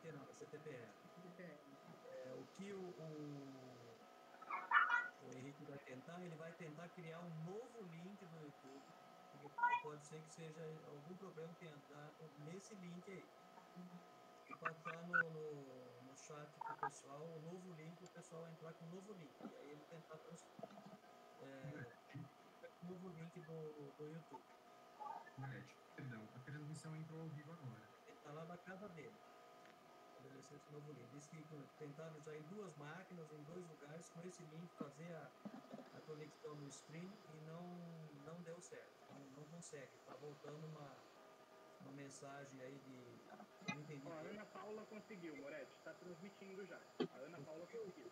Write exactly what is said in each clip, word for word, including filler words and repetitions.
T não, da C T P E. É, o que o, o, o Henrique vai tentar, ele vai tentar criar um novo link no YouTube, porque pode ser que seja algum problema que tenha dado nesse link aí. E passar no, no, no chat para o pessoal o novo link, o pessoal entrar com o novo link. E aí ele tentar trans, é, o novo link do, do YouTube. Moretti, perdão, a transmissão entrou ao vivo agora. Ele está lá na casa dele. Estabelecer esse novo link. Diz que tentaram já em duas máquinas, em dois lugares, com esse link fazer a, a conexão no stream e não, não deu certo. Não, não consegue. Está voltando uma, uma mensagem aí de. Não entendi. Ó, a Ana Paula conseguiu, Moretti. Está transmitindo já. A Ana Paula conseguiu.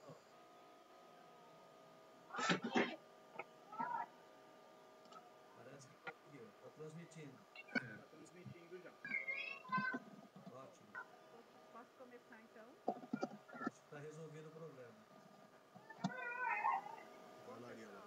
Parece que conseguiu. Está transmitindo. Está transmitindo já. Ótimo. Posso começar então? Acho que está resolvido o problema. Bom, pessoal,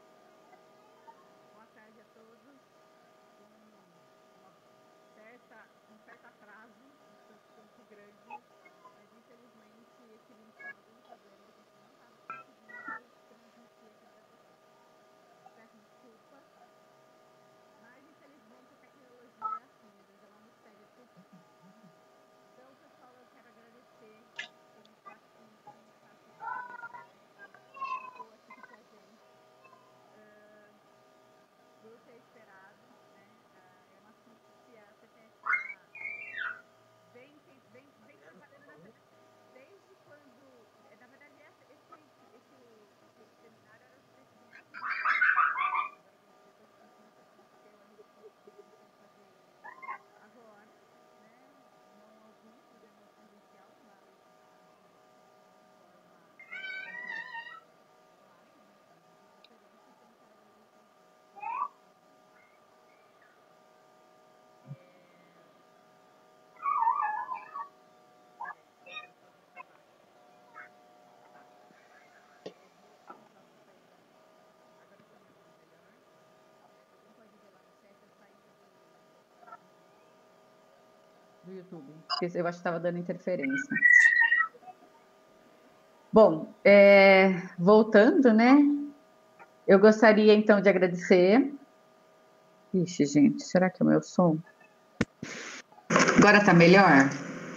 boa tarde a todos. Com uma certa, um certo atraso, um tanto grande, mas infelizmente esse link estava dando problema, a gente não estava conseguindo transmitir aqui para vocês. Peço desculpa, mas infelizmente a tecnologia é assim, às vezes ela nos pega tudo. Então, pessoal, eu quero agradecer quem está aqui, quem está assistindo, quem ficou aqui com a gente, uh, por ter esperado, né? Uh, é uma assunto que a C T S A vem, vem, vem trabalhando nessa, desde quando, na verdade, esse, esse, esse, esse seminário era o seminário de agora, depois que a gente aconteceu, a gente conseguiu fazer agora, né? Não ao vivo, podemos presencial, mas de forma online, né? Diferente, então quero agradecer. Do YouTube, porque eu acho que estava dando interferência. Bom, é, voltando, né? Eu gostaria então de agradecer. Ixi, gente, será que é o meu som? Agora tá melhor?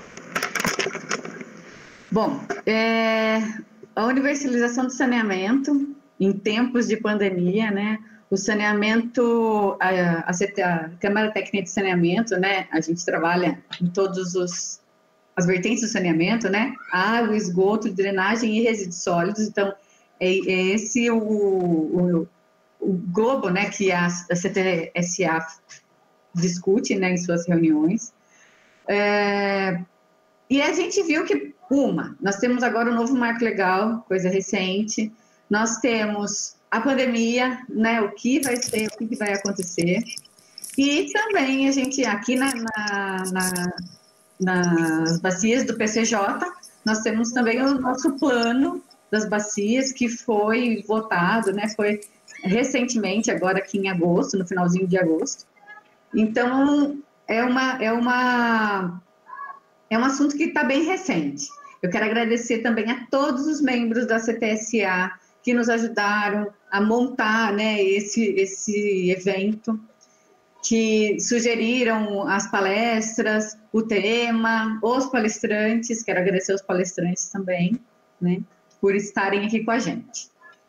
Bom, é, a universalização do saneamento em tempos de pandemia, né? O saneamento, a, a, a Câmara Técnica de Saneamento, né? A gente trabalha em todos os as vertentes do saneamento, né? Água, esgoto, drenagem e resíduos sólidos. Então, é, é esse o, o, o globo, né? Que a, a C T S A discute, né? Em suas reuniões. É, e a gente viu que, uma, nós temos agora um novo marco legal, coisa recente. Nós temos a pandemia, né? O que vai ser, o que vai acontecer. E também a gente, aqui na, na, na nas bacias do P C J, nós temos também o nosso plano das bacias, que foi votado, né, foi recentemente, agora aqui em agosto, no finalzinho de agosto. Então, é, uma, é, uma, é um assunto que está bem recente. Eu quero agradecer também a todos os membros da C T S A que nos ajudaram a montar, né, esse, esse evento, que sugeriram as palestras, o tema, os palestrantes, quero agradecer aos palestrantes também, né, por estarem aqui com a gente.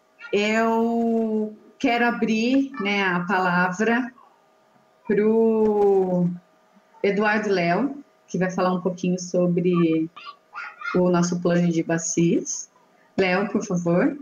Eu quero abrir, né, a palavra para o Eduardo Léo, que vai falar um pouquinho sobre o nosso plano de bacias. Léo, por favor.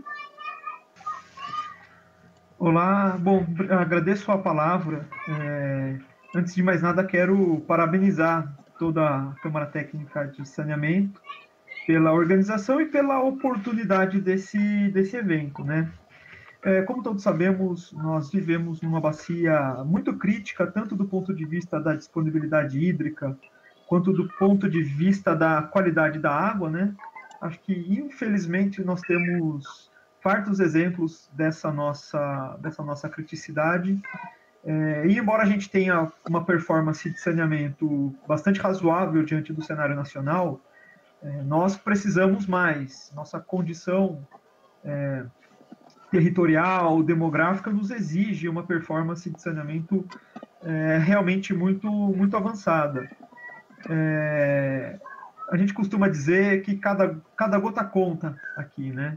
Olá, bom, agradeço a palavra. É, antes de mais nada, quero parabenizar toda a Câmara Técnica de Saneamento pela organização e pela oportunidade desse, desse evento, né? É, como todos sabemos, nós vivemos numa bacia muito crítica, tanto do ponto de vista da disponibilidade hídrica, quanto do ponto de vista da qualidade da água, né? Acho que, infelizmente, nós temos fartos exemplos dessa nossa, dessa nossa criticidade. É, e embora a gente tenha uma performance de saneamento bastante razoável diante do cenário nacional, É, nós precisamos mais, nossa condição é, territorial, demográfica, nos exige uma performance de saneamento é, realmente muito, muito avançada. É, a gente costuma dizer que cada, cada gota conta aqui, né?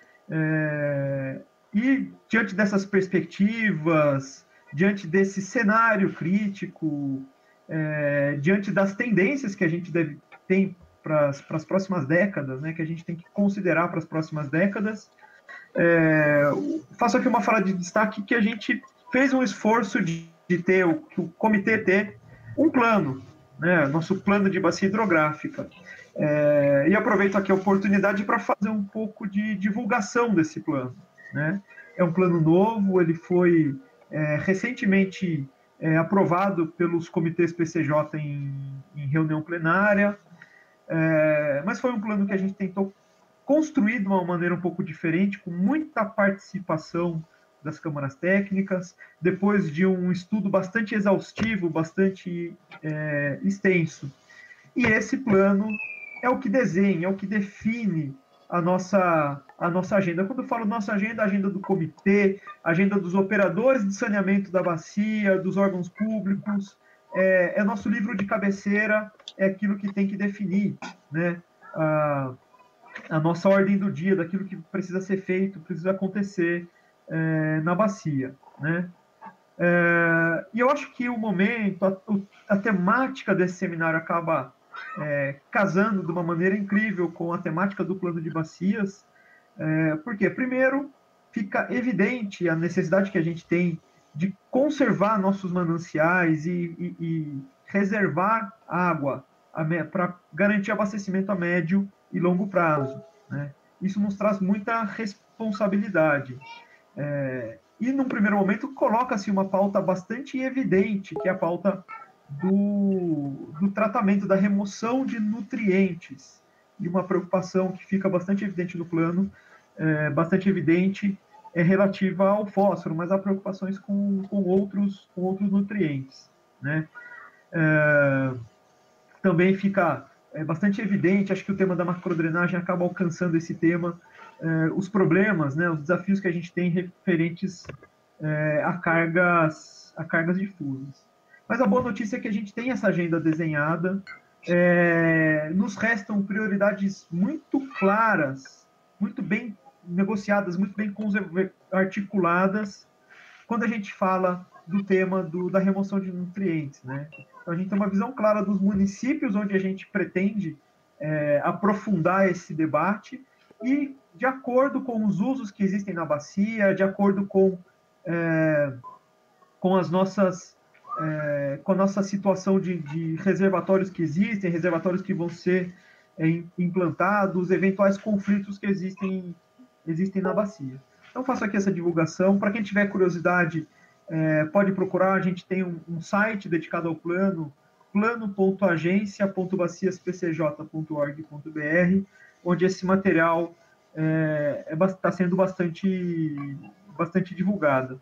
É, e diante dessas perspectivas, diante desse cenário crítico, é, diante das tendências que a gente deve tem para as próximas décadas, né, que a gente tem que considerar para as próximas décadas, é, faço aqui uma fala de destaque que a gente fez um esforço de, de ter, o, que o comitê ter um plano, né, nosso plano de bacia hidrográfica. É, e aproveito aqui a oportunidade para fazer um pouco de divulgação desse plano, né? É um plano novo, ele foi é, recentemente é, aprovado pelos comitês P C J em, em reunião plenária, é, mas foi um plano que a gente tentou construir de uma maneira um pouco diferente, com muita participação das câmaras técnicas, depois de um estudo bastante exaustivo, bastante é, extenso. E esse plano é o que desenha, é o que define a nossa, a nossa agenda. Quando eu falo nossa agenda, a agenda do comitê, a agenda dos operadores de saneamento da bacia, dos órgãos públicos, é, é nosso livro de cabeceira, é aquilo que tem que definir, né, a, a nossa ordem do dia, daquilo que precisa ser feito, precisa acontecer é, na bacia, né? É, e eu acho que o momento, a, a temática desse seminário acaba É, casando de uma maneira incrível com a temática do plano de bacias, é, porque, primeiro, fica evidente a necessidade que a gente tem de conservar nossos mananciais e, e, e reservar água para garantir abastecimento a médio e longo prazo, né? Isso nos traz muita responsabilidade. É, e, num primeiro momento, coloca-se uma pauta bastante evidente, que é a pauta Do, do tratamento, da remoção de nutrientes, e uma preocupação que fica bastante evidente no plano, é, bastante evidente, é relativa ao fósforo, mas há preocupações com, com, outros, com outros nutrientes, né? É, também fica é, bastante evidente, acho que o tema da macrodrenagem acaba alcançando esse tema, é, os problemas, né, os desafios que a gente tem referentes é, a, cargas, a cargas difusas. Mas a boa notícia é que a gente tem essa agenda desenhada, é, nos restam prioridades muito claras, muito bem negociadas, muito bem articuladas, quando a gente fala do tema do, da remoção de nutrientes, né? Então, a gente tem uma visão clara dos municípios onde a gente pretende é, aprofundar esse debate e, de acordo com os usos que existem na bacia, de acordo com, é, com as nossas... É, com a nossa situação de, de reservatórios que existem, reservatórios que vão ser é, implantados, eventuais conflitos que existem, existem na bacia. Então, faço aqui essa divulgação. Para quem tiver curiosidade, é, pode procurar. A gente tem um, um site dedicado ao plano, plano ponto agência ponto bacias p c j ponto org ponto b r, onde esse material está é, é, sendo bastante, bastante divulgado.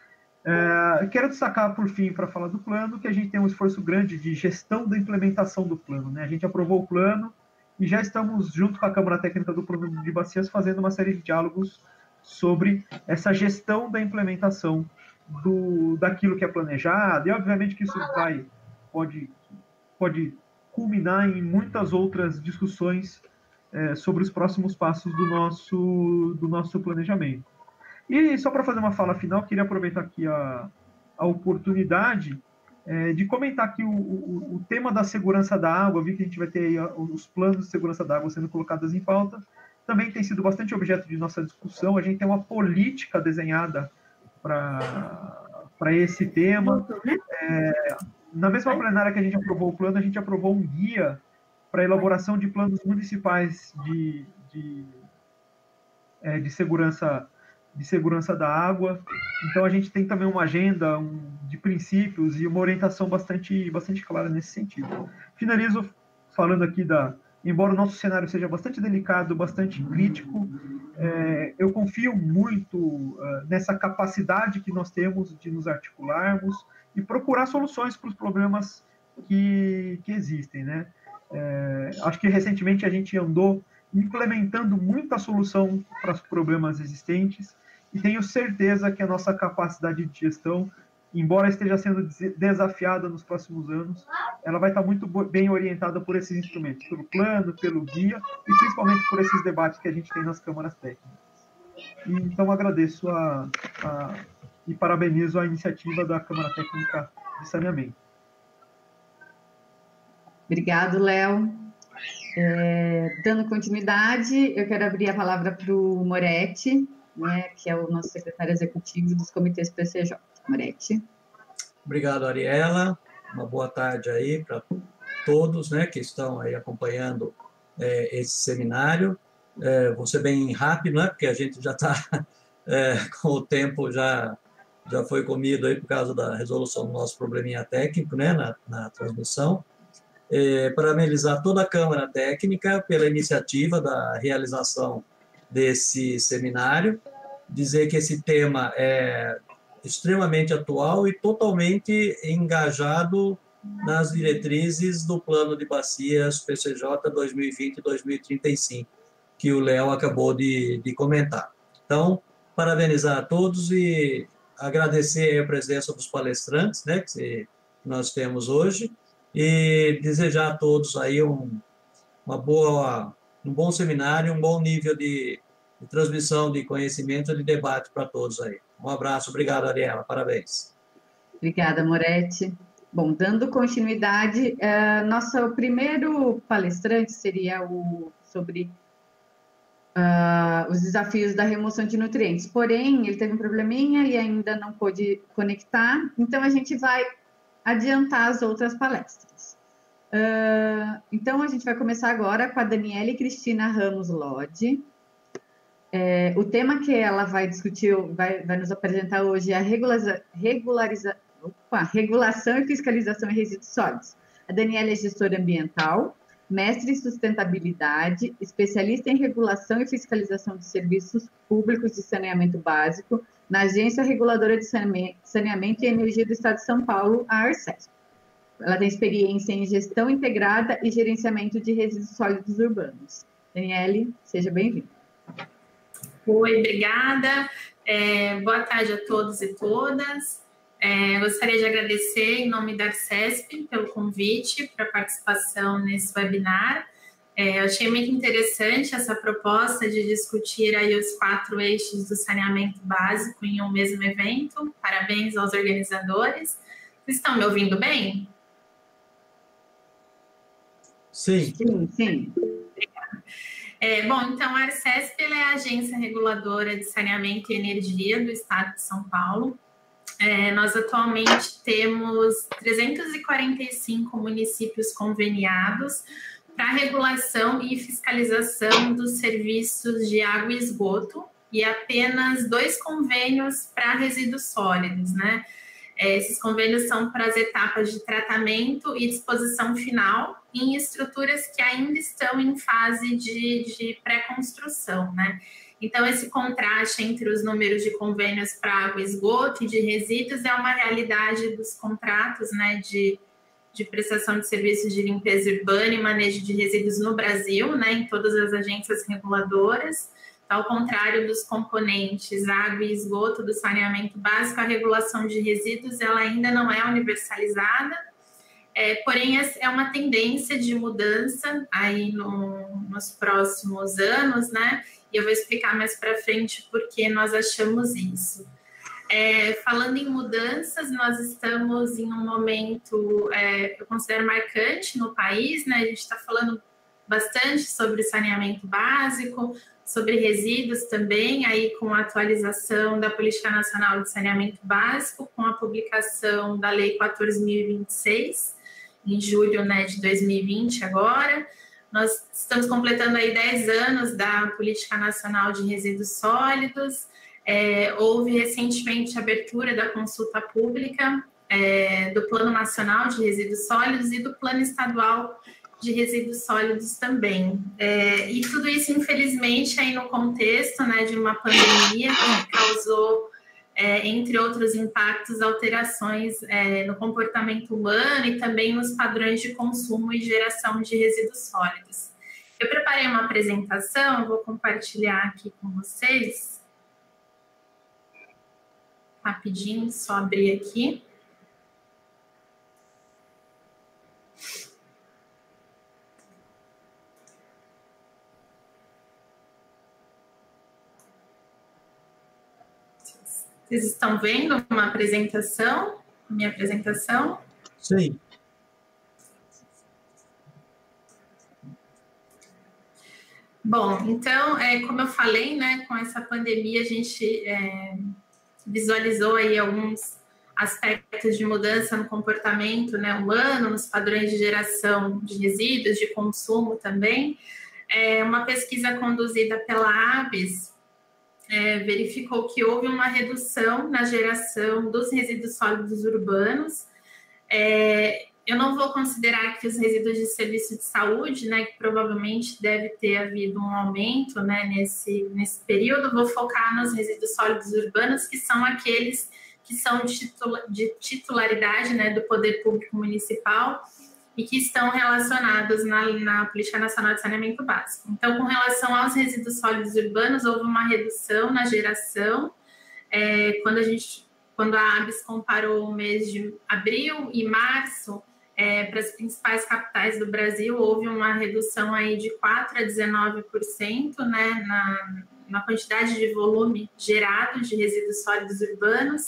É, quero destacar, por fim, para falar do plano, que a gente tem um esforço grande de gestão da implementação do plano, né? A gente aprovou o plano e já estamos, junto com a Câmara Técnica do Plano de Bacias, fazendo uma série de diálogos sobre essa gestão da implementação do, daquilo que é planejado, e obviamente que isso vai, pode, pode culminar em muitas outras discussões é, sobre os próximos passos do nosso, do nosso planejamento. E só para fazer uma fala final, queria aproveitar aqui a, a oportunidade é, de comentar aqui o, o, o tema da segurança da água. Vi que a gente vai ter aí os planos de segurança da água sendo colocados em pauta. Também tem sido bastante objeto de nossa discussão. A gente tem uma política desenhada para esse tema. É, na mesma plenária que a gente aprovou o plano, a gente aprovou um guia para a elaboração de planos municipais de, de, é, de segurança de segurança da água. Então, a gente tem também uma agenda um, de princípios e uma orientação bastante, bastante clara nesse sentido. Finalizo falando aqui da... Embora o nosso cenário seja bastante delicado, bastante crítico, é, eu confio muito uh, nessa capacidade que nós temos de nos articularmos e procurar soluções para os problemas que, que existem, né? É, acho que recentemente a gente andou implementando muita solução para os problemas existentes e tenho certeza que a nossa capacidade de gestão, embora esteja sendo desafiada nos próximos anos, ela vai estar muito bem orientada por esses instrumentos, pelo plano, pelo guia e principalmente por esses debates que a gente tem nas câmaras técnicas. E, então, agradeço a, a, e parabenizo a iniciativa da Câmara Técnica de Saneamento. Obrigado, Léo. É, dando continuidade, eu quero abrir a palavra para o Moretti, né, que é o nosso secretário executivo dos comitês P C J. Moretti. Obrigado, Ariela. Uma boa tarde aí para todos, né, que estão aí acompanhando é, esse seminário. É, vou ser bem rápido, né, porque a gente já está é, com o tempo já já foi comido aí por causa da resolução do nosso probleminha técnico, né, na, na transmissão. É, parabenizar toda a Câmara Técnica pela iniciativa da realização desse seminário, dizer que esse tema é extremamente atual e totalmente engajado nas diretrizes do Plano de Bacias P C J dois mil e vinte a dois mil e trinta e cinco, que o Léo acabou de, de comentar. Então, parabenizar a todos e agradecer a presença dos palestrantes, né, que nós temos hoje, e desejar a todos aí um, uma boa, um bom seminário, um bom nível de, de transmissão de conhecimento e de debate para todos aí. Um abraço, obrigado, Ariela, parabéns. Obrigada, Moretti. Bom, dando continuidade, uh, nosso primeiro palestrante seria o sobre uh, os desafios da remoção de nutrientes, porém, ele teve um probleminha e ainda não pôde conectar, então a gente vai adiantar as outras palestras. Uh, então, a gente vai começar agora com a Daniele Cristina Ramos Lodi. É, o tema que ela vai discutir, vai, vai nos apresentar hoje é a regulariza, regulariza, opa, regulação e fiscalização em resíduos sólidos. A Daniele é gestora ambiental, mestre em sustentabilidade, especialista em regulação e fiscalização de serviços públicos de saneamento básico, na Agência Reguladora de Saneamento e Energia do Estado de São Paulo, a Arcesp. Ela tem experiência em gestão integrada e gerenciamento de resíduos sólidos urbanos. Daniele, seja bem-vinda. Oi, obrigada. É, boa tarde a todos e todas. É, gostaria de agradecer, em nome da Arcesp, pelo convite para a participação nesse webinar. É, eu achei muito interessante essa proposta de discutir aí os quatro eixos do saneamento básico em um mesmo evento. Parabéns aos organizadores. Vocês estão me ouvindo bem? Sim. Sim, sim. Obrigada. É, bom, então a Arcesp é a Agência Reguladora de Saneamento e Energia do Estado de São Paulo. É, nós atualmente temos trezentos e quarenta e cinco municípios conveniados para regulação e fiscalização dos serviços de água e esgoto e apenas dois convênios para resíduos sólidos, né? É, esses convênios são para as etapas de tratamento e disposição final em estruturas que ainda estão em fase de, de pré-construção, né? Então, esse contraste entre os números de convênios para água e esgoto e de resíduos é uma realidade dos contratos, né, de de prestação de serviços de limpeza urbana e manejo de resíduos no Brasil, né, em todas as agências reguladoras. Ao contrário dos componentes água e esgoto do saneamento básico, a regulação de resíduos ela ainda não é universalizada, é, porém é uma tendência de mudança aí no, nos próximos anos, né, e eu vou explicar mais para frente por que nós achamos isso. É, falando em mudanças, nós estamos em um momento, é, eu considero marcante no país, né? A gente está falando bastante sobre saneamento básico, sobre resíduos também, aí com a atualização da Política Nacional de Saneamento Básico, com a publicação da Lei quatorze mil e vinte e seis, em julho, né, de dois mil e vinte agora. Nós estamos completando aí dez anos da Política Nacional de Resíduos Sólidos. É, houve recentemente a abertura da consulta pública é, do Plano Nacional de Resíduos Sólidos e do Plano Estadual de Resíduos Sólidos também. É, e tudo isso, infelizmente, aí no contexto, né, de uma pandemia que causou é, entre outros impactos, alterações é, no comportamento humano e também nos padrões de consumo e geração de resíduos sólidos. Eu preparei uma apresentação, eu vou compartilhar aqui com vocês. Rapidinho, só abrir aqui. Vocês estão vendo uma apresentação? Minha apresentação? Sim. Bom, então, é, como eu falei, né, com essa pandemia, a gente é, visualizou aí alguns aspectos de mudança no comportamento, né, humano, nos padrões de geração de resíduos, de consumo também. É, uma pesquisa conduzida pela A B S É, verificou que houve uma redução na geração dos resíduos sólidos urbanos. É, eu não vou considerar que os resíduos de serviço de saúde, né, que provavelmente deve ter havido um aumento, né, nesse, nesse período, vou focar nos resíduos sólidos urbanos, que são aqueles que são de, titula, de titularidade, né, do poder público municipal, e que estão relacionados na, na Política Nacional de Saneamento Básico. Então, com relação aos resíduos sólidos urbanos, houve uma redução na geração. É, quando, a gente, quando a A B S comparou o mês de abril e março, é, para as principais capitais do Brasil, houve uma redução aí de quatro a dezenove por cento, né, na, na quantidade de volume gerado de resíduos sólidos urbanos.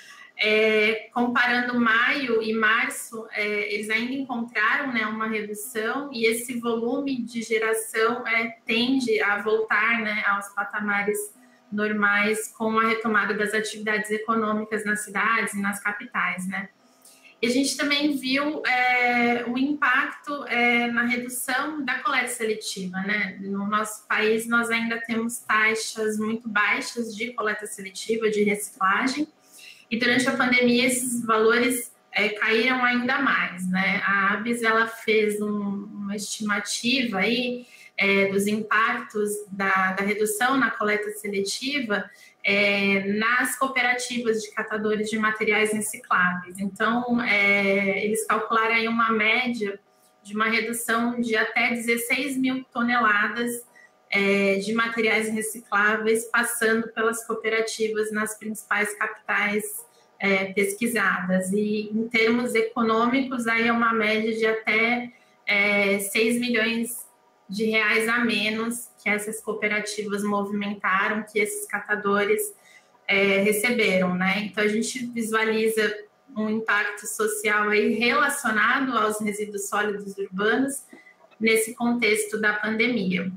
É, comparando maio e março, é, eles ainda encontraram, né, uma redução, e esse volume de geração é, tende a voltar, né, aos patamares normais com a retomada das atividades econômicas nas cidades e nas capitais, né. E a gente também viu é, o impacto é, na redução da coleta seletiva, né. No nosso país, nós ainda temos taxas muito baixas de coleta seletiva, de reciclagem, e durante a pandemia, esses valores é, caíram ainda mais, né? A A B S ela fez um, uma estimativa aí, é, dos impactos da, da redução na coleta seletiva é, nas cooperativas de catadores de materiais recicláveis. Então, é, eles calcularam aí uma média de uma redução de até dezesseis mil toneladas É, de materiais recicláveis passando pelas cooperativas nas principais capitais é, pesquisadas. E em termos econômicos, aí é uma média de até é, seis milhões de reais a menos que essas cooperativas movimentaram, que esses catadores é, receberam, né? Então, a gente visualiza um impacto social aí relacionado aos resíduos sólidos urbanos nesse contexto da pandemia.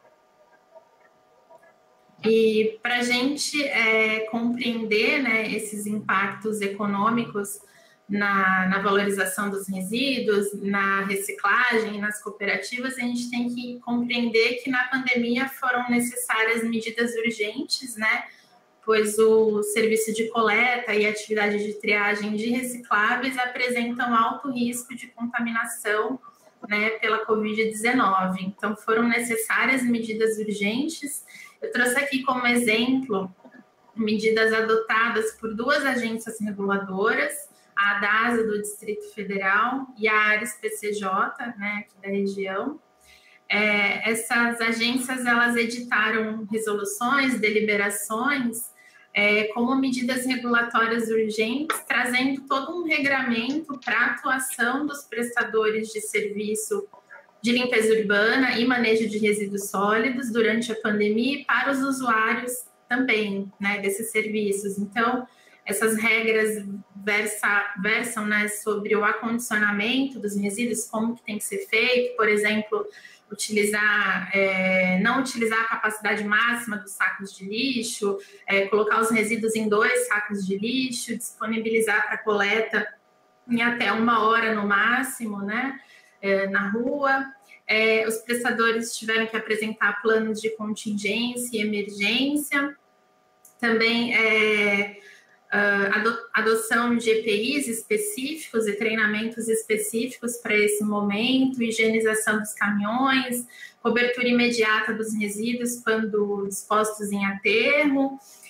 E para a gente é, compreender, né, esses impactos econômicos na, na valorização dos resíduos, na reciclagem, nas cooperativas, a gente tem que compreender que na pandemia foram necessárias medidas urgentes, né, pois o serviço de coleta e atividade de triagem de recicláveis apresentam alto risco de contaminação, né, pela covid dezenove. Então, foram necessárias medidas urgentes. Eu trouxe aqui como exemplo medidas adotadas por duas agências reguladoras, a DASA do Distrito Federal e a Ares P C J, né, aqui da região. É, essas agências, elas editaram resoluções, deliberações, é, como medidas regulatórias urgentes, trazendo todo um regramento para a atuação dos prestadores de serviço de limpeza urbana e manejo de resíduos sólidos durante a pandemia e para os usuários também, né, desses serviços. Então, essas regras versa, versam, né, sobre o acondicionamento dos resíduos, como que tem que ser feito, por exemplo, utilizar, é, não utilizar a capacidade máxima dos sacos de lixo, é, colocar os resíduos em dois sacos de lixo, disponibilizar para coleta em até uma hora no máximo, né, é, na rua. É, os prestadores tiveram que apresentar planos de contingência e emergência. Também é, adoção de E P Is específicos e treinamentos específicos para esse momento, higienização dos caminhões, cobertura imediata dos resíduos quando dispostos em aterro,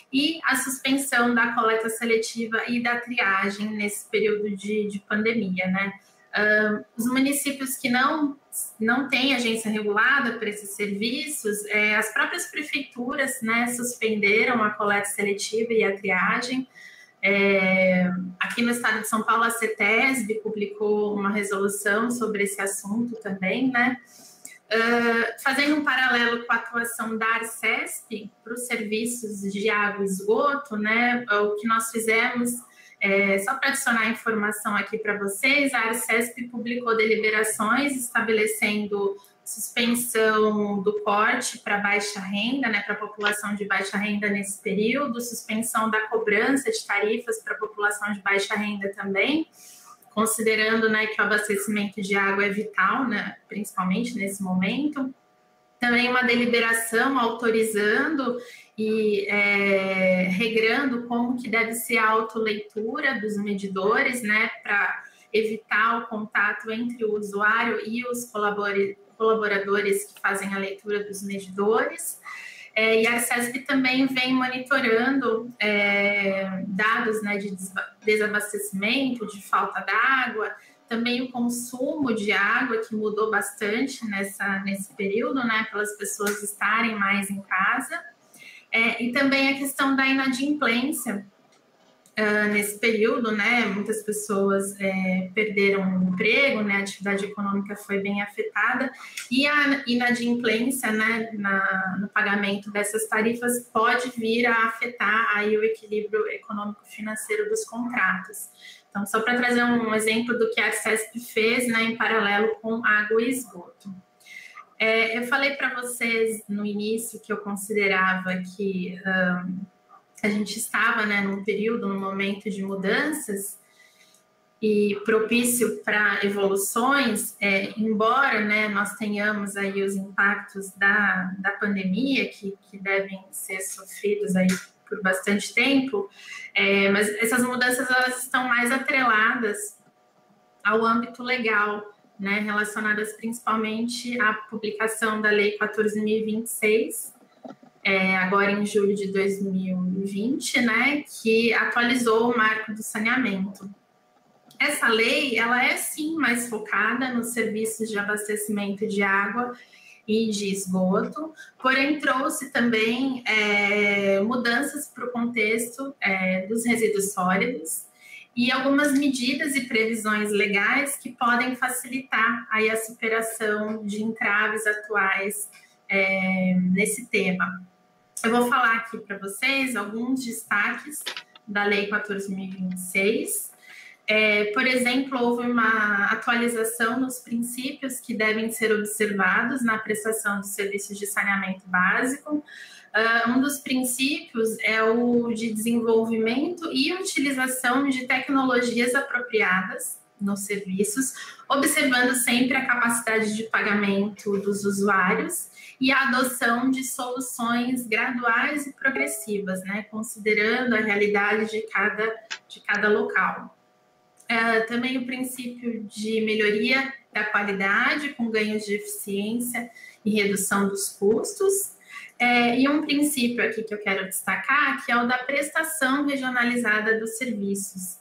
e a suspensão da coleta seletiva e da triagem nesse período de, de pandemia, né? Uh, os municípios que não, não têm agência regulada para esses serviços, é, as próprias prefeituras, né, suspenderam a coleta seletiva e a triagem. É, aqui no estado de São Paulo, a CETESB publicou uma resolução sobre esse assunto também, né? Uh, fazendo um paralelo com a atuação da Arcesp para os serviços de água e esgoto, né? O que nós fizemos, é, só para adicionar informação aqui para vocês, a Arcesp publicou deliberações estabelecendo suspensão do corte para baixa renda, né, para a população de baixa renda nesse período, suspensão da cobrança de tarifas para a população de baixa renda também, considerando, né, que o abastecimento de água é vital, né, principalmente nesse momento. Também uma deliberação autorizando e é, regrando como que deve ser a autoleitura dos medidores, né, para evitar o contato entre o usuário e os colaboradores colaboradores que fazem a leitura dos medidores. É, e a Arcesp também vem monitorando é, dados, né, de desabastecimento, de falta d'água, também o consumo de água, que mudou bastante nessa, nesse período, né, pelas pessoas estarem mais em casa, é, e também a questão da inadimplência. Uh, nesse período, né, muitas pessoas é, perderam o emprego, né, a atividade econômica foi bem afetada, e a inadimplência, né, na, no pagamento dessas tarifas pode vir a afetar aí o equilíbrio econômico-financeiro dos contratos. Então, só para trazer um exemplo do que a Arcesp fez, né, em paralelo com água e esgoto. É, eu falei para vocês no início que eu considerava que um, a gente estava, né, num período, num momento de mudanças e propício para evoluções, é, embora, né, nós tenhamos aí os impactos da, da pandemia, que, que devem ser sofridos aí por bastante tempo, é, mas essas mudanças elas estão mais atreladas ao âmbito legal, né, relacionadas principalmente à publicação da Lei quatorze mil e vinte e seis, É, agora em julho de dois mil e vinte, né, que atualizou o marco do saneamento. Essa lei, ela é sim mais focada nos serviços de abastecimento de água e de esgoto, porém trouxe também é, mudanças para o contexto é, dos resíduos sólidos e algumas medidas e previsões legais que podem facilitar aí a superação de entraves atuais é, nesse tema. Eu vou falar aqui para vocês alguns destaques da Lei quatorze mil e vinte e seis. É, por exemplo, houve uma atualização nos princípios que devem ser observados na prestação de serviços de saneamento básico. Uh, um dos princípios é o de desenvolvimento e utilização de tecnologias apropriadas nos serviços, observando sempre a capacidade de pagamento dos usuários e a adoção de soluções graduais e progressivas, né, considerando a realidade de cada, de cada local. Uh, também o princípio de melhoria da qualidade, com ganhos de eficiência e redução dos custos. É, e um princípio aqui que eu quero destacar, que é o da prestação regionalizada dos serviços.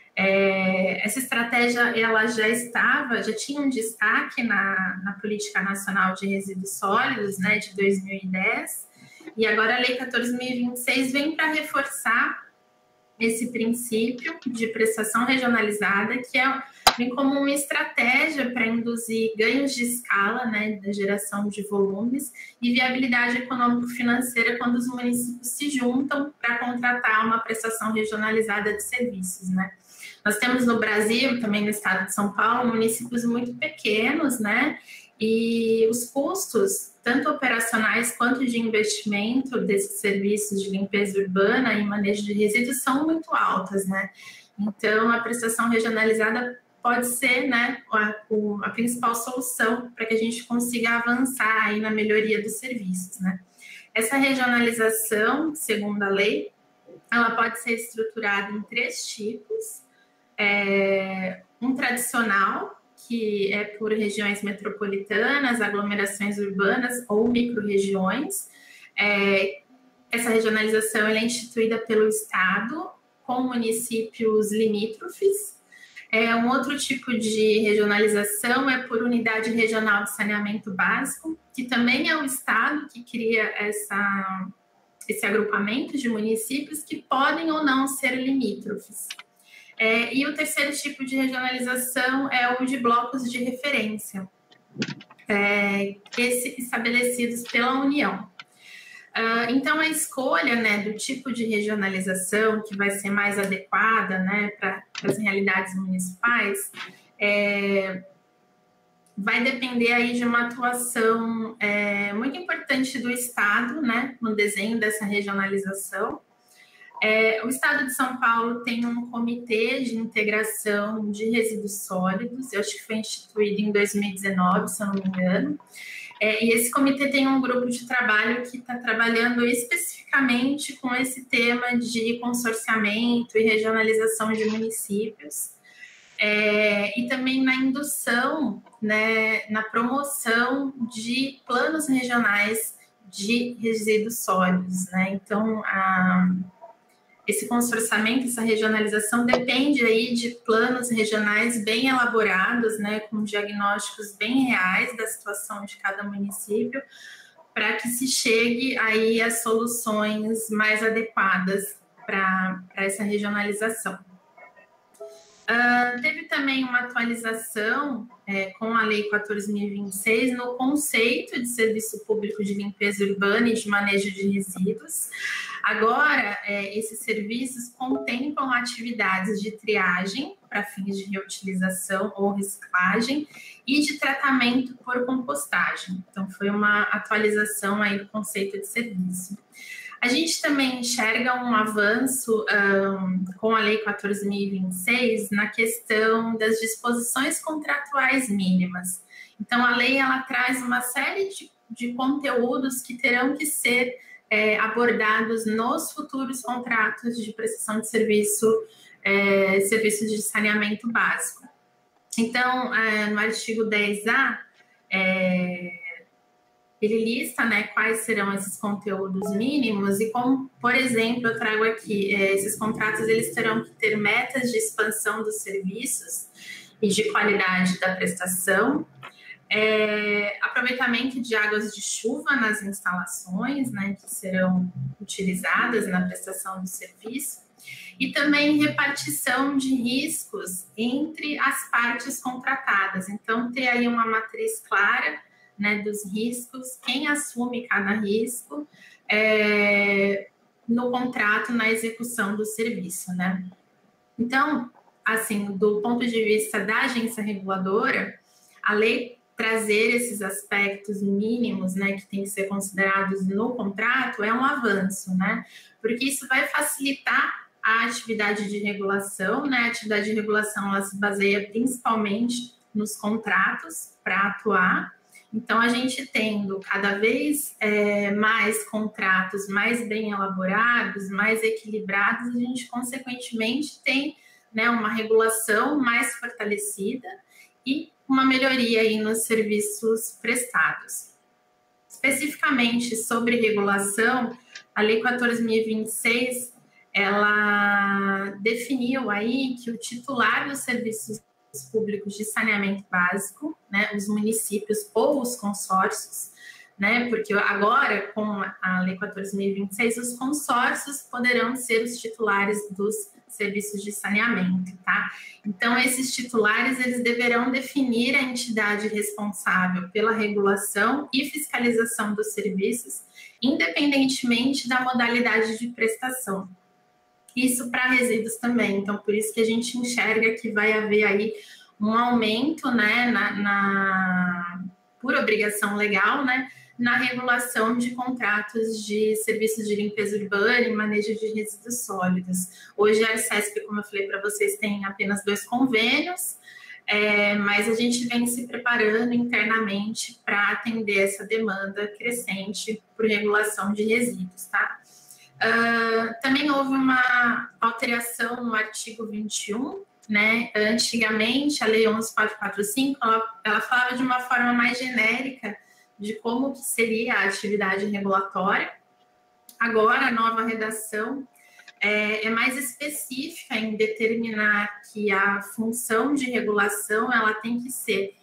É, essa estratégia ela já estava, já tinha um destaque na, na Política Nacional de Resíduos Sólidos, né, de dois mil e dez, e agora a Lei quatorze mil e vinte e seis vem para reforçar esse princípio de prestação regionalizada, que é, vem como uma estratégia para induzir ganhos de escala, né, da geração de volumes e viabilidade econômico-financeira quando os municípios se juntam para contratar uma prestação regionalizada de serviços, né. Nós temos no Brasil, também no estado de São Paulo, municípios muito pequenos, né? E os custos, tanto operacionais quanto de investimento desses serviços de limpeza urbana e manejo de resíduos são muito altas, né? Então, a prestação regionalizada pode ser, né, a, a principal solução para que a gente consiga avançar aí na melhoria dos serviços, né? Essa regionalização, segundo a lei, ela pode ser estruturada em três tipos. É, um tradicional, que é por regiões metropolitanas, aglomerações urbanas ou micro-regiões, é, essa regionalização ela é instituída pelo Estado com municípios limítrofes. É, um outro tipo de regionalização é por unidade regional de saneamento básico, que também é o Estado que cria essa, esse agrupamento de municípios que podem ou não ser limítrofes. É, e o terceiro tipo de regionalização é o de blocos de referência, é, esse, estabelecidos pela União. Uh, então, a escolha, né, do tipo de regionalização que vai ser mais adequada, né, para as realidades municipais, é, vai depender aí de uma atuação é, muito importante do Estado, né, no desenho dessa regionalização. É, o Estado de São Paulo tem um comitê de integração de resíduos sólidos, eu acho que foi instituído em dois mil e dezenove, se eu não me engano. É, e esse comitê tem um grupo de trabalho que está trabalhando especificamente com esse tema de consorciamento e regionalização de municípios, é, e também na indução, né, na promoção de planos regionais de resíduos sólidos, né? Então, a, esse consorciamento, essa regionalização depende aí de planos regionais bem elaborados, né, com diagnósticos bem reais da situação de cada município, para que se chegue aí a soluções mais adequadas para essa regionalização. Uh, teve também uma atualização é, com a Lei quatorze mil e vinte e seis no conceito de serviço público de limpeza urbana e de manejo de resíduos. Agora, é, esses serviços contemplam atividades de triagem para fins de reutilização ou reciclagem e de tratamento por compostagem. Então, foi uma atualização aí do conceito de serviço. A gente também enxerga um avanço um, com a Lei quatorze mil e vinte e seis na questão das disposições contratuais mínimas. Então, a lei ela traz uma série de, de conteúdos que terão que ser é, abordados nos futuros contratos de prestação de serviço, é, serviços de saneamento básico. Então, é, no artigo dez A, é, ele lista, né, quais serão esses conteúdos mínimos e como, por exemplo, eu trago aqui, é, esses contratos eles terão que ter metas de expansão dos serviços e de qualidade da prestação, é, aproveitamento de águas de chuva nas instalações, né, que serão utilizadas na prestação do serviço, e também repartição de riscos entre as partes contratadas. Então, ter aí uma matriz clara, né, dos riscos, quem assume cada risco é, no contrato, na execução do serviço, né? Então, assim, do ponto de vista da agência reguladora, a lei trazer esses aspectos mínimos, né, que tem que ser considerados no contrato, é um avanço, né? Porque isso vai facilitar a atividade de regulação, né? A atividade de regulação, ela se baseia principalmente nos contratos para atuar. Então, a gente tendo cada vez é, mais contratos mais bem elaborados, mais equilibrados, a gente, consequentemente, tem, né, uma regulação mais fortalecida e uma melhoria aí nos serviços prestados. Especificamente sobre regulação, a Lei quatorze mil e vinte e seis, ela definiu aí que o titular dos serviços públicos de saneamento básico, né, os municípios ou os consórcios, né, porque agora, com a Lei quatorze mil e vinte e seis, os consórcios poderão ser os titulares dos serviços de saneamento, tá? Então, esses titulares, eles deverão definir a entidade responsável pela regulação e fiscalização dos serviços, independentemente da modalidade de prestação. Isso para resíduos também, então por isso que a gente enxerga que vai haver aí um aumento, né, na, na, por obrigação legal, né, na regulação de contratos de serviços de limpeza urbana e manejo de resíduos sólidos. Hoje a Arcesp, como eu falei para vocês, tem apenas dois convênios, é, mas a gente vem se preparando internamente para atender essa demanda crescente por regulação de resíduos, tá? Uh, também houve uma alteração no artigo vinte e um, né? Antigamente, a Lei onze mil quatrocentos e quarenta e cinco, ela, ela falava de uma forma mais genérica de como que seria a atividade regulatória. Agora, a nova redação é, é mais específica em determinar que a função de regulação ela tem que ser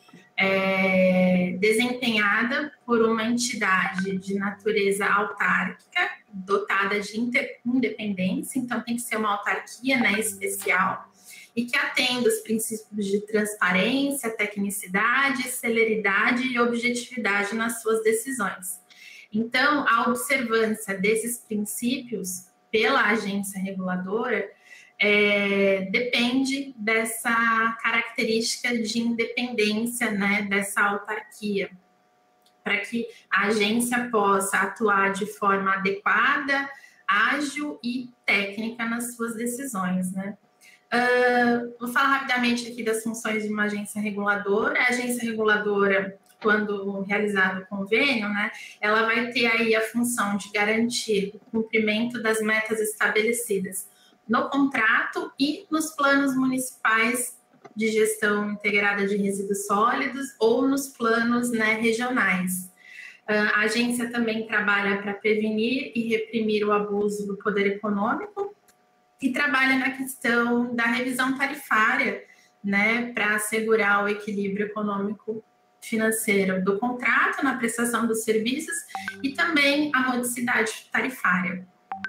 é, desempenhada por uma entidade de natureza autárquica, dotada de independência, então tem que ser uma autarquia, né, especial, e que atenda os princípios de transparência, tecnicidade, celeridade e objetividade nas suas decisões. Então, a observância desses princípios pela agência reguladora é, depende dessa característica de independência, né, dessa autarquia, para que a agência possa atuar de forma adequada, ágil e técnica nas suas decisões, né? Uh, vou falar rapidamente aqui das funções de uma agência reguladora. A agência reguladora, quando realizado o convênio, né, ela vai ter aí a função de garantir o cumprimento das metas estabelecidas no contrato e nos planos municipais de gestão integrada de resíduos sólidos ou nos planos, né, regionais. Uh, a agência também trabalha para prevenir e reprimir o abuso do poder econômico e trabalha na questão da revisão tarifária, né, para assegurar o equilíbrio econômico financeiro do contrato na prestação dos serviços e também a modicidade tarifária.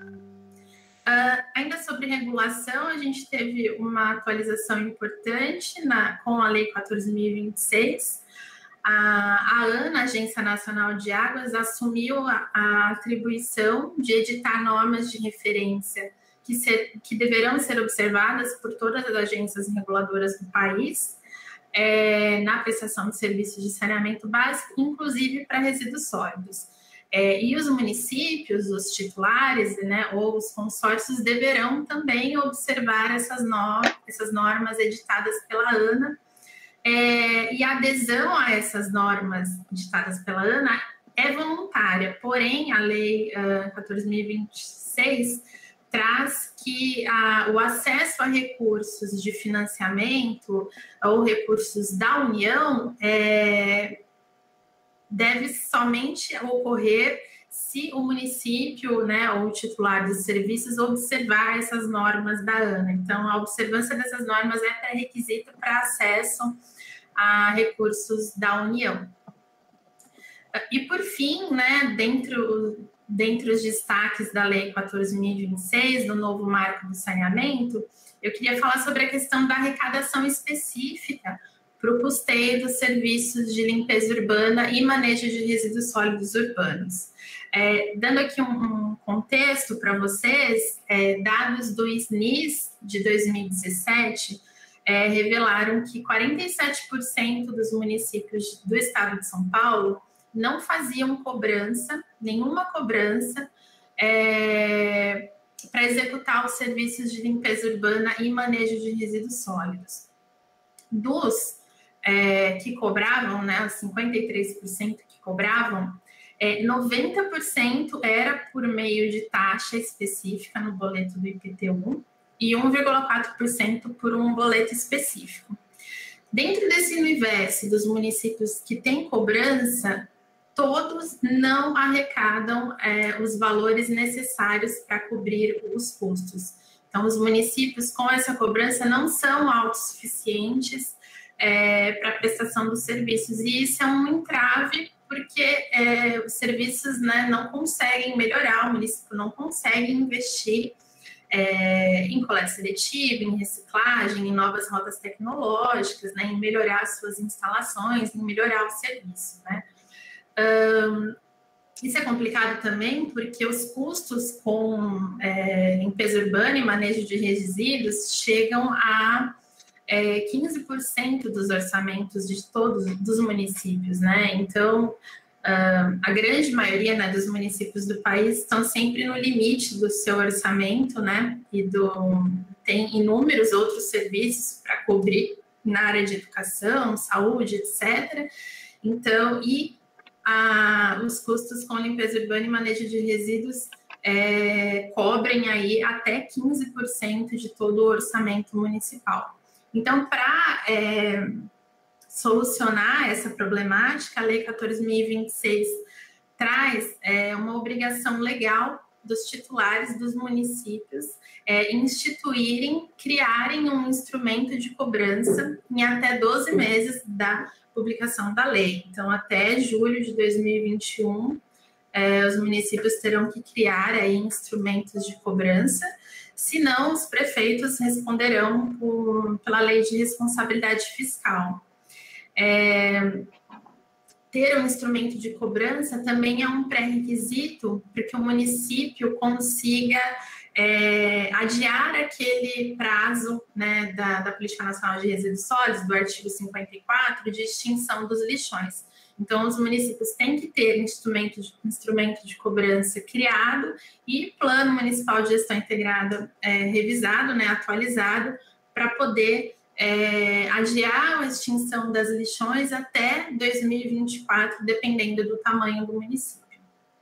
Uh, ainda sobre regulação, a gente teve uma atualização importante na, com a Lei quatorze mil e vinte e seis. A, a ANA, a Agência Nacional de Águas, assumiu a, a atribuição de editar normas de referência que, ser, que deverão ser observadas por todas as agências reguladoras do país, é, na prestação de serviços de saneamento básico, inclusive para resíduos sólidos. É, e os municípios, os titulares, né, ou os consórcios deverão também observar essas, no, essas normas editadas pela ANA, é, e a adesão a essas normas editadas pela ANA é voluntária, porém a Lei uh, quatorze mil e vinte e seis traz que a, o acesso a recursos de financiamento ou recursos da União é, deve somente ocorrer se o município, né, ou o titular dos serviços observar essas normas da ANA. Então, a observância dessas normas é pré-requisito para acesso a recursos da União. E, por fim, né, dentro, dentre os destaques da Lei quatorze mil e vinte e seis, do novo marco do saneamento, eu queria falar sobre a questão da arrecadação específica para o custeio dos serviços de limpeza urbana e manejo de resíduos sólidos urbanos. É, dando aqui um, um contexto para vocês, é, dados do I S N I S de dois mil e dezessete é, revelaram que quarenta e sete por cento dos municípios do estado de São Paulo não faziam cobrança, nenhuma cobrança, é, para executar os serviços de limpeza urbana e manejo de resíduos sólidos. Dos É, que cobravam, né, os cinquenta e três por cento que cobravam, é, noventa por cento era por meio de taxa específica no boleto do I P T U e um vírgula quatro por cento por um boleto específico. Dentro desse universo dos municípios que têm cobrança, todos não arrecadam é, os valores necessários para cobrir os custos. Então, os municípios com essa cobrança não são autossuficientes É, para a prestação dos serviços, e isso é um entrave porque é, os serviços, né, não conseguem melhorar, o município não consegue investir é, em coleta seletiva, em reciclagem, em novas rotas tecnológicas, né, em melhorar as suas instalações, em melhorar o serviço, né. Um, isso é complicado também porque os custos com é, limpeza urbana e manejo de resíduos chegam a É, quinze por cento dos orçamentos de todos dos municípios, né? Então, uh, a grande maioria, né, dos municípios do país estão sempre no limite do seu orçamento, né? E do, tem inúmeros outros serviços para cobrir na área de educação, saúde, etcétera. Então, e a, os custos com limpeza urbana e manejo de resíduos é, cobrem aí até quinze por cento de todo o orçamento municipal. Então, para é, solucionar essa problemática, a Lei quatorze mil e vinte e seis traz é, uma obrigação legal dos titulares dos municípios é, instituírem, criarem um instrumento de cobrança em até doze meses da publicação da lei. Então, até julho de dois mil e vinte e um, é, os municípios terão que criar aí instrumentos de cobrança, senão os prefeitos responderão por, pela lei de responsabilidade fiscal. É, ter um instrumento de cobrança também é um pré-requisito para que o município consiga é, adiar aquele prazo, né, da, da Política Nacional de Resíduos Sólidos, do artigo cinquenta e quatro, de extinção dos lixões. Então, os municípios têm que ter instrumento de, instrumento de cobrança criado e plano municipal de gestão integrada é, revisado, né, atualizado, para poder É, adiar a extinção das lixões até dois mil e vinte e quatro, dependendo do tamanho do município.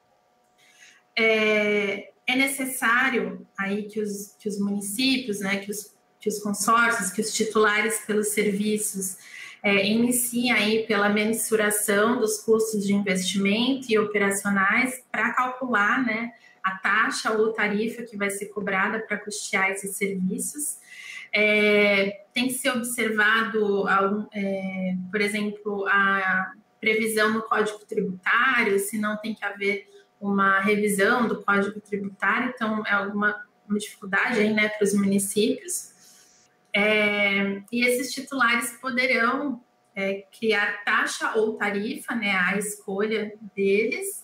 É, é necessário aí que os, que os municípios, né, que os, que os consórcios, que os titulares pelos serviços é, iniciem aí pela mensuração dos custos de investimento e operacionais para calcular, né, a taxa ou tarifa que vai ser cobrada para custear esses serviços. É, tem que ser observado, é, por exemplo, a previsão no Código Tributário, se não tem que haver uma revisão do Código Tributário, então é alguma uma dificuldade aí, né, para os municípios. É, e esses titulares poderão é, criar taxa ou tarifa, né, a escolha deles,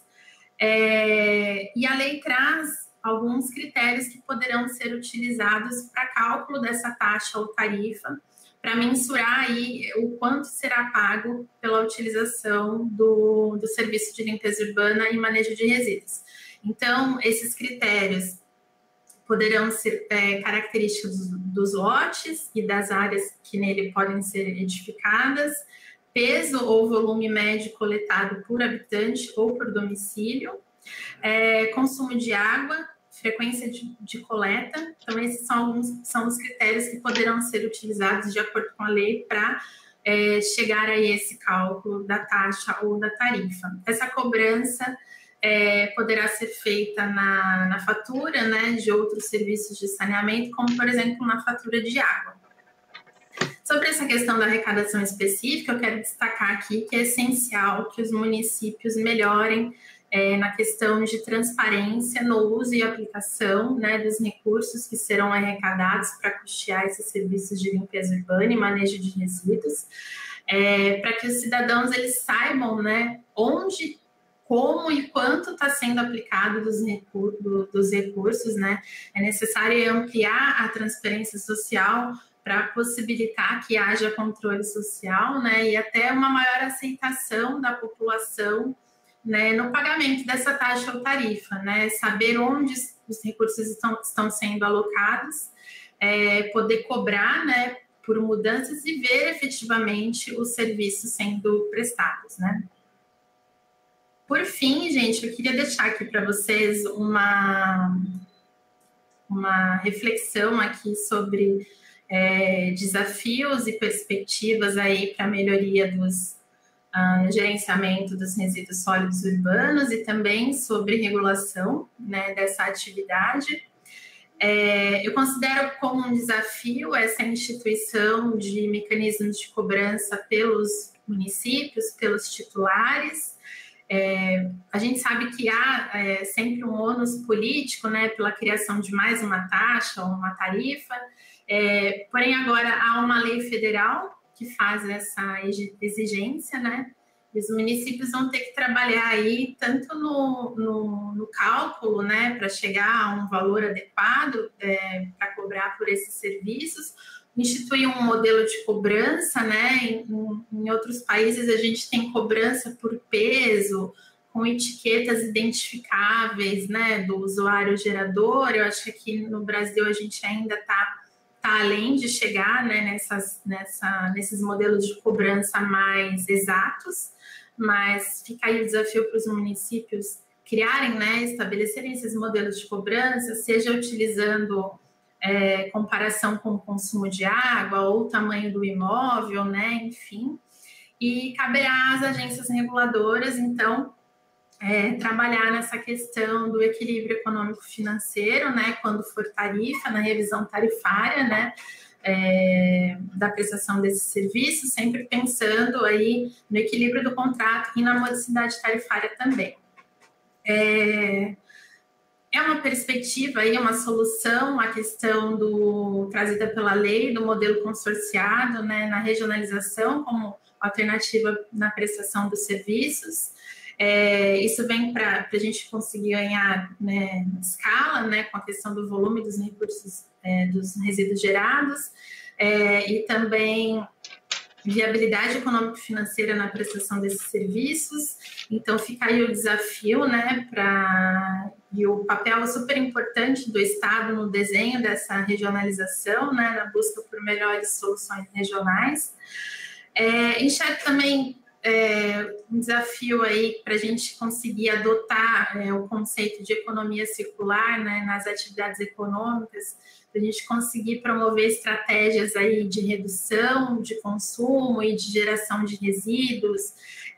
é, e a lei traz alguns critérios que poderão ser utilizados para cálculo dessa taxa ou tarifa, para mensurar aí o quanto será pago pela utilização do, do serviço de limpeza urbana e manejo de resíduos. Então, esses critérios poderão ser é, características dos, dos lotes e das áreas que nele podem ser edificadas, peso ou volume médio coletado por habitante ou por domicílio, é, consumo de água, frequência de, de coleta. Então, esses são alguns são os critérios que poderão ser utilizados de acordo com a lei para é, chegar a esse cálculo da taxa ou da tarifa. Essa cobrança é, poderá ser feita na, na fatura, né, de outros serviços de saneamento, como, por exemplo, na fatura de água. Sobre essa questão da arrecadação específica, eu quero destacar aqui que é essencial que os municípios melhorem É, na questão de transparência no uso e aplicação, né, dos recursos que serão arrecadados para custear esses serviços de limpeza urbana e manejo de resíduos, é, para que os cidadãos eles saibam, né, onde, como e quanto está sendo aplicado dos, recur do, dos recursos, né. É necessário ampliar a transparência social para possibilitar que haja controle social, né, e até uma maior aceitação da população, né, no pagamento dessa taxa ou tarifa, né, saber onde os recursos estão, estão sendo alocados, é, poder cobrar, né, por mudanças e ver efetivamente os serviços sendo prestados, né. Por fim, gente, eu queria deixar aqui para vocês uma, uma reflexão aqui sobre é, desafios e perspectivas aí para a melhoria dos no gerenciamento dos resíduos sólidos urbanos e também sobre regulação, né, dessa atividade. É, eu considero como um desafio essa instituição de mecanismos de cobrança pelos municípios, pelos titulares. É, a gente sabe que há é, sempre um ônus político, né, pela criação de mais uma taxa ou uma tarifa, é, porém agora há uma lei federal que faz essa exigência, né? E os municípios vão ter que trabalhar aí tanto no, no, no cálculo, né, para chegar a um valor adequado é, para cobrar por esses serviços, instituir um modelo de cobrança, né? Em, em outros países a gente tem cobrança por peso, com etiquetas identificáveis, né, do usuário gerador. Eu acho que aqui no Brasil a gente ainda está Tá além de chegar, né, nessas, nessa, nesses modelos de cobrança mais exatos, mas fica aí o desafio para os municípios criarem, né, estabelecerem esses modelos de cobrança, seja utilizando é, comparação com o consumo de água ou o tamanho do imóvel, né, enfim, e caberá às agências reguladoras, então, é, trabalhar nessa questão do equilíbrio econômico-financeiro, né, quando for tarifa, na revisão tarifária, né, é, da prestação desses serviços, sempre pensando aí no equilíbrio do contrato e na modicidade tarifária também. É, é uma perspectiva aí, uma solução à questão do, trazida pela lei do modelo consorciado, né, na regionalização como alternativa na prestação dos serviços. É, isso vem para a gente conseguir ganhar, né, escala, né, com a questão do volume dos recursos, é, dos resíduos gerados, é, e também viabilidade econômico-financeira na prestação desses serviços. Então, fica aí o desafio, né, para e o papel super importante do Estado no desenho dessa regionalização, né, na busca por melhores soluções regionais. É, enxergo também é, um desafio aí para a gente conseguir adotar é, o conceito de economia circular, né, nas atividades econômicas, para a gente conseguir promover estratégias aí de redução de consumo e de geração de resíduos,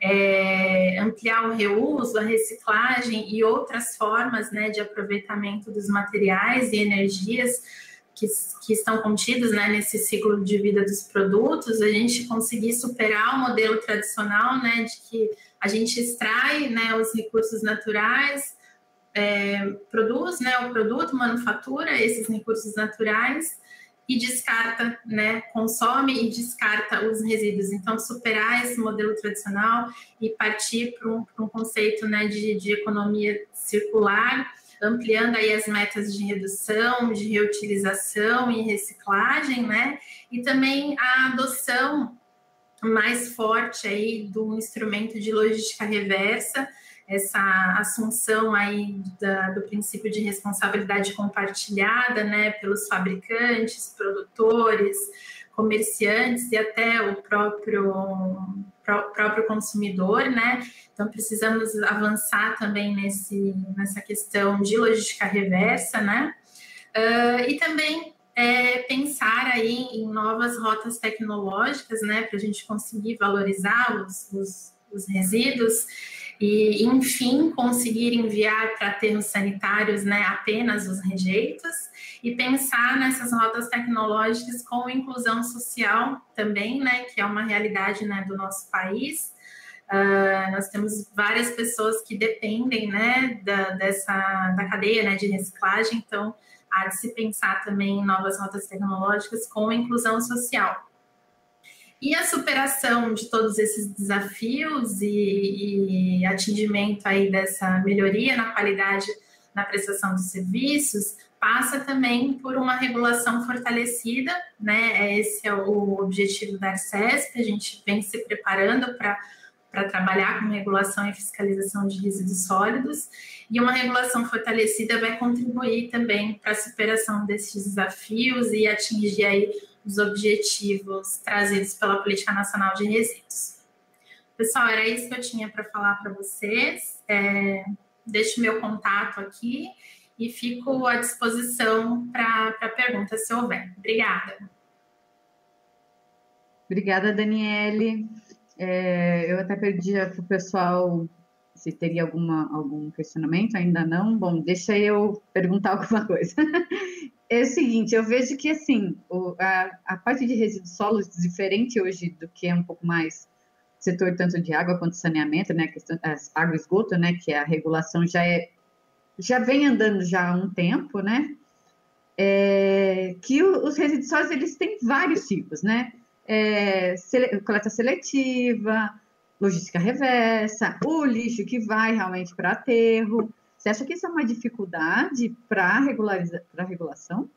é, ampliar o reuso, a reciclagem e outras formas, né, de aproveitamento dos materiais e energias que, que estão contidos, né, nesse ciclo de vida dos produtos, a gente conseguir superar o modelo tradicional, né, de que a gente extrai, né, os recursos naturais, é, produz, né, o produto, manufatura esses recursos naturais e descarta, né, consome e descarta os resíduos. Então, superar esse modelo tradicional e partir para um, para um conceito, né, de, de economia circular, ampliando aí as metas de redução, de reutilização e reciclagem, né, e também a adoção mais forte aí do instrumento de logística reversa, essa assunção aí da, do princípio de responsabilidade compartilhada, né, pelos fabricantes, produtores, comerciantes e até o próprio, pró, próprio consumidor, né? Então, precisamos avançar também nesse, nessa questão de logística reversa, né? Uh, e também é, pensar aí em novas rotas tecnológicas, né, para a gente conseguir valorizar os, os, os resíduos e, enfim, conseguir enviar para aterros sanitários, né, apenas os rejeitos e pensar nessas rotas tecnológicas com inclusão social também, né, que é uma realidade, né, do nosso país. Uh, nós temos várias pessoas que dependem, né, da, dessa, da cadeia, né, de reciclagem, então há de se pensar também em novas rotas tecnológicas com inclusão social. E a superação de todos esses desafios e, e atingimento aí dessa melhoria na qualidade na prestação dos serviços passa também por uma regulação fortalecida, né? Esse é o objetivo da Arcesp, a gente vem se preparando para para trabalhar com regulação e fiscalização de resíduos sólidos, e uma regulação fortalecida vai contribuir também para a superação desses desafios e atingir aí os objetivos trazidos pela Política Nacional de Resíduos. Pessoal, era isso que eu tinha para falar para vocês. É, deixo meu contato aqui e fico à disposição para perguntas, se houver. Obrigada. Obrigada, Daniele. É, eu até perdi para o pessoal se teria alguma, algum questionamento, ainda não. Bom, deixa eu perguntar alguma coisa. É o seguinte, eu vejo que, assim, o, a, a parte de resíduos sólidos, diferente hoje do que é um pouco mais setor tanto de água quanto saneamento, né, a questão, as, água e esgoto, né, que a regulação já é, já vem andando já há um tempo, né, é, que o, os resíduos sólidos, eles têm vários tipos, né, É, sele, coleta seletiva, logística reversa, o lixo que vai realmente para aterro. Você acha que isso é uma dificuldade para a regulação?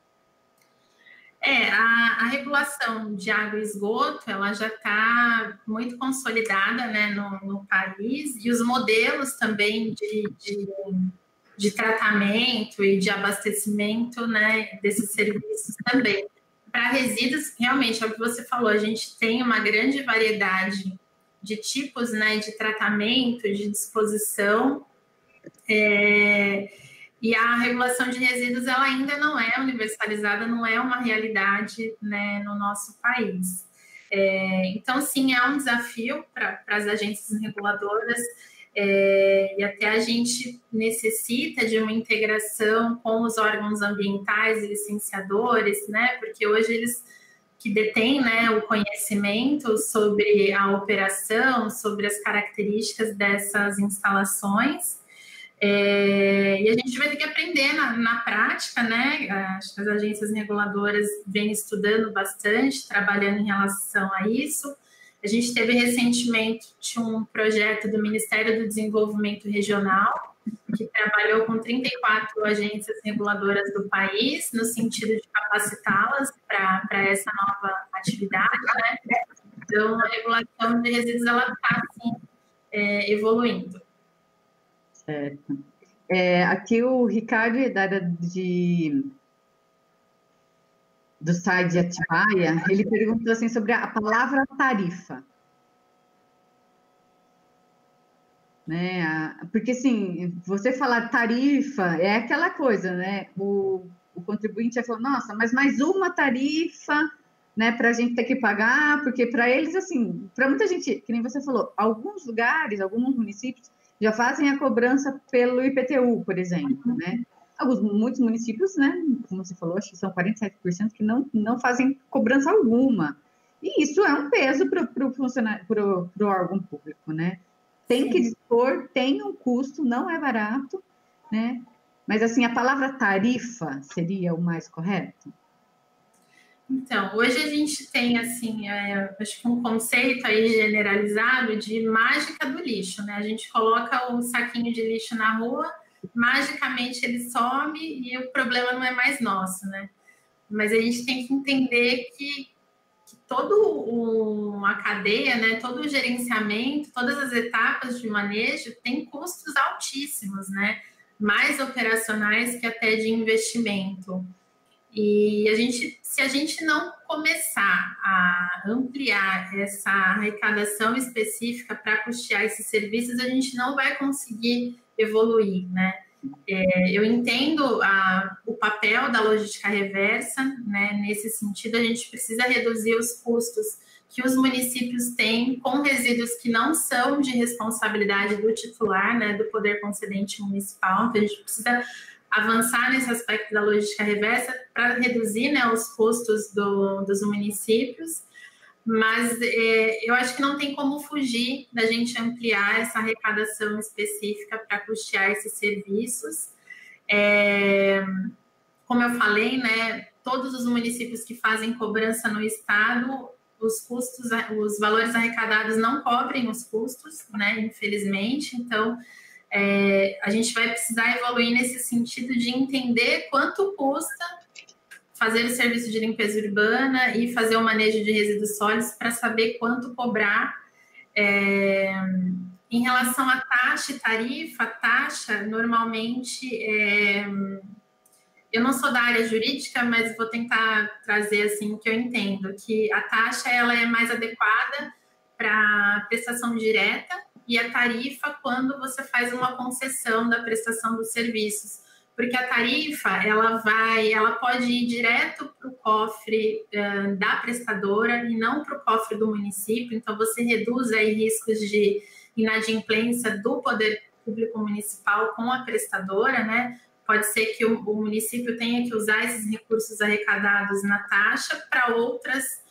É, a, a regulação de água e esgoto, ela já está muito consolidada, né, no, no país, e os modelos também de, de, de tratamento e de abastecimento, né, desses serviços também. Para resíduos, realmente, é o que você falou, a gente tem uma grande variedade de tipos, né, de tratamento, de disposição, é, e a regulação de resíduos, ela ainda não é universalizada, não é uma realidade, né, no nosso país. É, então, sim, é um desafio para as agências reguladoras É, e até a gente necessita de uma integração com os órgãos ambientais e licenciadores, né? Porque hoje eles que detêm, né, o conhecimento sobre a operação, sobre as características dessas instalações. É, e a gente vai ter que aprender na, na prática, né? Acho que as agências reguladoras vêm estudando bastante, trabalhando em relação a isso. A gente teve recentemente um projeto do Ministério do Desenvolvimento Regional, que trabalhou com trinta e quatro agências reguladoras do país, no sentido de capacitá-las para essa nova atividade, né? Então, a regulação de resíduos está, assim, é, evoluindo. Certo. É, aqui o Ricardo, da área de, do site de Atibaia, ele perguntou assim, sobre a palavra tarifa. Né? Porque, assim, você falar tarifa é aquela coisa, né? O, o contribuinte já falou, nossa, mas mais uma tarifa, né, para a gente ter que pagar, porque para eles, assim, para muita gente, que nem você falou, alguns lugares, alguns municípios já fazem a cobrança pelo I P T U, por exemplo, né? Alguns, muitos municípios, né, como você falou, acho que são quarenta e sete por cento que não, não fazem cobrança alguma. E isso é um peso para o funcionário, para o órgão público, né? Tem que dispor, tem um custo, não é barato, né? Mas, assim, a palavra tarifa seria o mais correto? Então, hoje a gente tem, assim, é, acho que um conceito aí generalizado de mágica do lixo, né? A gente coloca o saquinho de lixo na rua, magicamente ele some e o problema não é mais nosso, né? Mas a gente tem que entender que, que toda a cadeia, né, todo o gerenciamento, todas as etapas de manejo tem custos altíssimos, né? Mais operacionais que até de investimento. E a gente, se a gente não começar a ampliar essa arrecadação específica para custear esses serviços, a gente não vai conseguir evoluir, né? É, eu entendo a, o papel da logística reversa, né? Nesse sentido, a gente precisa reduzir os custos que os municípios têm com resíduos que não são de responsabilidade do titular, né? Do poder concedente municipal. Então, a gente precisa avançar nesse aspecto da logística reversa para reduzir, né, os custos do, dos municípios, mas é, eu acho que não tem como fugir da gente ampliar essa arrecadação específica para custear esses serviços. É, como eu falei, né, todos os municípios que fazem cobrança no estado, os custos, os valores arrecadados não cobrem os custos, né, infelizmente, então É, a gente vai precisar evoluir nesse sentido de entender quanto custa fazer o serviço de limpeza urbana e fazer o manejo de resíduos sólidos para saber quanto cobrar. É, em relação à taxa e tarifa, taxa, normalmente, é, eu não sou da área jurídica, mas vou tentar trazer assim o que eu entendo, que a taxa ela é mais adequada para prestação direta, e a tarifa quando você faz uma concessão da prestação dos serviços, porque a tarifa ela vai, ela pode ir direto para o cofre uh, da prestadora e não para o cofre do município, então você reduz aí riscos de inadimplência do poder público municipal com a prestadora, né? Pode ser que o, o município tenha que usar esses recursos arrecadados na taxa para outras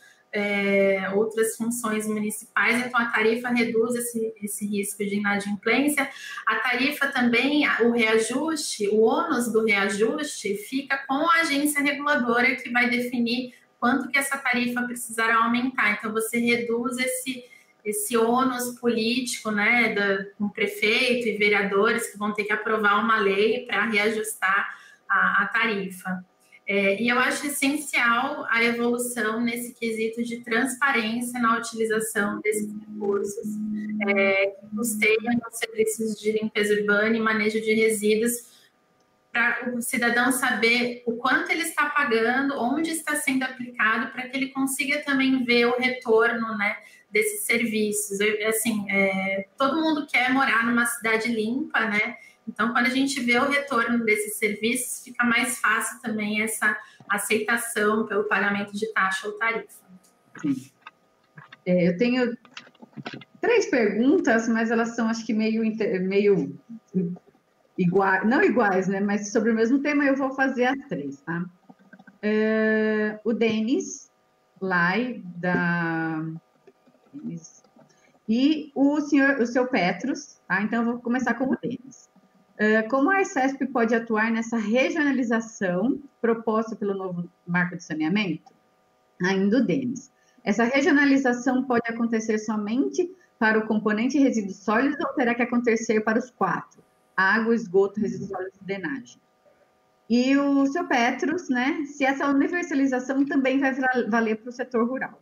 É, outras funções municipais, então a tarifa reduz esse, esse risco de inadimplência. A tarifa também, o reajuste, o ônus do reajuste fica com a agência reguladora que vai definir quanto que essa tarifa precisará aumentar. Então você reduz esse, esse ônus político, né, da, com o prefeito e vereadores que vão ter que aprovar uma lei para reajustar a, a tarifa. É, e eu acho essencial a evolução nesse quesito de transparência na utilização desses recursos é, que custeiam os serviços de limpeza urbana e manejo de resíduos, para o cidadão saber o quanto ele está pagando, onde está sendo aplicado, para que ele consiga também ver o retorno, né, desses serviços. Eu, assim, é, todo mundo quer morar numa cidade limpa, né? Então, quando a gente vê o retorno desses serviços, fica mais fácil também essa aceitação pelo pagamento de taxa ou tarifa. Sim. É, eu tenho três perguntas, mas elas são, acho que, meio, meio iguais, não iguais, né? Mas sobre o mesmo tema, eu vou fazer as três, tá? Uh, o Denis Lai, da... E o senhor, o seu Petros, tá? Então, eu vou começar com o Denis. Uh, como a Arcesp pode atuar nessa regionalização proposta pelo novo marco de saneamento? Ainda o Denis. Essa regionalização pode acontecer somente para o componente resíduos sólidos ou terá que acontecer para os quatro? Água, esgoto, resíduos sólidos e drenagem. E o seu Petros, né? Se essa universalização também vai valer para o setor rural.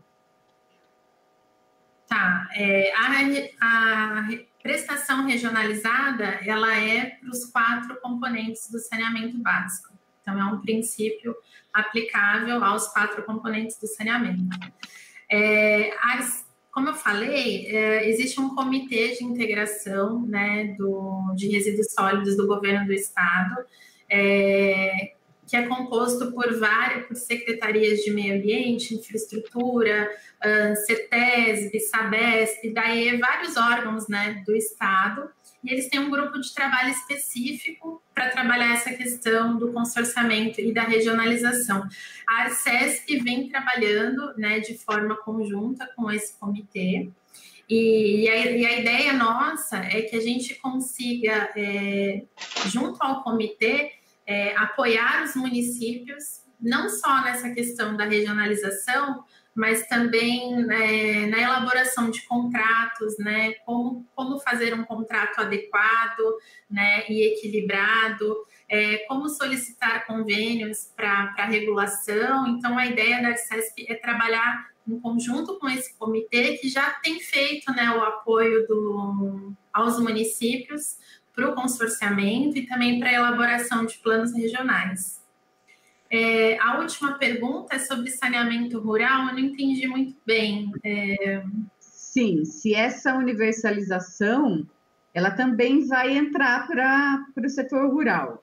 Tá. É, a, a prestação regionalizada, ela é para os quatro componentes do saneamento básico. Então, é um princípio aplicável aos quatro componentes do saneamento. É, as, como eu falei, é, existe um comitê de integração, né, do, de resíduos sólidos do governo do estado, é, que é composto por várias por secretarias de meio ambiente, infraestrutura, uh, CETESB, SABESP, daí vários órgãos, né, do estado, e eles têm um grupo de trabalho específico para trabalhar essa questão do consorciamento e da regionalização. A Arcesp vem trabalhando, né, de forma conjunta com esse comitê, e, e, a, e a ideia nossa é que a gente consiga, é, junto ao comitê, é, apoiar os municípios, não só nessa questão da regionalização, mas também é, na elaboração de contratos, né, como, como fazer um contrato adequado, né, e equilibrado, é, como solicitar convênios para a regulação. Então, a ideia da Arcesp é trabalhar em conjunto com esse comitê que já tem feito, né, o apoio do, aos municípios para o consorciamento e também para a elaboração de planos regionais. É, a última pergunta é sobre saneamento rural, eu não entendi muito bem. É... Sim, se essa universalização, ela também vai entrar para o setor rural.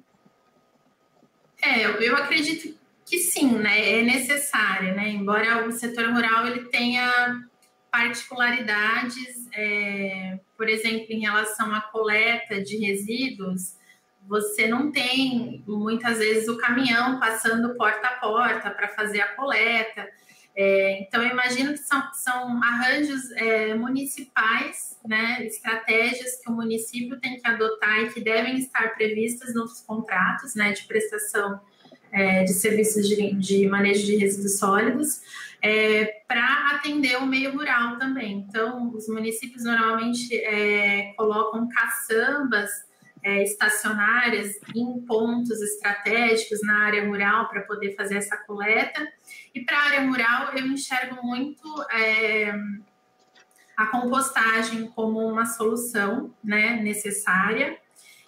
É, eu, eu acredito que sim, né, é necessário, né, embora o setor rural ele tenha particularidades, é, por exemplo, em relação à coleta de resíduos, você não tem, muitas vezes, o caminhão passando porta a porta para fazer a coleta. É, então, eu imagino que são, são arranjos é, municipais, né, estratégias que o município tem que adotar e que devem estar previstas nos contratos, né, de prestação é, de serviços de, de manejo de resíduos sólidos, é, para atender o meio rural também. Então, os municípios normalmente é, colocam caçambas é, estacionárias em pontos estratégicos na área rural para poder fazer essa coleta. E para a área rural, eu enxergo muito é, a compostagem como uma solução, né, necessária.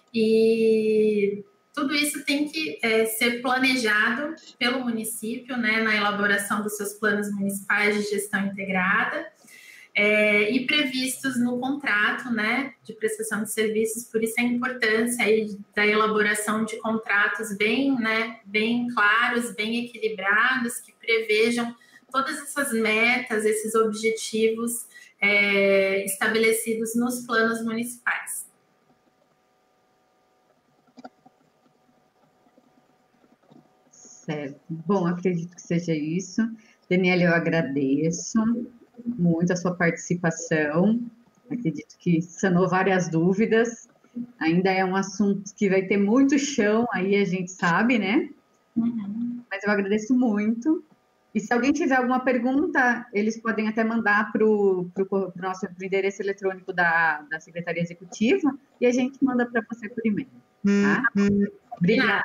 E tudo isso tem que é, ser planejado pelo município, né, na elaboração dos seus planos municipais de gestão integrada, é, e previstos no contrato, né, de prestação de serviços. Por isso a importância aí da elaboração de contratos bem, né, bem claros, bem equilibrados, que prevejam todas essas metas, esses objetivos é, estabelecidos nos planos municipais. Certo. Bom, acredito que seja isso. Daniela, eu agradeço muito a sua participação. Acredito que sanou várias dúvidas. Ainda é um assunto que vai ter muito chão, aí a gente sabe, né? Uhum. Mas eu agradeço muito. E se alguém tiver alguma pergunta, eles podem até mandar para o nosso pro endereço eletrônico da, da Secretaria Executiva e a gente manda para você por e-mail. Tá? Obrigada.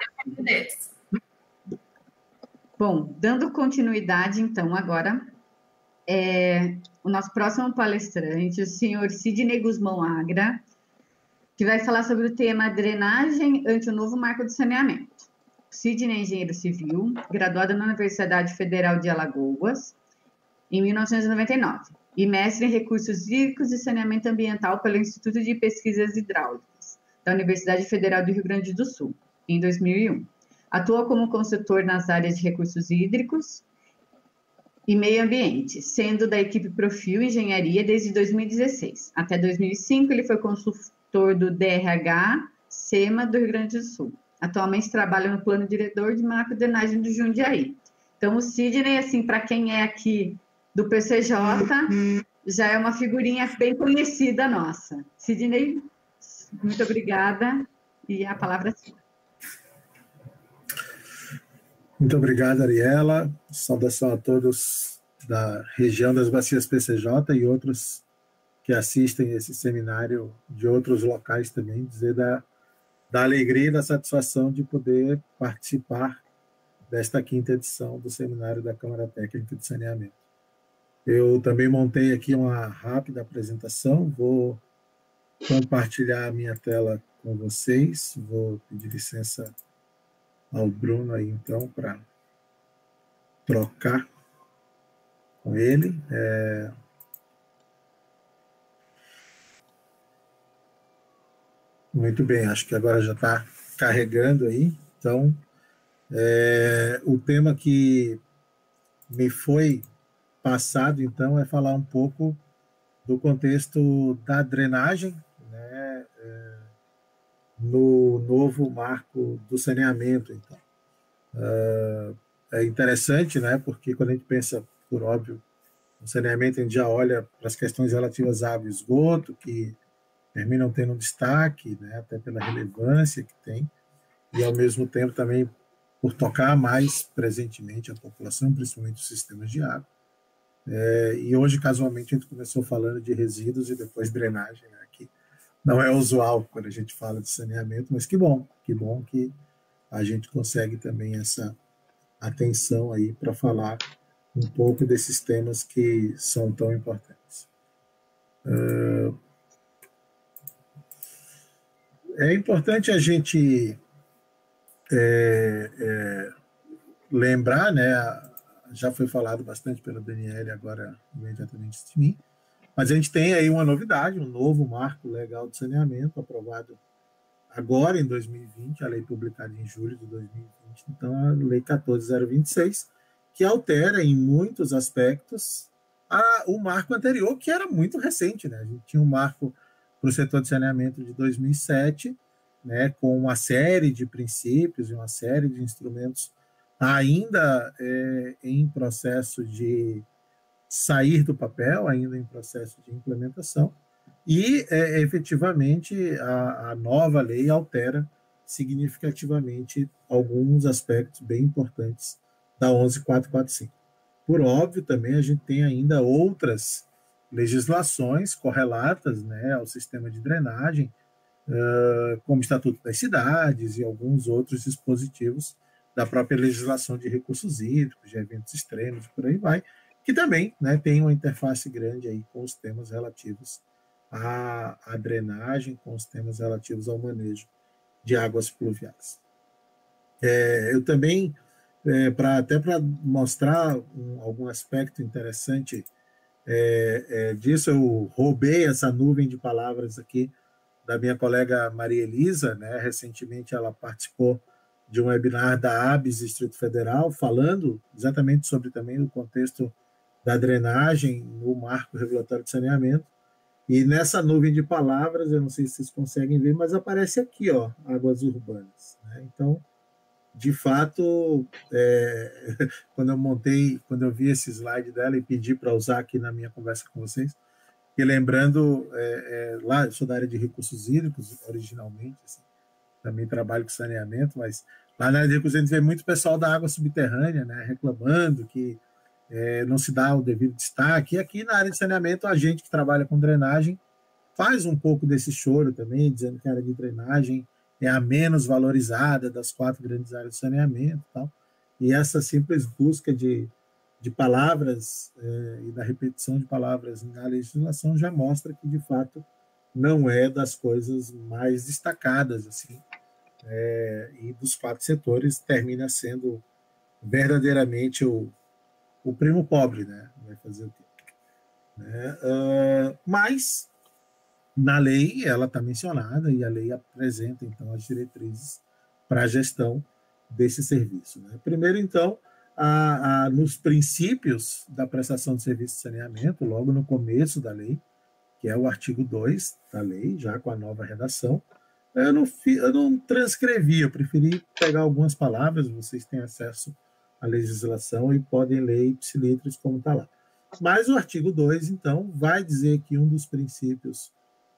Bom, dando continuidade, então, agora, é, o nosso próximo palestrante, o senhor Sidney Guzmão Agra, que vai falar sobre o tema drenagem ante o novo marco de saneamento. Sidney é engenheiro civil, graduado na Universidade Federal de Alagoas, em mil novecentos e noventa e nove, e mestre em recursos hídricos e saneamento ambiental pelo Instituto de Pesquisas Hidráulicas, da Universidade Federal do Rio Grande do Sul, em dois mil e um. Atua como consultor nas áreas de recursos hídricos e Meio Ambiente, sendo da equipe Profil Engenharia desde dois mil e dezesseis. Até dois mil e cinco, ele foi consultor do D R H SEMA do Rio Grande do Sul. Atualmente trabalha no plano diretor de macro-drenagem do Jundiaí. Então, o Sidney, assim, para quem é aqui do P C J, já é uma figurinha bem conhecida nossa. Sidney, muito obrigada, e a palavra é sua. Muito obrigado, Ariela. Saudação a todos da região das Bacias P C J e outros que assistem esse seminário de outros locais também, dizer da, da alegria e da satisfação de poder participar desta quinta edição do seminário da Câmara Técnica de Saneamento. Eu também montei aqui uma rápida apresentação, vou compartilhar a minha tela com vocês, vou pedir licença ao Bruno aí, então, para trocar com ele. É... Muito bem, acho que agora já está carregando aí. Então, é... o tema que me foi passado, então, é falar um pouco do contexto da drenagem, né, é... no novo marco do saneamento, então. Uh, é interessante, né, porque quando a gente pensa, por óbvio, no saneamento, a gente já olha para as questões relativas à água e esgoto, que terminam tendo um destaque, né, até pela relevância que tem, e ao mesmo tempo também por tocar mais presentemente a população, principalmente os sistemas de água. É, e hoje, casualmente, a gente começou falando de resíduos e depois drenagem, né, que não é usual quando a gente fala de saneamento, mas que bom, que bom que a gente consegue também essa atenção aí para falar um pouco desses temas que são tão importantes. Uh, é importante a gente é, é, lembrar, né, já foi falado bastante pela Daniela agora imediatamente de mim, mas a gente tem aí uma novidade, um novo marco legal de saneamento, aprovado agora em dois mil e vinte, a lei publicada em julho de dois mil e vinte, então a Lei quatorze mil vinte e seis, que altera em muitos aspectos a, o marco anterior, que era muito recente, né? A gente tinha um marco para o setor de saneamento de dois mil e sete, né, com uma série de princípios e uma série de instrumentos ainda é, em processo de sair do papel, ainda em processo de implementação, e é, efetivamente a, a nova lei altera significativamente alguns aspectos bem importantes da onze mil quatrocentos e quarenta e cinco. Por óbvio, também a gente tem ainda outras legislações correlatas, né, ao sistema de drenagem, uh, como o Estatuto das Cidades e alguns outros dispositivos da própria legislação de recursos hídricos, de eventos extremos, por aí vai, que também, né, tem uma interface grande aí com os temas relativos à, à drenagem, com os temas relativos ao manejo de águas pluviais. É, eu também, é, pra, até para mostrar um, algum aspecto interessante é, é, disso, eu roubei essa nuvem de palavras aqui da minha colega Maria Elisa, né, recentemente ela participou de um webinar da A B S Distrito Federal, falando exatamente sobre também o contexto da drenagem no marco regulatório de saneamento. E nessa nuvem de palavras, eu não sei se vocês conseguem ver, mas aparece aqui, ó, águas urbanas, né? Então, de fato, é, quando eu montei, quando eu vi esse slide dela e pedi para usar aqui na minha conversa com vocês, e lembrando, é, é, lá eu sou da área de recursos hídricos, originalmente, assim, também trabalho com saneamento, mas lá na área de recursos a gente vê muito pessoal da água subterrânea, né, reclamando que é, não se dá o devido destaque. E aqui na área de saneamento, a gente que trabalha com drenagem faz um pouco desse choro também, dizendo que a área de drenagem é a menos valorizada das quatro grandes áreas de saneamento e tal. E essa simples busca de, de palavras é, e da repetição de palavras na legislação já mostra que, de fato, não é das coisas mais destacadas, assim, é, e dos quatro setores termina sendo verdadeiramente o, o primo pobre, né? Vai fazer o quê? Né? Uh, mas, na lei, ela está mencionada e a lei apresenta, então, as diretrizes para a gestão desse serviço, né? Primeiro, então, a, a, nos princípios da prestação de serviço de saneamento, logo no começo da lei, que é o artigo dois da lei, já com a nova redação, eu não, eu não transcrevi, eu preferi pegar algumas palavras, vocês têm acesso à legislação e podem ler ipsilitris como está lá. Mas o artigo dois, então, vai dizer que um dos princípios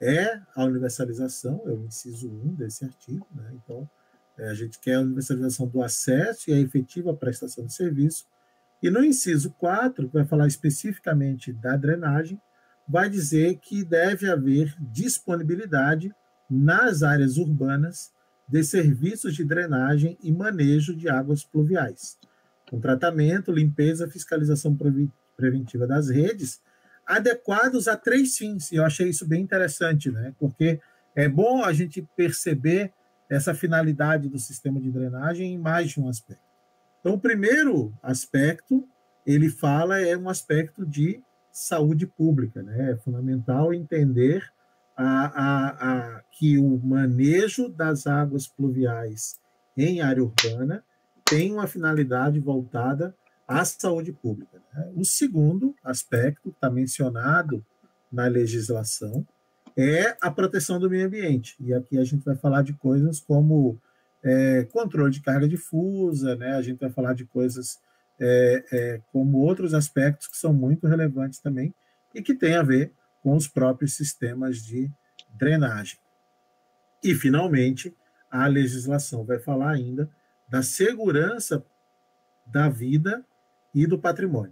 é a universalização, é o inciso um desse artigo, né? Então, é, a gente quer a universalização do acesso e a efetiva prestação de serviço. E no inciso quatro, que vai falar especificamente da drenagem, vai dizer que deve haver disponibilidade nas áreas urbanas de serviços de drenagem e manejo de águas pluviais, com tratamento, limpeza, fiscalização preventiva das redes, adequados a três fins. E eu achei isso bem interessante, né? Porque é bom a gente perceber essa finalidade do sistema de drenagem em mais de um aspecto. Então, o primeiro aspecto, ele fala, é um aspecto de saúde pública, né? É fundamental entender a, a, a, que o manejo das águas pluviais em área urbana tem uma finalidade voltada à saúde pública, né? O segundo aspecto, que está mencionado na legislação, é a proteção do meio ambiente. E aqui a gente vai falar de coisas como é, controle de carga difusa, né? A gente vai falar de coisas é, é, como outros aspectos que são muito relevantes também e que têm a ver com os próprios sistemas de drenagem. E, finalmente, a legislação vai falar ainda da segurança da vida e do patrimônio,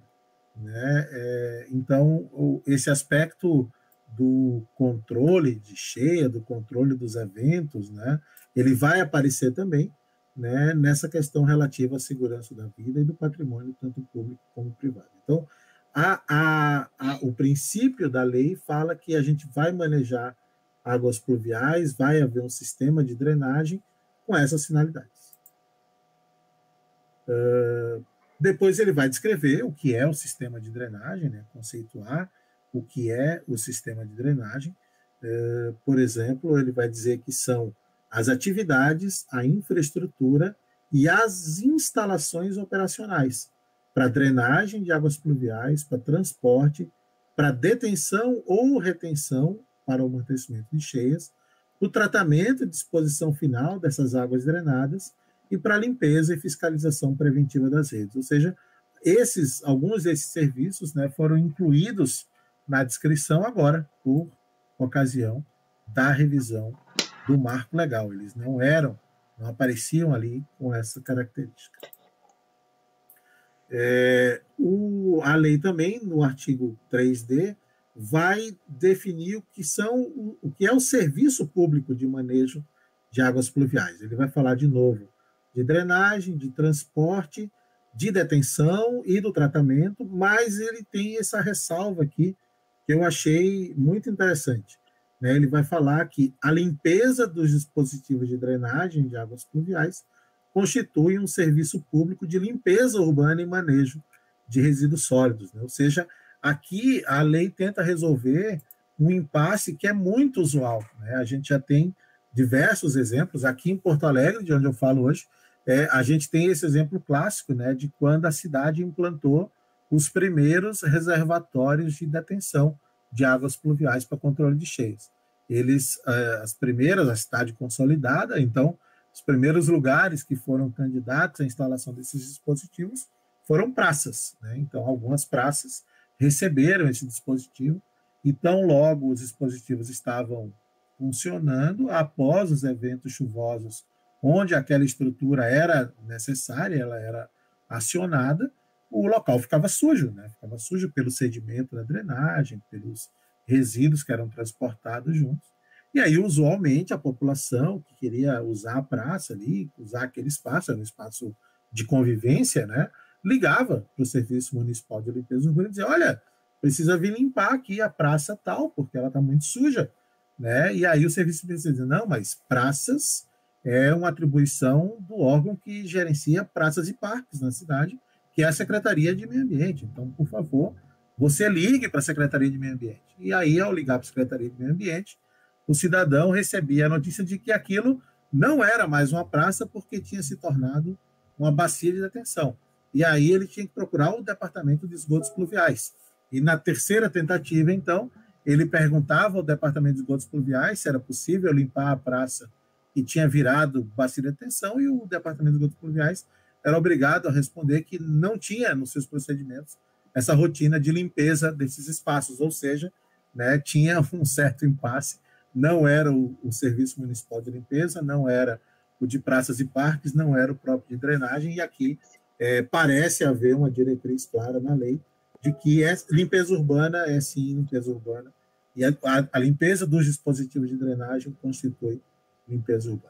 né? É, então, o, esse aspecto do controle de cheia, do controle dos eventos, né, ele vai aparecer também, né, nessa questão relativa à segurança da vida e do patrimônio, tanto público como privado. Então, a, a, a, o princípio da lei fala que a gente vai manejar águas pluviais, vai haver um sistema de drenagem com essas finalidades. Uh, depois ele vai descrever o que é o sistema de drenagem, né, conceituar o que é o sistema de drenagem. Uh, por exemplo, ele vai dizer que são as atividades, a infraestrutura e as instalações operacionais para drenagem de águas pluviais, para transporte, para detenção ou retenção para o amortecimento de cheias, o tratamento e disposição final dessas águas drenadas e para limpeza e fiscalização preventiva das redes. Ou seja, esses, alguns desses serviços, né, foram incluídos na descrição agora, por ocasião da revisão do marco legal. Eles não eram, não apareciam ali com essa característica. É, o, a lei também, no artigo três D, vai definir o que, são, o, o que é o serviço público de manejo de águas pluviais. Ele vai falar de novo de drenagem, de transporte, de detenção e do tratamento, mas ele tem essa ressalva aqui que eu achei muito interessante, né? Ele vai falar que a limpeza dos dispositivos de drenagem de águas pluviais constitui um serviço público de limpeza urbana e manejo de resíduos sólidos, né? Ou seja, aqui a lei tenta resolver um impasse que é muito usual, né? A gente já tem diversos exemplos. Aqui em Porto Alegre, de onde eu falo hoje, é, a gente tem esse exemplo clássico, né, de quando a cidade implantou os primeiros reservatórios de detenção de águas pluviais para controle de cheias. Eles, as primeiras, a cidade consolidada, então, os primeiros lugares que foram candidatos à instalação desses dispositivos foram praças, né? Então, algumas praças receberam esse dispositivo, e tão logo os dispositivos estavam funcionando, após os eventos chuvosos, onde aquela estrutura era necessária, ela era acionada, o local ficava sujo, né? Ficava sujo pelo sedimento da drenagem, pelos resíduos que eram transportados juntos. E aí, usualmente, a população que queria usar a praça ali, usar aquele espaço, era um espaço de convivência, né, ligava para o Serviço Municipal de Limpeza Urbana e dizia: olha, precisa vir limpar aqui a praça tal, porque ela está muito suja, né? E aí o serviço dizia: não, mas praças é uma atribuição do órgão que gerencia praças e parques na cidade, que é a Secretaria de Meio Ambiente. Então, por favor, você ligue para a Secretaria de Meio Ambiente. E aí, ao ligar para a Secretaria de Meio Ambiente, o cidadão recebia a notícia de que aquilo não era mais uma praça, porque tinha se tornado uma bacia de detenção. e aí ele tinha que procurar o departamento de esgotos pluviais. E na terceira tentativa, então, ele perguntava ao departamento de esgotos pluviais se era possível limpar a praça que tinha virado bacia de atenção, e o departamento de esgotos pluviais era obrigado a responder que não tinha nos seus procedimentos essa rotina de limpeza desses espaços, ou seja, né, tinha um certo impasse, não era o, o Serviço Municipal de Limpeza, não era o de praças e parques, não era o próprio de drenagem, e aqui é, parece haver uma diretriz clara na lei de que é, limpeza urbana é sim limpeza urbana, e a, a, a limpeza dos dispositivos de drenagem constitui limpeza urbana.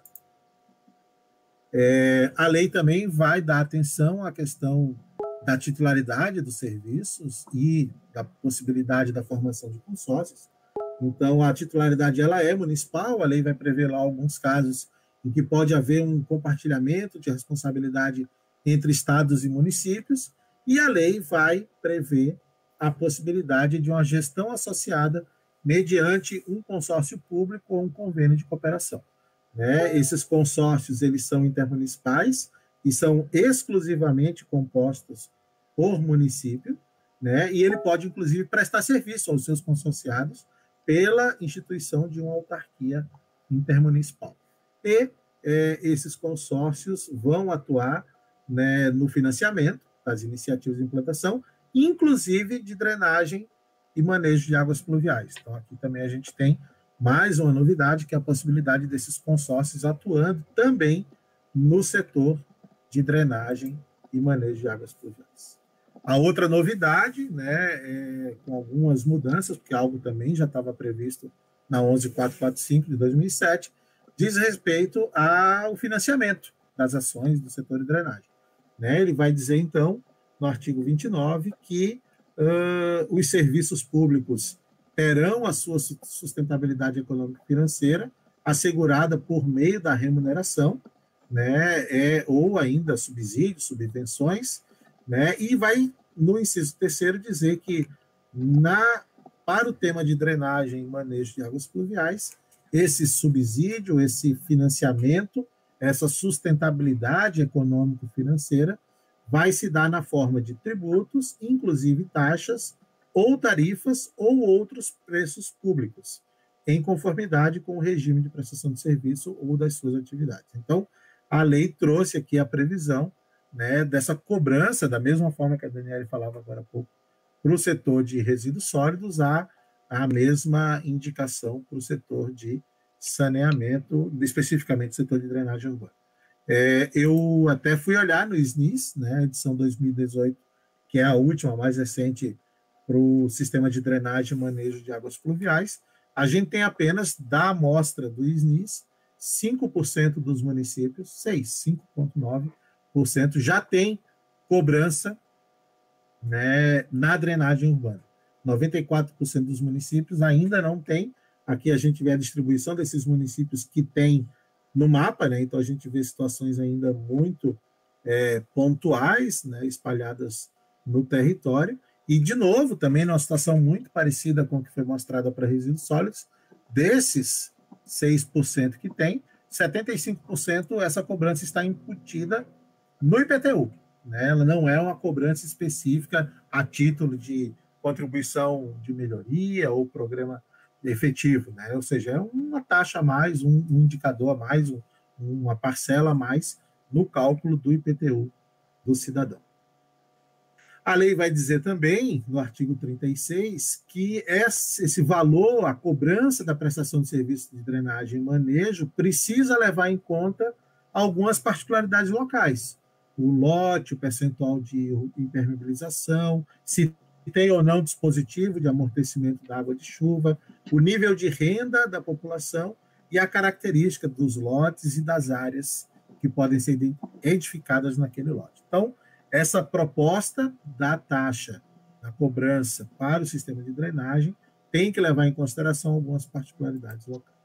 É, a lei também vai dar atenção à questão da titularidade dos serviços e da possibilidade da formação de consórcios. Então, a titularidade ela é municipal, a lei vai prever lá alguns casos em que pode haver um compartilhamento de responsabilidade entre estados e municípios, e a lei vai prever a possibilidade de uma gestão associada mediante um consórcio público ou um convênio de cooperação. Né? Esses consórcios eles são intermunicipais e são exclusivamente compostos por município, né? E ele pode, inclusive, prestar serviço aos seus consorciados pela instituição de uma autarquia intermunicipal. E é, esses consórcios vão atuar, né, no financiamento das iniciativas de implantação, inclusive de drenagem e manejo de águas pluviais. Então, aqui também a gente tem mais uma novidade, que é a possibilidade desses consórcios atuando também no setor de drenagem e manejo de águas pluviais. A outra novidade, né, é, com algumas mudanças, porque algo também já estava previsto na onze mil quatrocentos e quarenta e cinco de dois mil e sete, diz respeito ao financiamento das ações do setor de drenagem. Né? Ele vai dizer, então, no artigo vinte e nove, que uh, os serviços públicos terão a sua sustentabilidade econômica e financeira assegurada por meio da remuneração, né, é, ou ainda subsídios, subvenções, né, e vai, no inciso terceiro, dizer que na, para o tema de drenagem e manejo de águas pluviais, esse subsídio, esse financiamento, essa sustentabilidade econômico-financeira vai se dar na forma de tributos, inclusive taxas, ou tarifas ou outros preços públicos, em conformidade com o regime de prestação de serviço ou das suas atividades. Então, a lei trouxe aqui a previsão, né, dessa cobrança, da mesma forma que a Daniela falava agora há pouco, para o setor de resíduos sólidos, há a mesma indicação para o setor de saneamento, especificamente o setor de drenagem urbana. É, eu até fui olhar no S N I S, né, edição dois mil e dezoito, que é a última, a mais recente, para o sistema de drenagem e manejo de águas pluviais. A gente tem apenas, da amostra do S N I S, cinco por cento dos municípios, seis, cinco vírgula nove por cento, já tem cobrança, né, na drenagem urbana. noventa e quatro por cento dos municípios ainda não tem. Aqui a gente vê a distribuição desses municípios que tem no mapa, né? Então a gente vê situações ainda muito é, pontuais, né, espalhadas no território. E, de novo, também numa situação muito parecida com o que foi mostrada para resíduos sólidos, desses seis por cento que tem, setenta e cinco por cento essa cobrança está incutida no I P T U. Né? Ela não é uma cobrança específica a título de contribuição de melhoria ou programa efetivo. Né? Ou seja, é uma taxa a mais, um, um indicador a mais, um, uma parcela a mais no cálculo do I P T U do cidadão. A lei vai dizer também, no artigo trinta e seis, que esse valor, a cobrança da prestação de serviço de drenagem e manejo, precisa levar em conta algumas particularidades locais. O lote, o percentual de impermeabilização, se tem ou não dispositivo de amortecimento da água de chuva, o nível de renda da população e a característica dos lotes e das áreas que podem ser edificadas naquele lote. Então, essa proposta da taxa, da cobrança para o sistema de drenagem, tem que levar em consideração algumas particularidades locais.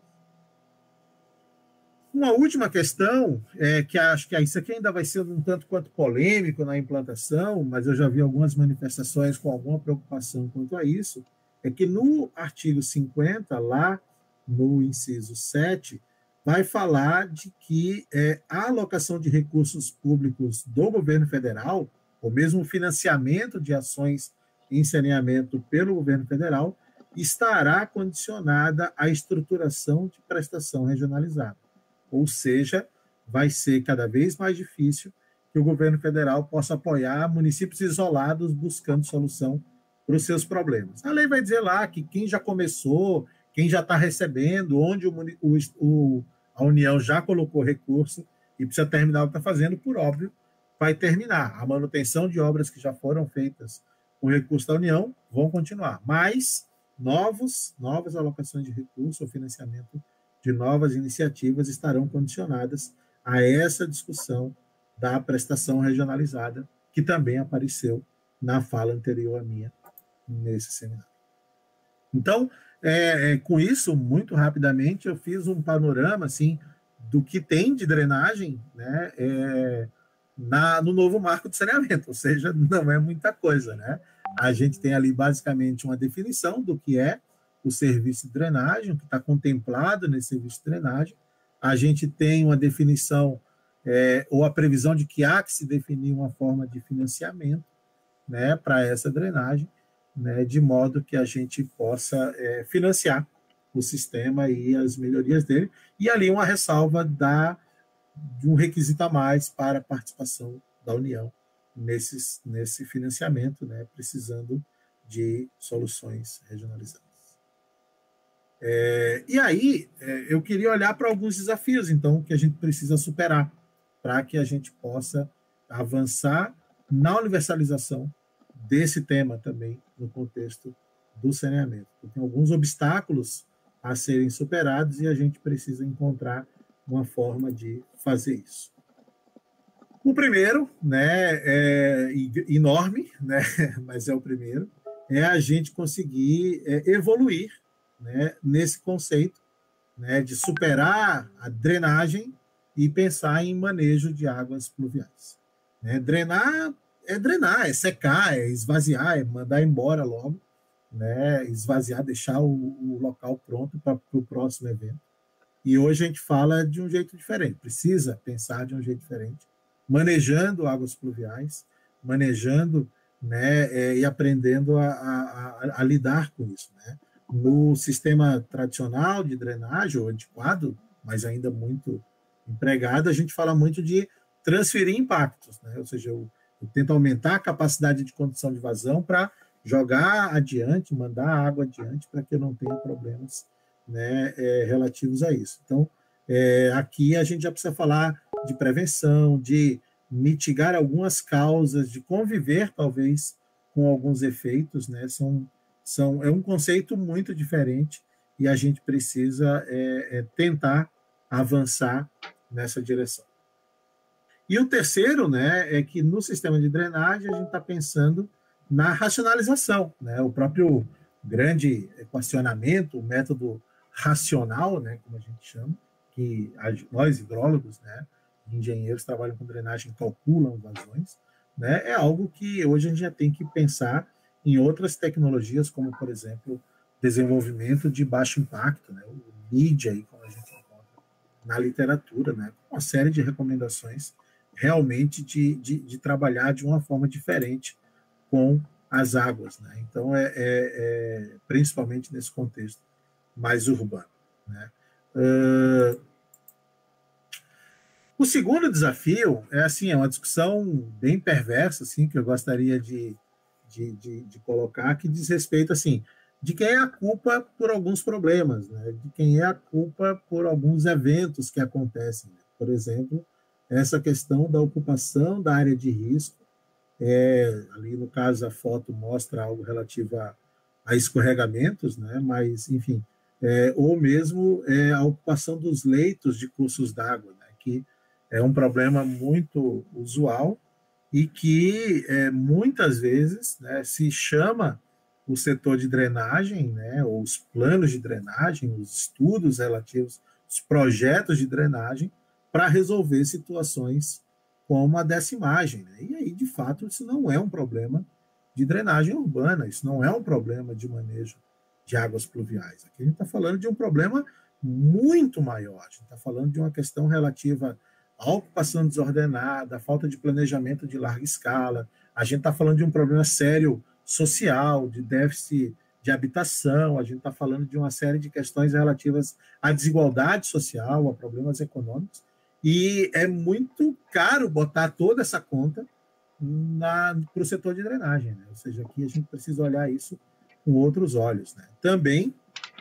Uma última questão, é, que acho que isso aqui ainda vai ser um tanto quanto polêmico na implantação, mas eu já vi algumas manifestações com alguma preocupação quanto a isso, é que no artigo cinquenta, lá no inciso sete, vai falar de que é, a alocação de recursos públicos do governo federal ou mesmo o financiamento de ações em saneamento pelo governo federal, estará condicionada à estruturação de prestação regionalizada. Ou seja, vai ser cada vez mais difícil que o governo federal possa apoiar municípios isolados buscando solução para os seus problemas. A lei vai dizer lá que quem já começou, quem já está recebendo, onde o, o, o, a União já colocou recurso e precisa terminar o que está fazendo, por óbvio, vai terminar. A manutenção de obras que já foram feitas com recurso da União vão continuar, mas novos, novas alocações de recursos ou financiamento de novas iniciativas estarão condicionadas a essa discussão da prestação regionalizada, que também apareceu na fala anterior à minha nesse seminário. Então, é, é, com isso, muito rapidamente, eu fiz um panorama assim, do que tem de drenagem, né, é, na, no novo marco de saneamento, ou seja, não é muita coisa, né? A gente tem ali basicamente uma definição do que é o serviço de drenagem, o que está contemplado nesse serviço de drenagem. A gente tem uma definição, é, ou a previsão de que há que se definir uma forma de financiamento, né, para essa drenagem, né, de modo que a gente possa é, financiar o sistema e as melhorias dele, e ali uma ressalva da, de um requisito a mais para a participação da União nesses, nesse financiamento, né, precisando de soluções regionalizadas. É, e aí, é, eu queria olhar para alguns desafios, então, que a gente precisa superar para que a gente possa avançar na universalização desse tema também no contexto do saneamento. Tem alguns obstáculos a serem superados e a gente precisa encontrar uma forma de fazer isso. O primeiro, né, é enorme, né, mas é o primeiro, é a gente conseguir é, evoluir, né, nesse conceito, né, de superar a drenagem e pensar em manejo de águas pluviais. Né? Drenar é drenar, é secar, é esvaziar, é mandar embora logo, né? Esvaziar, deixar o, o local pronto para o próximo evento. E hoje a gente fala de um jeito diferente, precisa pensar de um jeito diferente, manejando águas pluviais, manejando, né, é, e aprendendo a, a, a lidar com isso. Né? No sistema tradicional de drenagem, ou antiquado, mas ainda muito empregado, a gente fala muito de transferir impactos, né? Ou seja, eu, eu tento aumentar a capacidade de condução de vazão para jogar adiante, mandar a água adiante, para que eu não tenha problemas, né, é, relativos a isso. Então, é, aqui a gente já precisa falar de prevenção, de mitigar algumas causas, de conviver, talvez, com alguns efeitos, né? São, são, é um conceito muito diferente e a gente precisa é, é, tentar avançar nessa direção. E o terceiro, né, é que no sistema de drenagem a gente está pensando na racionalização, né? O próprio grande equacionamento, o método racional, né, como a gente chama, que nós hidrólogos, né, engenheiros trabalham com drenagem, calculam vazões, né, é algo que hoje a gente já tem que pensar em outras tecnologias, como, por exemplo, desenvolvimento de baixo impacto, né, o N I D, aí, como a gente encontra na literatura, né, uma série de recomendações realmente de, de, de trabalhar de uma forma diferente com as águas. Né? Então, é, é, é principalmente nesse contexto mais urbano. Né? Uh, o segundo desafio é, assim, é uma discussão bem perversa, assim, que eu gostaria de, de, de, de colocar, que diz respeito, assim, de quem é a culpa por alguns problemas, né? De quem é a culpa por alguns eventos que acontecem. Né? Por exemplo, essa questão da ocupação da área de risco, é, ali no caso a foto mostra algo relativo a, a escorregamentos, né? Mas, enfim, é, ou mesmo é, a ocupação dos leitos de cursos d'água, né? Que é um problema muito usual e que é, muitas vezes, né, se chama o setor de drenagem, né, ou os planos de drenagem, os estudos relativos, os projetos de drenagem, para resolver situações como a dessa imagem. Né? E aí, de fato, isso não é um problema de drenagem urbana, isso não é um problema de manejo de águas pluviais. Aqui a gente está falando de um problema muito maior, a gente está falando de uma questão relativa à ocupação desordenada, à falta de planejamento de larga escala, A gente está falando de um problema sério social, de déficit de habitação, a gente está falando de uma série de questões relativas à desigualdade social, a problemas econômicos, e é muito caro botar toda essa conta para o setor de drenagem, né? Ou seja, aqui a gente precisa olhar isso com outros olhos, né? Também,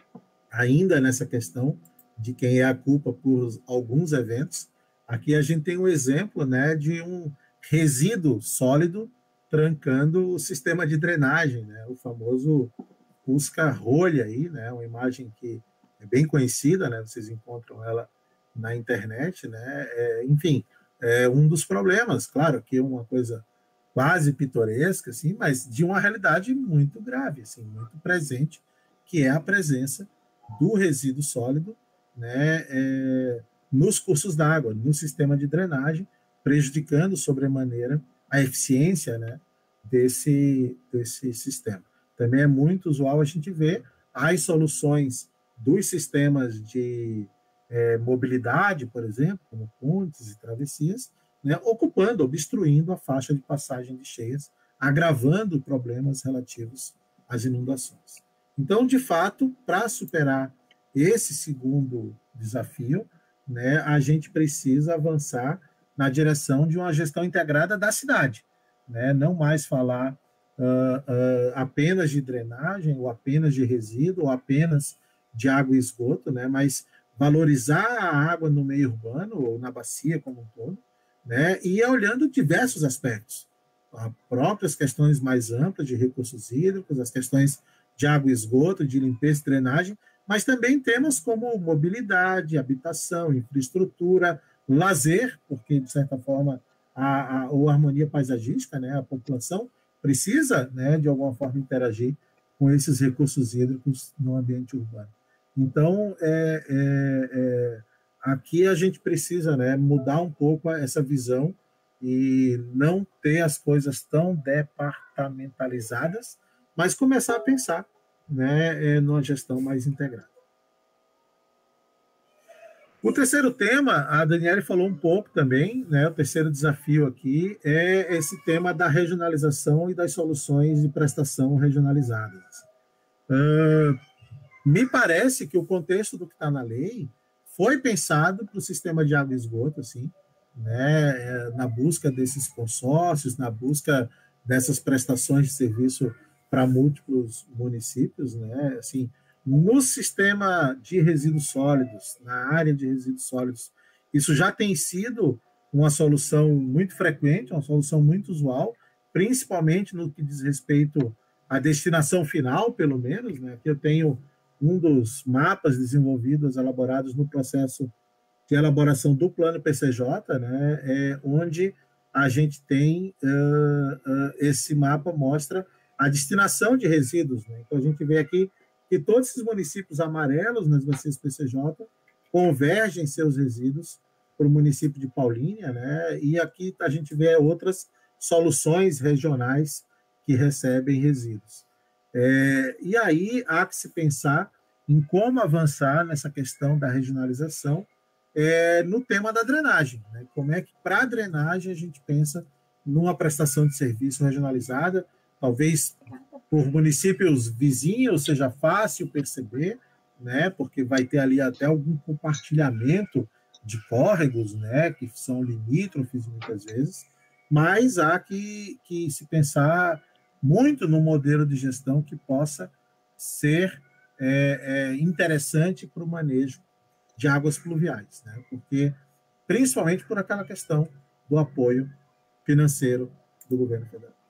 ainda nessa questão de quem é a culpa por alguns eventos, aqui a gente tem um exemplo, né, de um resíduo sólido trancando o sistema de drenagem, né? O famoso Cusca-rolha aí, né? Uma imagem que é bem conhecida, né? Vocês encontram ela na internet, né? É, enfim, é um dos problemas, claro, que é uma coisa quase pitoresca, assim, mas de uma realidade muito grave, assim, muito presente, que é a presença do resíduo sólido, né? É, nos cursos d'água, no sistema de drenagem, prejudicando sobremaneira a eficiência, né, desse, desse sistema. Também é muito usual a gente ver as soluções dos sistemas de é, mobilidade, por exemplo, como pontes e travessias, né, ocupando, obstruindo a faixa de passagem de cheias, agravando problemas relativos às inundações. Então, de fato, para superar esse segundo desafio, né, a gente precisa avançar na direção de uma gestão integrada da cidade, né, não mais falar uh, uh, apenas de drenagem, ou apenas de resíduo, ou apenas de água e esgoto, né, mas valorizar a água no meio urbano, ou na bacia como um todo, né, e olhando diversos aspectos, as próprias questões mais amplas de recursos hídricos, as questões de água e esgoto, de limpeza e drenagem, mas também temas como mobilidade, habitação, infraestrutura, lazer, porque, de certa forma, a, a, ou harmonia paisagística, né, a população precisa, né, de alguma forma, interagir com esses recursos hídricos no ambiente urbano. Então, é, é, é, aqui a gente precisa, né, mudar um pouco essa visão e não ter as coisas tão departamentalizadas, mas começar a pensar, né, numa gestão mais integrada. O terceiro tema, a Daniele falou um pouco também, né, o terceiro desafio aqui é esse tema da regionalização e das soluções de prestação regionalizadas. Uh, me parece que o contexto do que está na lei foi pensado para o sistema de água e esgoto, assim, né, na busca desses consórcios, na busca dessas prestações de serviço para múltiplos municípios, né? Assim, no sistema de resíduos sólidos, na área de resíduos sólidos, isso já tem sido uma solução muito frequente, uma solução muito usual, principalmente no que diz respeito à destinação final, pelo menos, né? Aqui eu tenho um dos mapas desenvolvidos, elaborados no processo de elaboração do plano P C J, né? É, onde a gente tem uh, uh, esse mapa mostra a destinação de resíduos, né? Então, a gente vê aqui que todos esses municípios amarelos nas bacias P C J convergem seus resíduos para o município de Paulínia, né? E aqui a gente vê outras soluções regionais que recebem resíduos. É, e aí há que se pensar em como avançar nessa questão da regionalização é, no tema da drenagem, né? Como é que, para a drenagem, a gente pensa numa prestação de serviço regionalizada, talvez por municípios vizinhos seja fácil perceber, né, porque vai ter ali até algum compartilhamento de córregos, né, que são limítrofes muitas vezes, mas há que, que se pensar muito no modelo de gestão que possa ser é, é, interessante para o manejo de águas pluviais, né, porque principalmente por aquela questão do apoio financeiro do governo federal.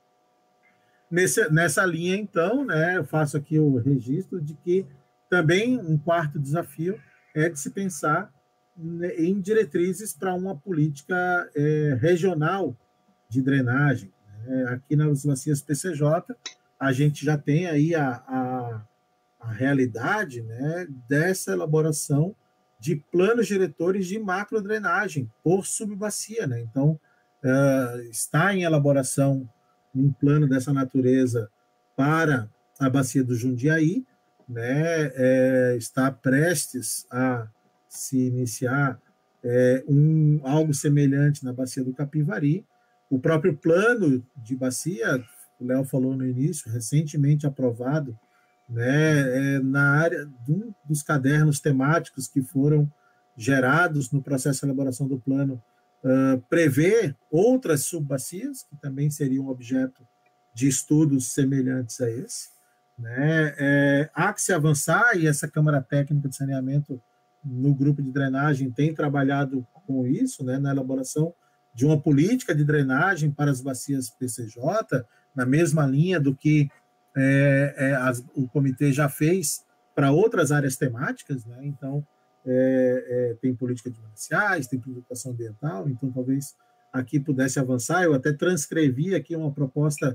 Nesse, nessa linha, então, né, eu faço aqui o registro de que também um quarto desafio é de se pensar em diretrizes para uma política é, regional de drenagem. É, aqui nas bacias P C J, a gente já tem aí a, a, a realidade, né, dessa elaboração de planos diretores de macrodrenagem por subbacia, né? Então, uh, está em elaboração um plano dessa natureza para a bacia do Jundiaí, né? É, está prestes a se iniciar é, um, algo semelhante na bacia do Capivari. o próprio plano de bacia, o Léo falou no início, recentemente aprovado, né, é, na área de um dos cadernos temáticos que foram gerados no processo de elaboração do plano, uh, prevê outras subbacias, que também seriam objeto de estudos semelhantes a esse. Né? É, há que se avançar, e essa Câmara Técnica de Saneamento, no grupo de drenagem, tem trabalhado com isso, né, na elaboração de uma política de drenagem para as bacias P C J, na mesma linha do que é, é, as, o comitê já fez para outras áreas temáticas, né? Então, é, é, tem política de mananciais, tem educação ambiental, então talvez aqui pudesse avançar. Eu até transcrevi aqui uma proposta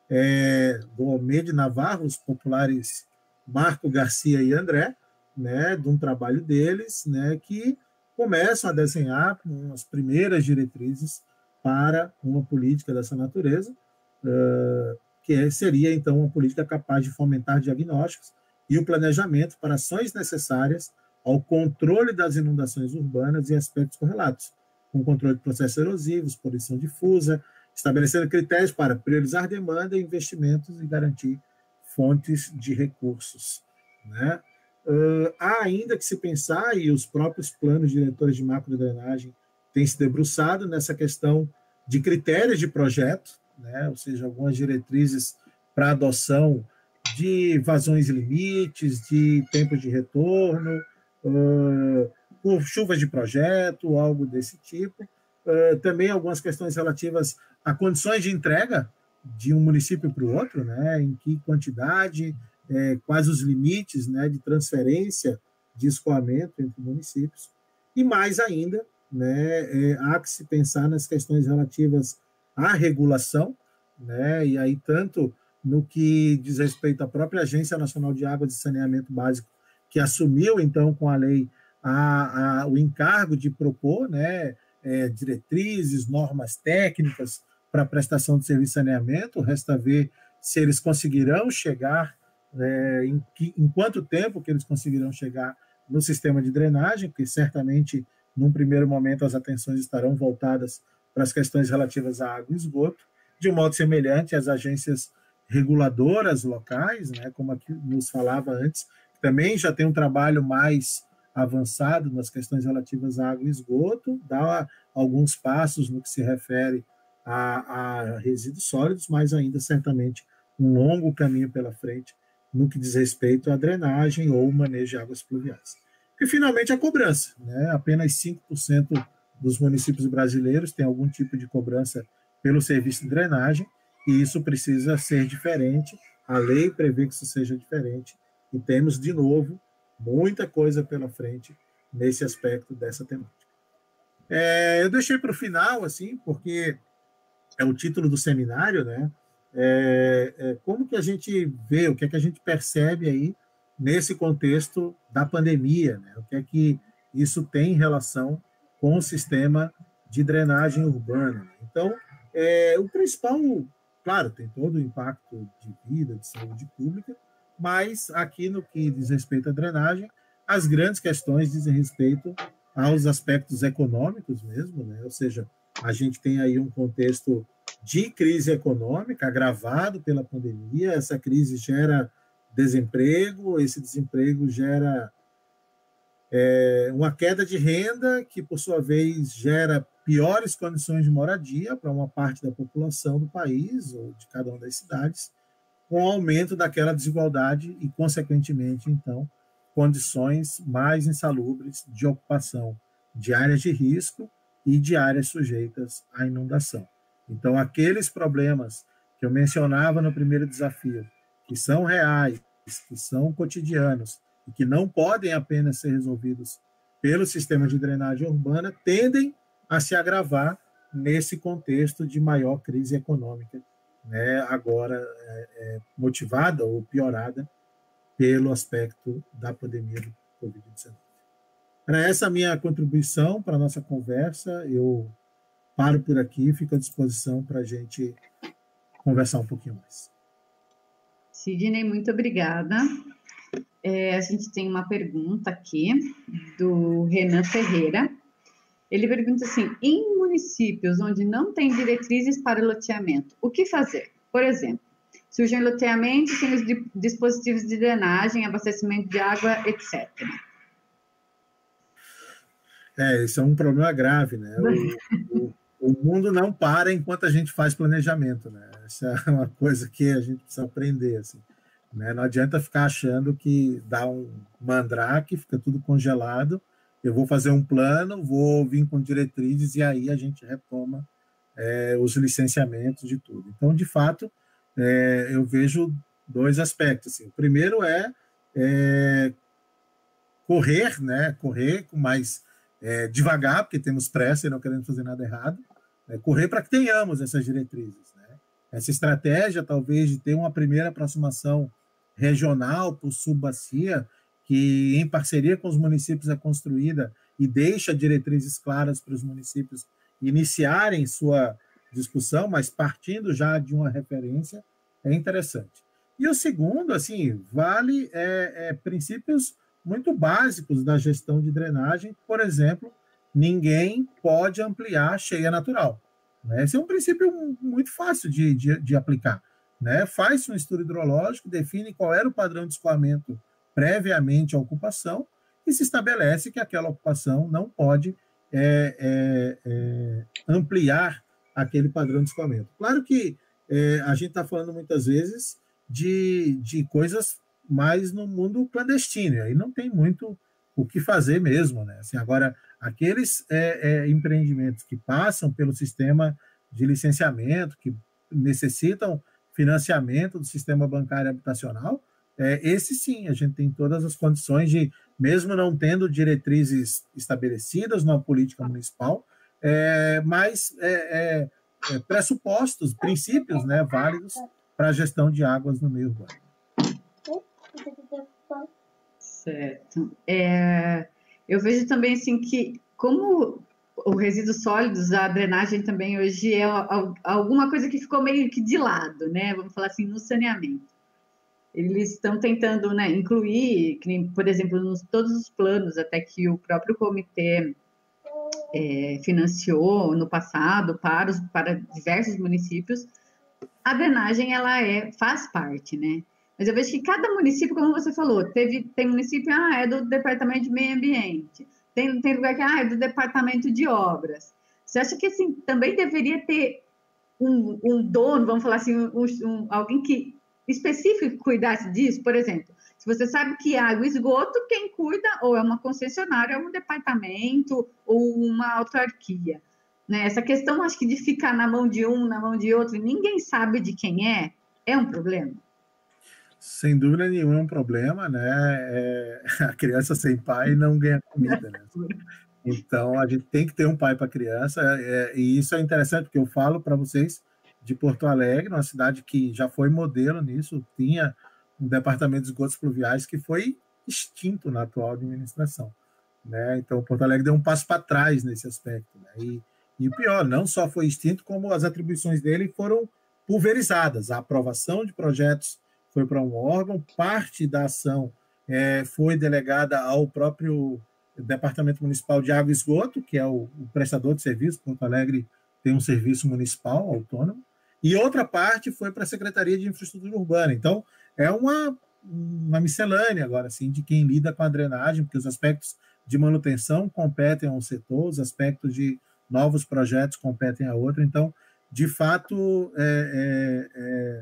é, do Almeida Navarro, os populares Marco Garcia e André, né, de um trabalho deles, né, que começam a desenhar as primeiras diretrizes para uma política dessa natureza, uh, que seria, então, uma política capaz de fomentar diagnósticos e o planejamento para ações necessárias ao controle das inundações urbanas e aspectos correlatos, com controle de processos erosivos, poluição difusa, estabelecendo critérios para priorizar demanda, investimentos e garantir fontes de recursos. Né? Uh, há ainda que se pensar, e os próprios planos diretores de macrodrenagem têm se debruçado nessa questão de critérios de projeto, né? Ou seja, algumas diretrizes para adoção de vazões e limites, de tempo de retorno, uh, por chuvas de projeto, algo desse tipo. Uh, também algumas questões relativas a condições de entrega de um município para o outro, né? Em que quantidade, é, quais os limites, né, de transferência de escoamento entre municípios. E mais ainda, né, é, há que se pensar nas questões relativas à regulação, né, e aí tanto no que diz respeito à própria Agência Nacional de Águas e Saneamento Básico, que assumiu, então, com a lei, a, a, o encargo de propor, né, é, diretrizes, normas técnicas para a prestação de serviço de saneamento. Resta ver se eles conseguirão chegar, é, em, que, em quanto tempo que eles conseguirão chegar no sistema de drenagem, porque certamente, num primeiro momento, as atenções estarão voltadas para as questões relativas à água e esgoto, de um modo semelhante às agências reguladoras locais, né, como aqui nos falava antes, que também já tem um trabalho mais avançado nas questões relativas à água e esgoto, dá alguns passos no que se refere a, a resíduos sólidos, mas ainda certamente um longo caminho pela frente no que diz respeito à drenagem ou manejo de águas pluviais. E, finalmente, a cobrança. Né? Apenas cinco por cento dos municípios brasileiros têm algum tipo de cobrança pelo serviço de drenagem, e isso precisa ser diferente. A lei prevê que isso seja diferente, e temos, de novo, muita coisa pela frente nesse aspecto dessa temática. É, eu deixei para o final, assim, porque é o título do seminário, né? É, é, como que a gente vê, o que é que a gente percebe aí nesse contexto da pandemia, né? O que é que isso tem em relação com o sistema de drenagem urbana. Né? Então, é, o principal, claro, tem todo o impacto de vida, de saúde pública, mas aqui no que diz respeito à drenagem, as grandes questões dizem respeito aos aspectos econômicos mesmo, né? Ou seja, a gente tem aí um contexto de crise econômica agravado pela pandemia. Essa crise gera desemprego, esse desemprego gera é, uma queda de renda que, por sua vez, gera piores condições de moradia para uma parte da população do país ou de cada uma das cidades, com o aumento daquela desigualdade e, consequentemente, então, condições mais insalubres de ocupação de áreas de risco e de áreas sujeitas à inundação. Então, aqueles problemas que eu mencionava no primeiro desafio, que são reais, que são cotidianos e que não podem apenas ser resolvidos pelo sistema de drenagem urbana, tendem a se agravar nesse contexto de maior crise econômica, né, agora é, é, motivada ou piorada pelo aspecto da pandemia do covid dezenove. Era essa a minha contribuição para a nossa conversa. Eu paro por aqui e fico à disposição para a gente conversar um pouquinho mais. Sidney, muito obrigada. É, a gente tem uma pergunta aqui do Renan Ferreira. Ele pergunta assim: em municípios onde não tem diretrizes para o loteamento, o que fazer? Por exemplo, surgem loteamentos sem os dispositivos de drenagem, abastecimento de água, etcétera. É, isso é um problema grave, né? O, o, o mundo não para enquanto a gente faz planejamento, né? Essa é uma coisa que a gente precisa aprender, assim, né? Não adianta ficar achando que dá um mandrake, fica tudo congelado, eu vou fazer um plano, vou vir com diretrizes e aí a gente retoma é, os licenciamentos de tudo. Então, de fato, é, eu vejo dois aspectos. Assim. O primeiro é, é correr, né? Correr com mais é, devagar, porque temos pressa e não queremos fazer nada errado, é, correr para que tenhamos essas diretrizes. Né? Essa estratégia, talvez, de ter uma primeira aproximação regional por subbacia, que em parceria com os municípios é construída e deixa diretrizes claras para os municípios iniciarem sua discussão, mas partindo já de uma referência, é interessante. E o segundo, assim, vale é, é, princípios muito básicos da gestão de drenagem. Por exemplo, ninguém pode ampliar a cheia natural. Né? Esse é um princípio muito fácil de, de, de aplicar. Né? Faz um estudo hidrológico, define qual era o padrão de escoamento previamente à ocupação e se estabelece que aquela ocupação não pode é, é, é, ampliar aquele padrão de escoamento. Claro que é, a gente está falando muitas vezes de, de coisas mais no mundo clandestino, e aí não tem muito o que fazer mesmo. Né? Assim, agora, aqueles é, é, empreendimentos que passam pelo sistema de licenciamento, que necessitam financiamento do sistema bancário habitacional, é, esse sim, a gente tem todas as condições de, mesmo não tendo diretrizes estabelecidas numa política municipal, é, mas é, é, é, pressupostos, princípios, né, válidos para a gestão de águas no meio urbano. Certo. É, eu vejo também assim que, como o resíduos sólidos, a drenagem também hoje é alguma coisa que ficou meio que de lado, né? Vamos falar assim, no saneamento. Eles estão tentando, né, incluir, por exemplo, nos todos os planos, até que o próprio comitê é, financiou no passado para, os, para diversos municípios, a drenagem, ela é, faz parte, né? Mas eu vejo que cada município, como você falou, teve, tem município, ah, é do Departamento de Meio Ambiente, tem, tem lugar que ah, é do Departamento de Obras. Você acha que, assim, também deveria ter um, um dono, vamos falar assim, um, um, alguém que específico que cuidasse disso? Por exemplo, se você sabe que água e esgoto, quem cuida ou é uma concessionária, ou um departamento, ou uma autarquia. Né? Essa questão, acho que de ficar na mão de um, na mão de outro, e ninguém sabe de quem é, é um problema. Sem dúvida nenhuma é um problema, né? É, a criança sem pai não ganha comida, né? Então, a gente tem que ter um pai para a criança, é, e isso é interessante, porque eu falo para vocês de Porto Alegre, uma cidade que já foi modelo nisso, tinha um departamento de esgotos pluviais que foi extinto na atual administração. Né? Então, Porto Alegre deu um passo para trás nesse aspecto. Né? E, e o pior, não só foi extinto, como as atribuições dele foram pulverizadas. A aprovação de projetos foi para um órgão, parte da ação é, foi delegada ao próprio Departamento Municipal de Água e Esgoto, que é o, o prestador de serviço. Porto Alegre tem um serviço municipal autônomo, e outra parte foi para a Secretaria de Infraestrutura Urbana. Então, é uma, uma miscelânea agora, assim, de quem lida com a drenagem, porque os aspectos de manutenção competem ao setor, os aspectos de novos projetos competem a outro. Então, de fato, é, é, é,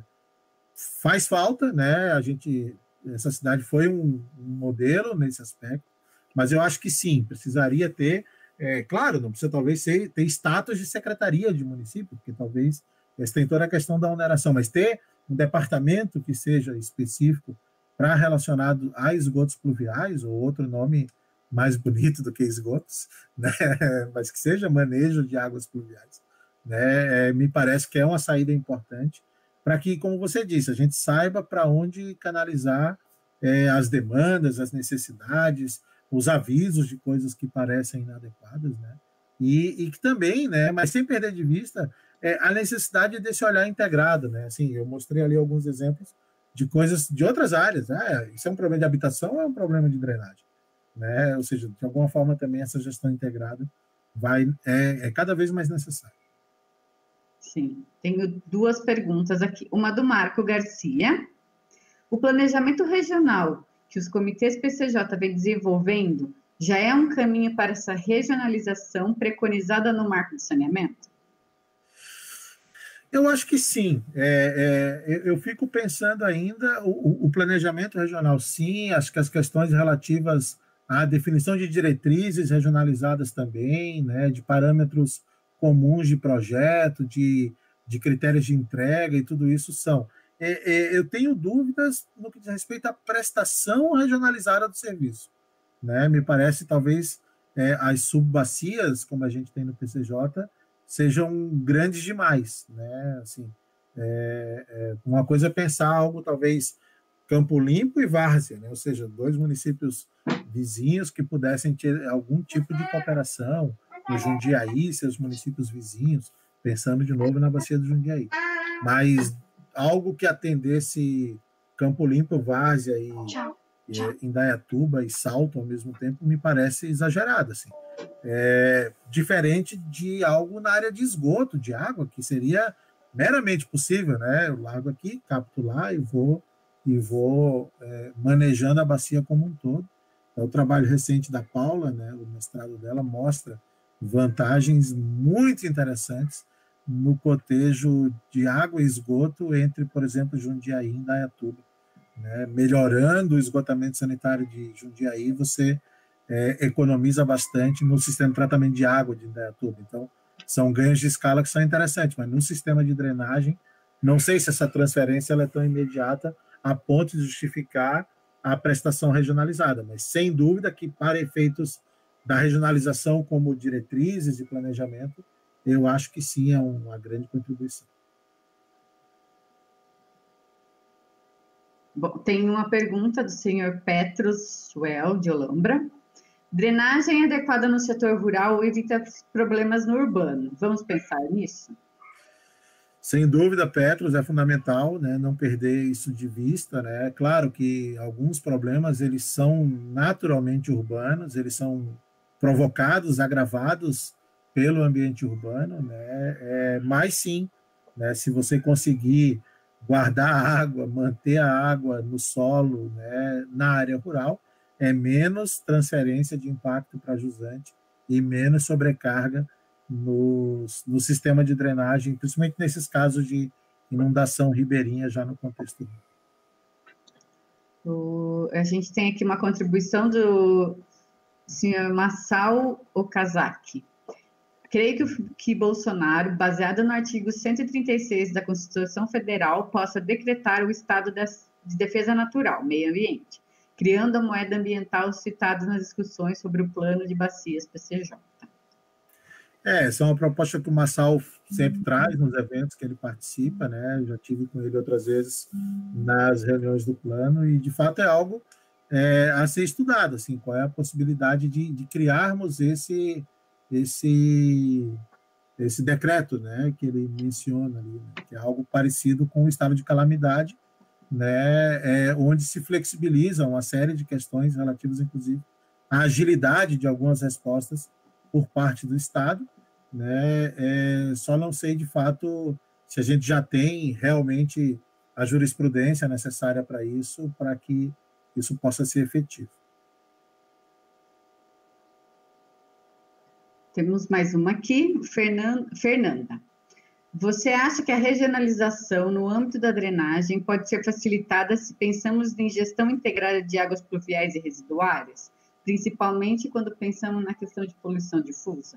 faz falta, né? A gente, essa cidade foi um, um modelo nesse aspecto, mas eu acho que sim, precisaria ter, é, claro, não precisa talvez ser, ter status de secretaria de município, porque talvez esse tem toda a questão da oneração, mas ter um departamento que seja específico para relacionado a esgotos pluviais, ou outro nome mais bonito do que esgotos, né? Mas que seja manejo de águas pluviais, né? É, me parece que é uma saída importante para que, como você disse, a gente saiba para onde canalizar é, as demandas, as necessidades, os avisos de coisas que parecem inadequadas, né? E, e que também, né, mas sem perder de vista é, a necessidade desse olhar integrado, né? Assim, eu mostrei ali alguns exemplos de coisas de outras áreas. Ah, isso é um problema de habitação ou é um problema de drenagem? Né? Ou seja, de alguma forma também essa gestão integrada vai, é, é cada vez mais necessário. Sim, tenho duas perguntas aqui. Uma do Marco Garcia. O planejamento regional que os comitês P C J vem desenvolvendo já é um caminho para essa regionalização preconizada no marco de saneamento? Eu acho que sim. É, é, eu fico pensando ainda, o, o planejamento regional, sim, acho que as questões relativas à definição de diretrizes regionalizadas também, né, de parâmetros comuns de projeto, de, de critérios de entrega e tudo isso são. É, é, eu tenho dúvidas no que diz respeito à prestação regionalizada do serviço. Né? Me parece, talvez, é, as subbacias, como a gente tem no P C J, sejam grandes demais. Né? Assim, é, é, uma coisa é pensar algo, talvez, Campo Limpo e Várzea, né? Ou seja, dois municípios vizinhos que pudessem ter algum tipo de cooperação, o Jundiaí, seus municípios vizinhos, pensando de novo na bacia do Jundiaí. Mas algo que atendesse Campo Limpo, Várzea e, e Indaiatuba e Salto ao mesmo tempo me parece exagerado. Assim. É, diferente de algo na área de esgoto, de água, que seria meramente possível, né? Eu largo aqui, capto lá e vou, e vou é, manejando a bacia como um todo. O trabalho recente da Paula, né, o mestrado dela, mostra vantagens muito interessantes no cotejo de água e esgoto entre, por exemplo, Jundiaí e Indaiatuba. Né? Melhorando o esgotamento sanitário de Jundiaí, você é, economiza bastante no sistema de tratamento de água de Indaiatuba. Então, são ganhos de escala que são interessantes, mas no sistema de drenagem, não sei se essa transferência ela é tão imediata a ponto de justificar a prestação regionalizada, mas sem dúvida que para efeitos da regionalização como diretrizes de planejamento, eu acho que sim, é uma grande contribuição. Bom, tem uma pergunta do senhor Petros Well, de Olambra. Drenagem adequada no setor rural evita problemas no urbano. Vamos pensar nisso? Sem dúvida, Petros, é fundamental, né, não perder isso de vista. Né? Claro que alguns problemas eles são naturalmente urbanos, eles são provocados, agravados pelo ambiente urbano, né? É, mas sim, né, se você conseguir guardar a água, manter a água no solo, né, na área rural, é menos transferência de impacto para jusante e menos sobrecarga no, no sistema de drenagem, principalmente nesses casos de inundação ribeirinha já no contexto. O, a gente tem aqui uma contribuição do senhor Massal Okazaki. Creio que, que Bolsonaro, baseado no artigo cento e trinta e seis da Constituição Federal, possa decretar o estado de defesa natural, meio ambiente, criando a moeda ambiental citada nas discussões sobre o plano de bacias P C J. É, essa é uma proposta que o Massal sempre uhum. traz nos eventos que ele participa, né? Eu já tive com ele outras vezes nas reuniões do plano, e de fato é algo é, a ser estudado, assim, qual é a possibilidade de, de criarmos esse, esse, esse decreto, né, que ele menciona ali, né, que é algo parecido com o estado de calamidade, né, é, onde se flexibiliza uma série de questões relativas, inclusive, à agilidade de algumas respostas por parte do Estado, né, é, só não sei, de fato, se a gente já tem realmente a jurisprudência necessária para isso, para que isso possa ser efetivo. Temos mais uma aqui, Fernanda. Você acha que a regionalização no âmbito da drenagem pode ser facilitada se pensamos em gestão integrada de águas pluviais e residuárias, principalmente quando pensamos na questão de poluição difusa?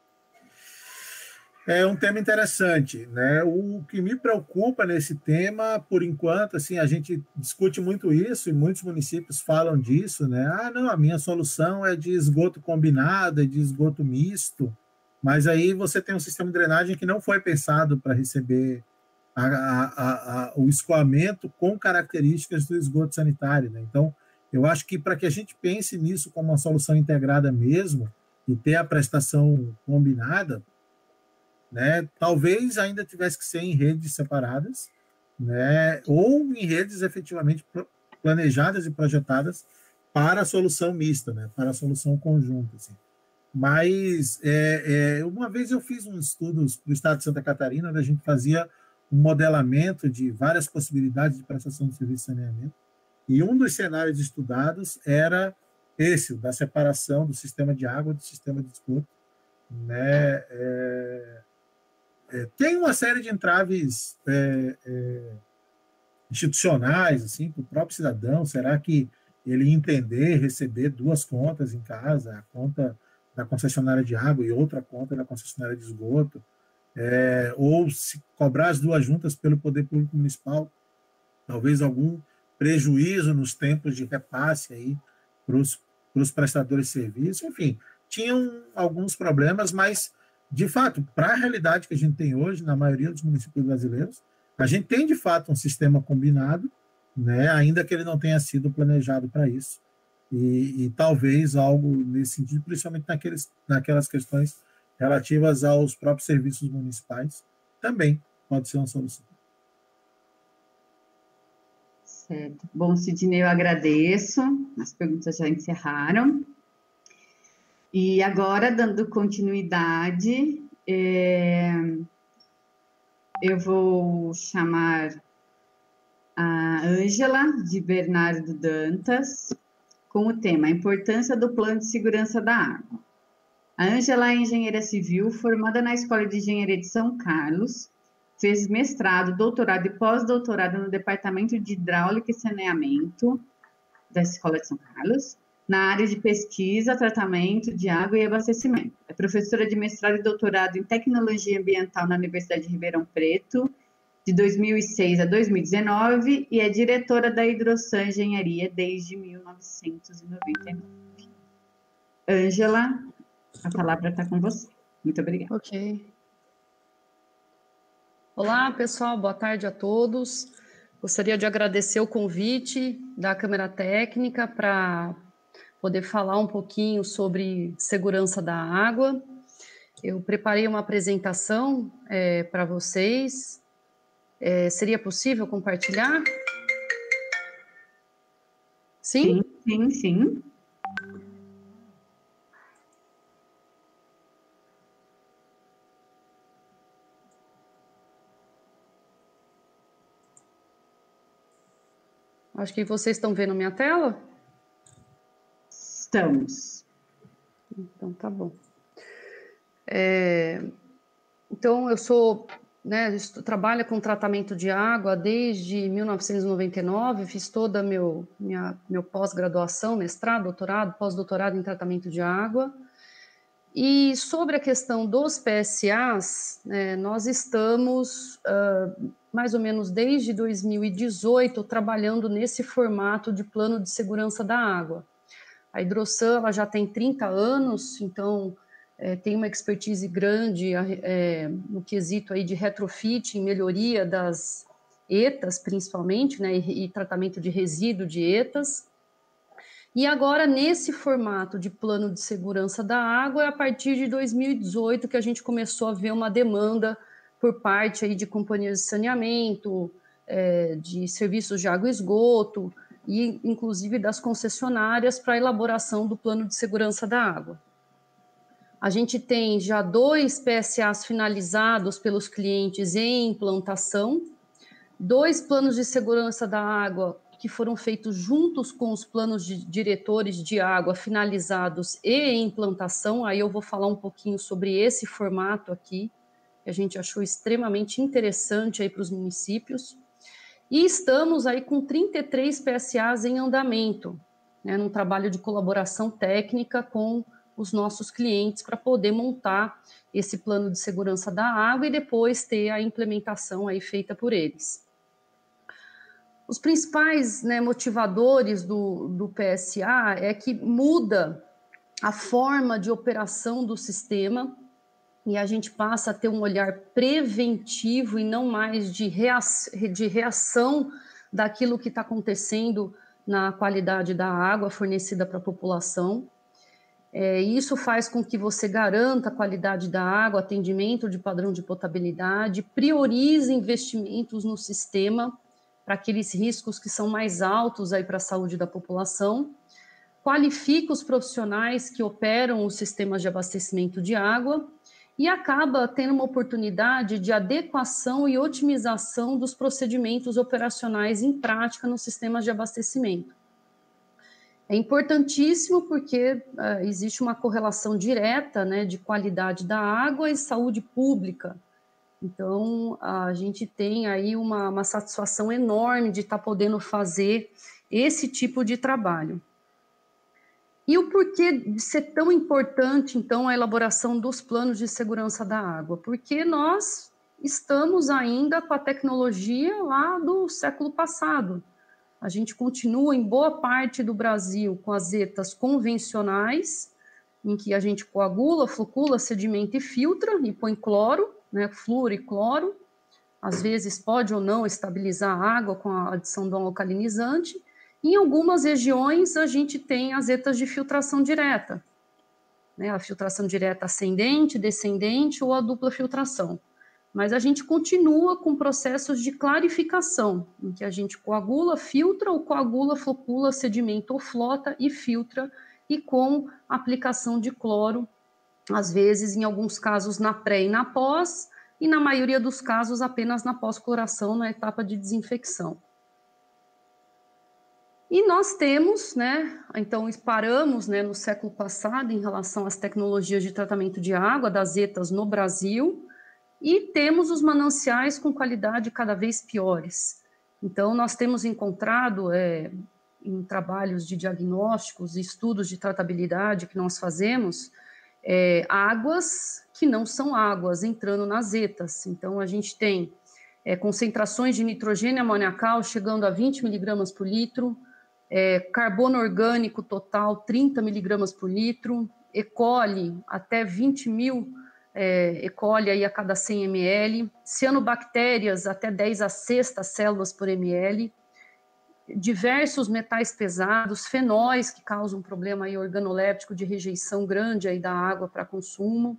É um tema interessante, né? O que me preocupa nesse tema, por enquanto, assim, a gente discute muito isso e muitos municípios falam disso, né? Ah, não, a minha solução é de esgoto combinado, é de esgoto misto, mas aí você tem um sistema de drenagem que não foi pensado para receber a, a, a, o escoamento com características do esgoto sanitário, né? Então, eu acho que para que a gente pense nisso como uma solução integrada mesmo e ter a prestação combinada, né, talvez ainda tivesse que ser em redes separadas, né, ou em redes efetivamente planejadas e projetadas para a solução mista, né, para a solução conjunta. Assim. Mas é, é, uma vez eu fiz uns estudos para o estado de Santa Catarina, onde a gente fazia um modelamento de várias possibilidades de prestação de serviço de saneamento, e um dos cenários estudados era esse, da separação do sistema de água do sistema de esgoto. Né? É, é, tem uma série de entraves é, é, institucionais, assim, para o próprio cidadão. Será que ele entender, receber duas contas em casa, a conta da concessionária de água e outra conta da concessionária de esgoto, é, ou se cobrar as duas juntas pelo poder público municipal, talvez algum prejuízo nos tempos de repasse aí para os prestadores de serviço, enfim, tinham alguns problemas, mas, de fato, para a realidade que a gente tem hoje, na maioria dos municípios brasileiros, a gente tem, de fato, um sistema combinado, né, ainda que ele não tenha sido planejado para isso, e, e talvez algo nesse sentido, principalmente naqueles, naquelas questões relativas aos próprios serviços municipais, também pode ser uma solução. Certo. Bom, Sidney, eu agradeço. As perguntas já encerraram. E agora, dando continuidade, é, eu vou chamar a Ângela, de Bernardo Dantas, com o tema A Importância do Plano de Segurança da Água. A Ângela é engenheira civil, formada na Escola de Engenharia de São Carlos, fez mestrado, doutorado e pós-doutorado no Departamento de Hidráulica e Saneamento da Escola de São Carlos, na área de pesquisa, tratamento de água e abastecimento. É professora de mestrado e doutorado em Tecnologia Ambiental na Universidade de Ribeirão Preto, de dois mil e seis a dois mil e dezenove, e é diretora da Hidrosan Engenharia desde mil novecentos e noventa e nove. Ângela, a palavra está com você. Muito obrigada. Ok. Olá, pessoal, boa tarde a todos. Gostaria de agradecer o convite da Câmara Técnica para poder falar um pouquinho sobre segurança da água. Eu preparei uma apresentação é, para vocês. É, seria possível compartilhar? Sim? Sim, sim, sim. Acho que vocês estão vendo minha tela? Estamos. Então, tá bom. É, então, eu sou, né, eu trabalho com tratamento de água desde mil novecentos e noventa e nove, fiz toda meu, minha, meu pós-graduação, mestrado, doutorado, pós-doutorado em tratamento de água. E sobre a questão dos P S As, né, nós estamos, uh, mais ou menos desde dois mil e dezoito, trabalhando nesse formato de plano de segurança da água. A Hidrosan ela já tem trinta anos, então é, tem uma expertise grande é, no quesito aí de retrofit, em melhoria das ETAs, principalmente, né, e, e tratamento de resíduo de ETAs. E agora, nesse formato de plano de segurança da água, é a partir de dois mil e dezoito que a gente começou a ver uma demanda por parte aí de companhias de saneamento, é, de serviços de água e esgoto, e inclusive das concessionárias para a elaboração do plano de segurança da água. A gente tem já dois P S As finalizados pelos clientes em implantação, dois planos de segurança da água que foram feitos juntos com os planos de diretores de água finalizados e em implantação. Aí eu vou falar um pouquinho sobre esse formato aqui, que a gente achou extremamente interessante aí para os municípios. E estamos aí com trinta e três P S As em andamento, né, num trabalho de colaboração técnica com os nossos clientes para poder montar esse plano de segurança da água e depois ter a implementação aí feita por eles. Os principais, né, motivadores do, do P S A é que muda a forma de operação do sistema e a gente passa a ter um olhar preventivo e não mais de reação, de reação daquilo que está acontecendo na qualidade da água fornecida para a população. É, isso faz com que você garanta a qualidade da água, atendimento de padrão de potabilidade, priorize investimentos no sistema para aqueles riscos que são mais altos aí para a saúde da população, qualifica os profissionais que operam os sistemas de abastecimento de água e acaba tendo uma oportunidade de adequação e otimização dos procedimentos operacionais em prática nos sistemas de abastecimento. É importantíssimo porque uh, existe uma correlação direta, né, de qualidade da água e saúde pública. Então, a gente tem aí uma, uma satisfação enorme de estar podendo fazer esse tipo de trabalho. E o porquê de ser tão importante, então, a elaboração dos planos de segurança da água? Porque nós estamos ainda com a tecnologia lá do século passado. A gente continua, em boa parte do Brasil, com as zetas convencionais, em que a gente coagula, flocula, sedimenta e filtra, e põe cloro, né, flúor e cloro. Às vezes pode ou não estabilizar a água com a adição de um alcalinizante. Em algumas regiões, a gente tem as zetas de filtração direta, né? A filtração direta ascendente, descendente ou a dupla filtração. Mas a gente continua com processos de clarificação, em que a gente coagula, filtra, ou coagula, flocula, sedimenta ou flota e filtra, e com aplicação de cloro, às vezes, em alguns casos, na pré e na pós, e na maioria dos casos, apenas na pós-cloração, na etapa de desinfecção. E nós temos, né, então paramos, né, no século passado em relação às tecnologias de tratamento de água das zetas no Brasil, e temos os mananciais com qualidade cada vez piores. Então nós temos encontrado é, em trabalhos de diagnósticos e estudos de tratabilidade que nós fazemos, é, águas que não são águas entrando nas zetas. Então a gente tem é, concentrações de nitrogênio amoniacal chegando a vinte miligramas por litro, É, carbono orgânico total trinta miligramas por litro, E. coli até vinte mil é, E. coli aí a cada cem mililitros, cianobactérias até dez a sexta células por ml, diversos metais pesados, fenóis que causam um problema aí organoléptico de rejeição grande aí da água para consumo,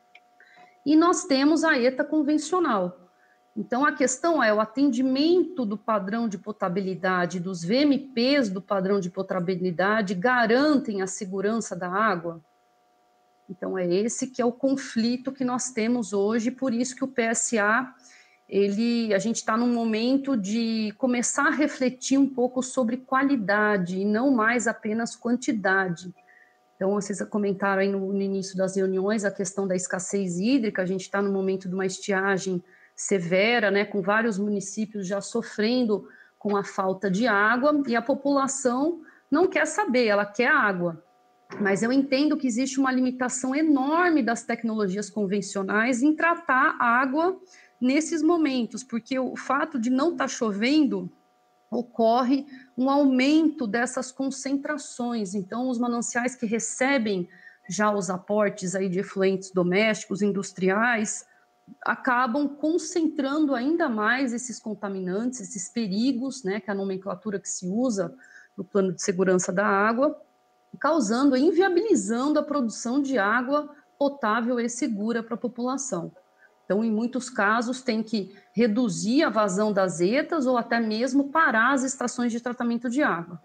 e nós temos a ETA convencional. Então, a questão é o atendimento do padrão de potabilidade, dos V M Ps do padrão de potabilidade, garantem a segurança da água? Então, é esse que é o conflito que nós temos hoje, por isso que o P S A, ele, a gente está num momento de começar a refletir um pouco sobre qualidade, e não mais apenas quantidade. Então, vocês comentaram aí no, no início das reuniões a questão da escassez hídrica, a gente está no momento de uma estiagem severa, né, com vários municípios já sofrendo com a falta de água, e a população não quer saber, ela quer água. Mas eu entendo que existe uma limitação enorme das tecnologias convencionais em tratar a água nesses momentos, porque o fato de não estar chovendo ocorre um aumento dessas concentrações. Então, os mananciais que recebem já os aportes aí de efluentes domésticos, industriais, acabam concentrando ainda mais esses contaminantes, esses perigos, né, que é a nomenclatura que se usa no plano de segurança da água, causando, inviabilizando a produção de água potável e segura para a população. Então, em muitos casos, tem que reduzir a vazão das zetas ou até mesmo parar as estações de tratamento de água.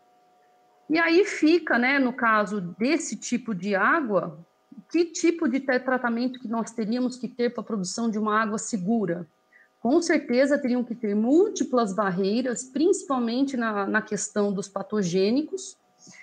E aí fica, né, no caso desse tipo de água, que tipo de tratamento que nós teríamos que ter para a produção de uma água segura? Com certeza teriam que ter múltiplas barreiras, principalmente na, na questão dos patogênicos.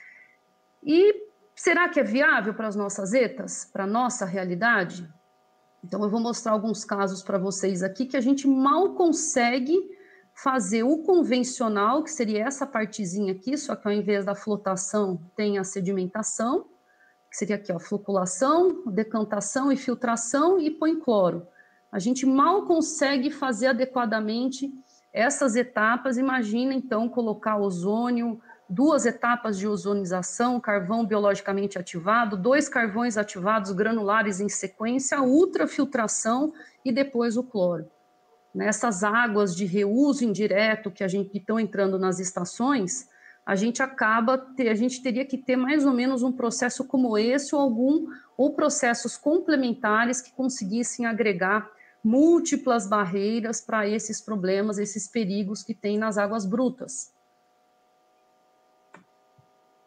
E será que é viável para as nossas zetas, para a nossa realidade? Então eu vou mostrar alguns casos para vocês aqui que a gente mal consegue fazer o convencional, que seria essa partezinha aqui, só que ao invés da flotação tem a sedimentação, que seria aqui, ó, floculação, decantação e filtração, e põe cloro. A gente mal consegue fazer adequadamente essas etapas. Imagina, então, colocar ozônio, duas etapas de ozonização, carvão biologicamente ativado, dois carvões ativados granulares em sequência, ultrafiltração e depois o cloro. Nessas águas de reuso indireto que a gente que estão entrando nas estações, a gente acaba, a gente teria que ter mais ou menos um processo como esse ou algum, ou processos complementares que conseguissem agregar múltiplas barreiras para esses problemas, esses perigos que tem nas águas brutas.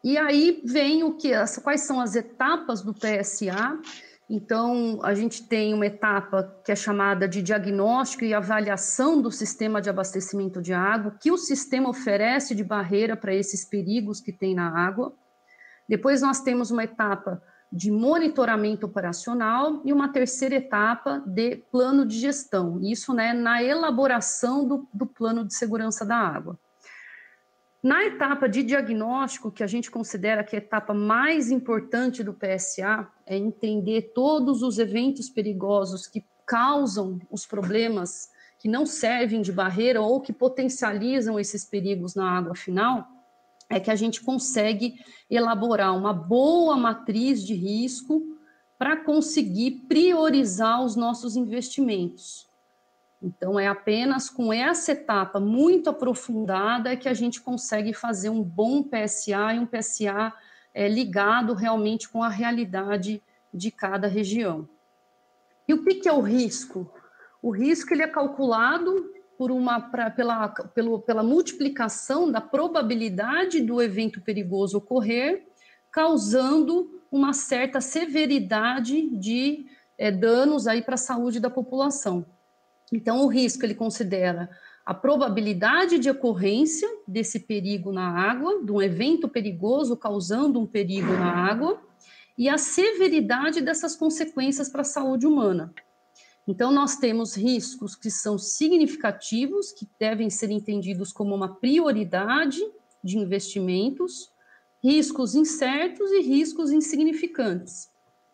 E aí vem o que, as, quais são as etapas do P S A. Então, a gente tem uma etapa que é chamada de diagnóstico e avaliação do sistema de abastecimento de água, que o sistema oferece de barreira para esses perigos que tem na água. Depois nós temos uma etapa de monitoramento operacional e uma terceira etapa de plano de gestão. Isso, né, na elaboração do, do plano de segurança da água. Na etapa de diagnóstico, que a gente considera que é a etapa mais importante do P S A, é entender todos os eventos perigosos que causam os problemas, que não servem de barreira ou que potencializam esses perigos na água final, é que a gente consegue elaborar uma boa matriz de risco para conseguir priorizar os nossos investimentos. Então, é apenas com essa etapa muito aprofundada que a gente consegue fazer um bom P S A e um P S A é, ligado realmente com a realidade de cada região. E o que é o risco? O risco ele é calculado por uma, pra, pela, pelo, pela multiplicação da probabilidade do evento perigoso ocorrer, causando uma certa severidade de é, danos aí para a saúde da população. Então, o risco, ele considera a probabilidade de ocorrência desse perigo na água, de um evento perigoso causando um perigo na água, e a severidade dessas consequências para a saúde humana. Então, nós temos riscos que são significativos, que devem ser entendidos como uma prioridade de investimentos, riscos incertos e riscos insignificantes.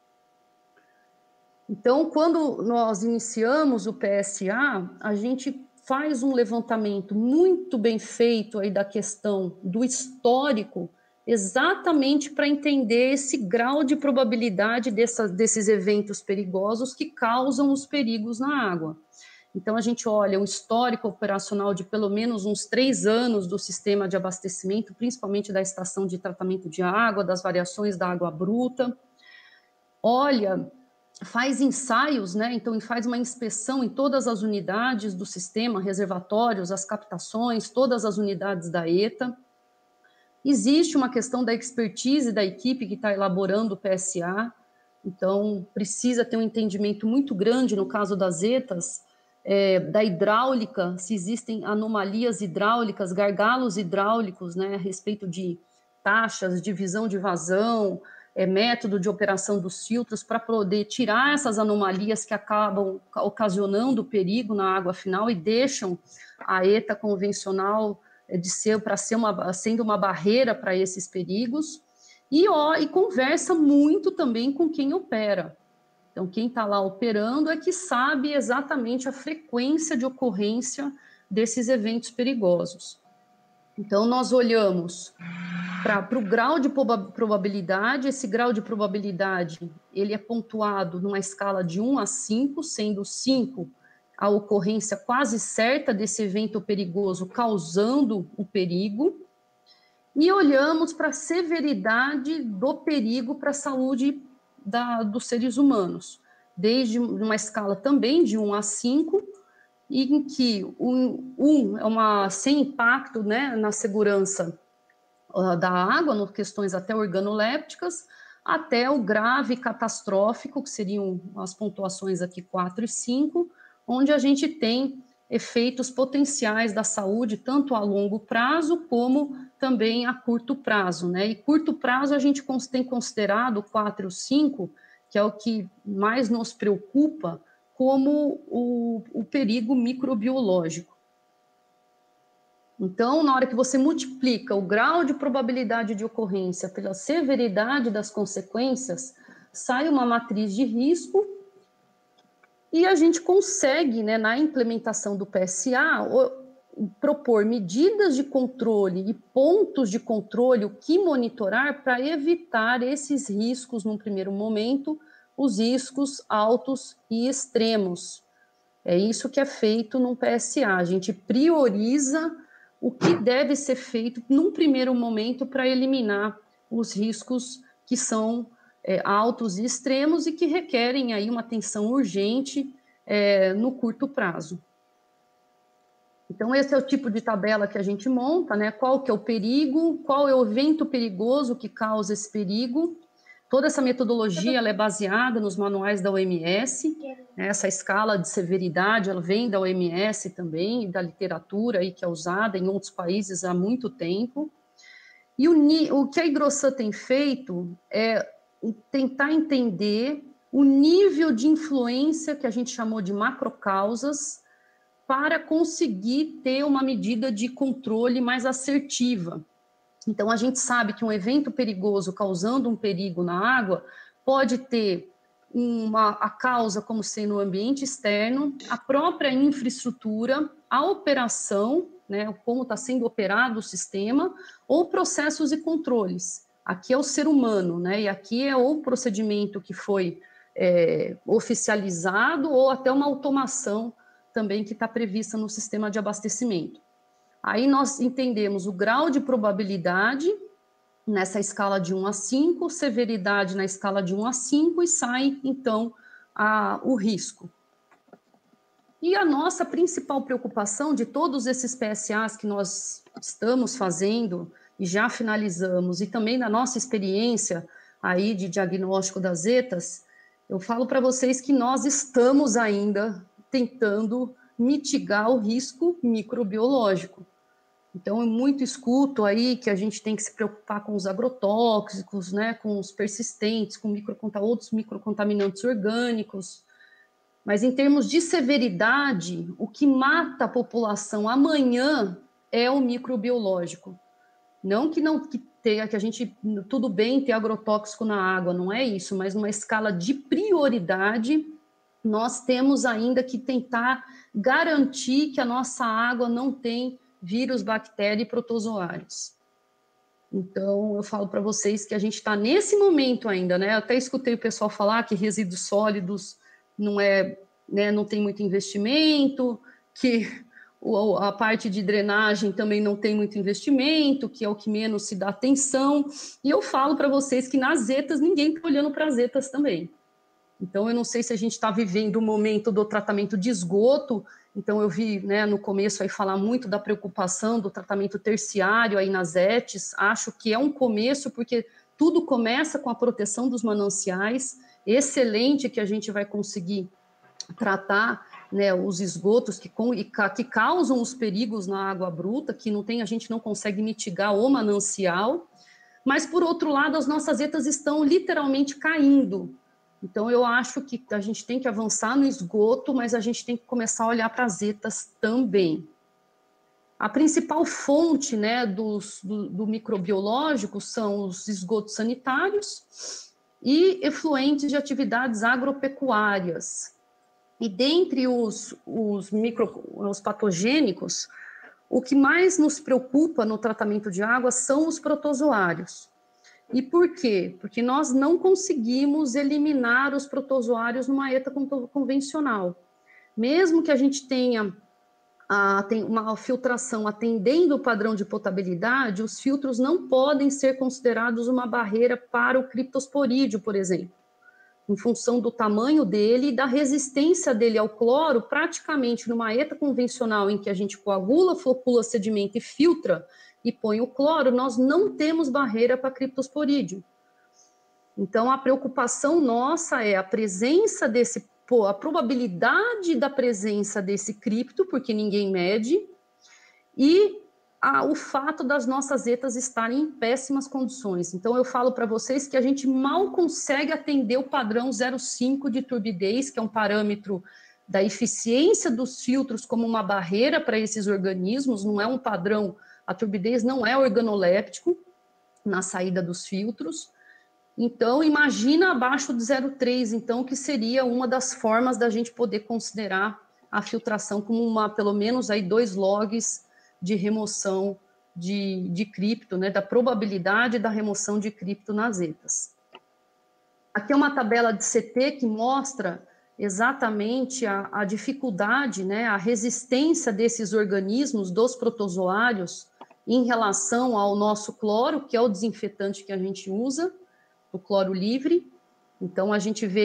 Então, quando nós iniciamos o P S A, a gente faz um levantamento muito bem feito aí da questão do histórico, exatamente para entender esse grau de probabilidade dessa, desses eventos perigosos que causam os perigos na água. Então, a gente olha um histórico operacional de pelo menos uns três anos do sistema de abastecimento, principalmente da estação de tratamento de água, das variações da água bruta. Olha, faz ensaios, né? Então, faz uma inspeção em todas as unidades do sistema, reservatórios, as captações, todas as unidades da ETA. Existe uma questão da expertise da equipe que está elaborando o P S A, então precisa ter um entendimento muito grande, no caso das ETAs, é, da hidráulica, se existem anomalias hidráulicas, gargalos hidráulicos, né, a respeito de taxas, divisão de vazão, é, método de operação dos filtros, para poder tirar essas anomalias que acabam ocasionando perigo na água final e deixam a ETA convencional de ser para ser uma sendo uma barreira para esses perigos, e ó, e conversa muito também com quem opera. Então, quem está lá operando é que sabe exatamente a frequência de ocorrência desses eventos perigosos. Então, nós olhamos para o grau de probabilidade. Esse grau de probabilidade ele é pontuado numa escala de um a cinco, sendo cinco a ocorrência quase certa desse evento perigoso causando o perigo, e olhamos para a severidade do perigo para a saúde da, dos seres humanos, desde uma escala também de um a cinco, em que um, um é uma sem impacto, né, na segurança uh, da água, nas questões até organolépticas, até o grave catastrófico, que seriam as pontuações aqui quatro e cinco, onde a gente tem efeitos potenciais da saúde, tanto a longo prazo, como também a curto prazo, né? E curto prazo a gente tem considerado o quatro e o cinco, que é o que mais nos preocupa, como o, o perigo microbiológico. Então, na hora que você multiplica o grau de probabilidade de ocorrência pela severidade das consequências, sai uma matriz de risco. E a gente consegue, né, na implementação do P S A, o, propor medidas de controle e pontos de controle, o que monitorar para evitar esses riscos, num primeiro momento, os riscos altos e extremos. É isso que é feito no P S A. A gente prioriza o que deve ser feito num primeiro momento para eliminar os riscos que são É, altos e extremos e que requerem aí uma atenção urgente é, no curto prazo. Então, esse é o tipo de tabela que a gente monta, né? Qual que é o perigo, qual é o evento perigoso que causa esse perigo. Toda essa metodologia ela é baseada nos manuais da O M S, né? Essa escala de severidade, ela vem da O M S também, da literatura aí que é usada em outros países há muito tempo. E o, o que a Hidrossan tem feito é tentar entender o nível de influência que a gente chamou de macrocausas para conseguir ter uma medida de controle mais assertiva. Então, a gente sabe que um evento perigoso causando um perigo na água pode ter uma, a causa como sendo o ambiente externo, a própria infraestrutura, a operação, né, como está sendo operado o sistema, ou processos e controles. Aqui é o ser humano, né, e aqui é o procedimento que foi é, oficializado ou até uma automação também que está prevista no sistema de abastecimento. Aí nós entendemos o grau de probabilidade nessa escala de um a cinco, severidade na escala de um a cinco e sai, então, a, o risco. E a nossa principal preocupação de todos esses P S As que nós estamos fazendo e já finalizamos, e também na nossa experiência aí de diagnóstico das zetas, eu falo para vocês que nós estamos ainda tentando mitigar o risco microbiológico. Então, eu muito escuto aí que a gente tem que se preocupar com os agrotóxicos, né, com os persistentes, com microconta- outros microcontaminantes orgânicos. Mas, em termos de severidade, o que mata a população amanhã é o microbiológico. Não que não que tenha, que a gente, tudo bem ter agrotóxico na água, não é isso, mas numa escala de prioridade, nós temos ainda que tentar garantir que a nossa água não tem vírus, bactérias e protozoários. Então, eu falo para vocês que a gente está nesse momento ainda, né? Eu até escutei o pessoal falar que resíduos sólidos não é, né, não tem muito investimento, que a parte de drenagem também não tem muito investimento, que é o que menos se dá atenção. E eu falo para vocês que nas zetas ninguém está olhando para as zetas também. Então, eu não sei se a gente está vivendo o momento do tratamento de esgoto. Então, eu vi, né, no começo aí falar muito da preocupação do tratamento terciário aí nas E T S. Acho que é um começo, porque tudo começa com a proteção dos mananciais. Excelente que a gente vai conseguir tratar, né, os esgotos que, com, que causam os perigos na água bruta, que não tem, a gente não consegue mitigar o manancial. Mas, por outro lado, as nossas zetas estão literalmente caindo. Então, eu acho que a gente tem que avançar no esgoto, mas a gente tem que começar a olhar para as zetas também. A principal fonte, né, dos, do, do microbiológico são os esgotos sanitários e efluentes de atividades agropecuárias. E dentre os, os, micro, os patogênicos, o que mais nos preocupa no tratamento de água são os protozoários. E por quê? Porque nós não conseguimos eliminar os protozoários numa ETA convencional. Mesmo que a gente tenha a, tem uma filtração atendendo o padrão de potabilidade, os filtros não podem ser considerados uma barreira para o criptosporídeo, por exemplo. Em função do tamanho dele e da resistência dele ao cloro, praticamente numa ETA convencional em que a gente coagula, flocula sedimento e filtra, e põe o cloro, nós não temos barreira para criptosporídeo. Então, a preocupação nossa é a presença desse, pô, a probabilidade da presença desse cripto, porque ninguém mede, e a, o fato das nossas zetas estarem em péssimas condições. Então, eu falo para vocês que a gente mal consegue atender o padrão zero vírgula cinco de turbidez, que é um parâmetro da eficiência dos filtros como uma barreira para esses organismos, não é um padrão. A turbidez não é organoléptico na saída dos filtros. Então, imagina abaixo de zero vírgula três, então, que seria uma das formas da gente poder considerar a filtração como uma, pelo menos, aí dois logs de remoção de, de cripto, né, da probabilidade da remoção de cripto nas zetas. Aqui é uma tabela de C T que mostra exatamente a, a dificuldade, né, a resistência desses organismos, dos protozoários, em relação ao nosso cloro, que é o desinfetante que a gente usa, o cloro livre. Então, a gente vê que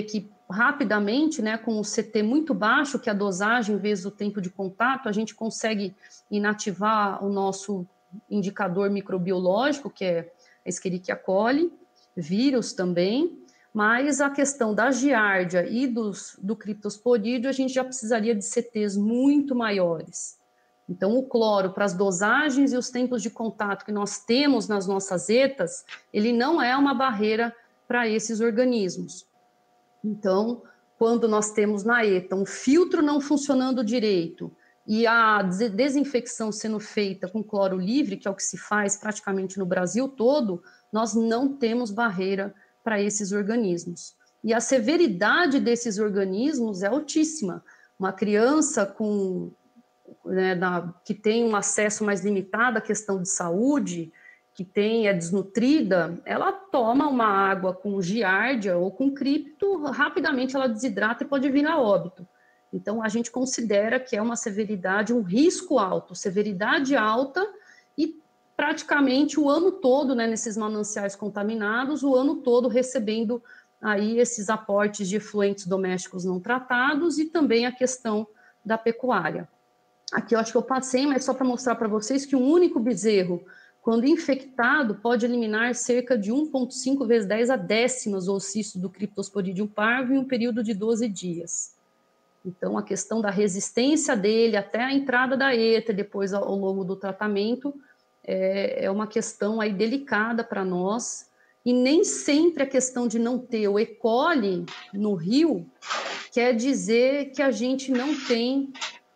rapidamente, né, com o C T muito baixo, que é a dosagem vezes o tempo de contato, a gente consegue inativar o nosso indicador microbiológico, que é a Escherichia coli, vírus também, mas a questão da giardia e dos, do criptosporídeo, a gente já precisaria de C Ts muito maiores. Então, o cloro, para as dosagens e os tempos de contato que nós temos nas nossas etas, ele não é uma barreira para esses organismos. Então, quando nós temos na ETA um filtro não funcionando direito e a desinfecção sendo feita com cloro livre, que é o que se faz praticamente no Brasil todo, nós não temos barreira para esses organismos. E a severidade desses organismos é altíssima. Uma criança com, né, na, que tem um acesso mais limitado à questão de saúde, que tem, é desnutrida, ela toma uma água com giardia ou com cripto, rapidamente ela desidrata e pode vir a óbito. Então, a gente considera que é uma severidade, um risco alto, severidade alta e praticamente o ano todo, né, nesses mananciais contaminados, o ano todo recebendo aí esses aportes de efluentes domésticos não tratados e também a questão da pecuária. Aqui eu acho que eu passei, mas só para mostrar para vocês que um único bezerro, quando infectado, pode eliminar cerca de um vírgula cinco vezes dez a décimas o cisto do Cryptosporidium parvo em um período de doze dias. Então, a questão da resistência dele até a entrada da ETA, depois ao longo do tratamento, é, é uma questão aí delicada para nós, e nem sempre a questão de não ter o E. coli no rio quer dizer que a gente não tem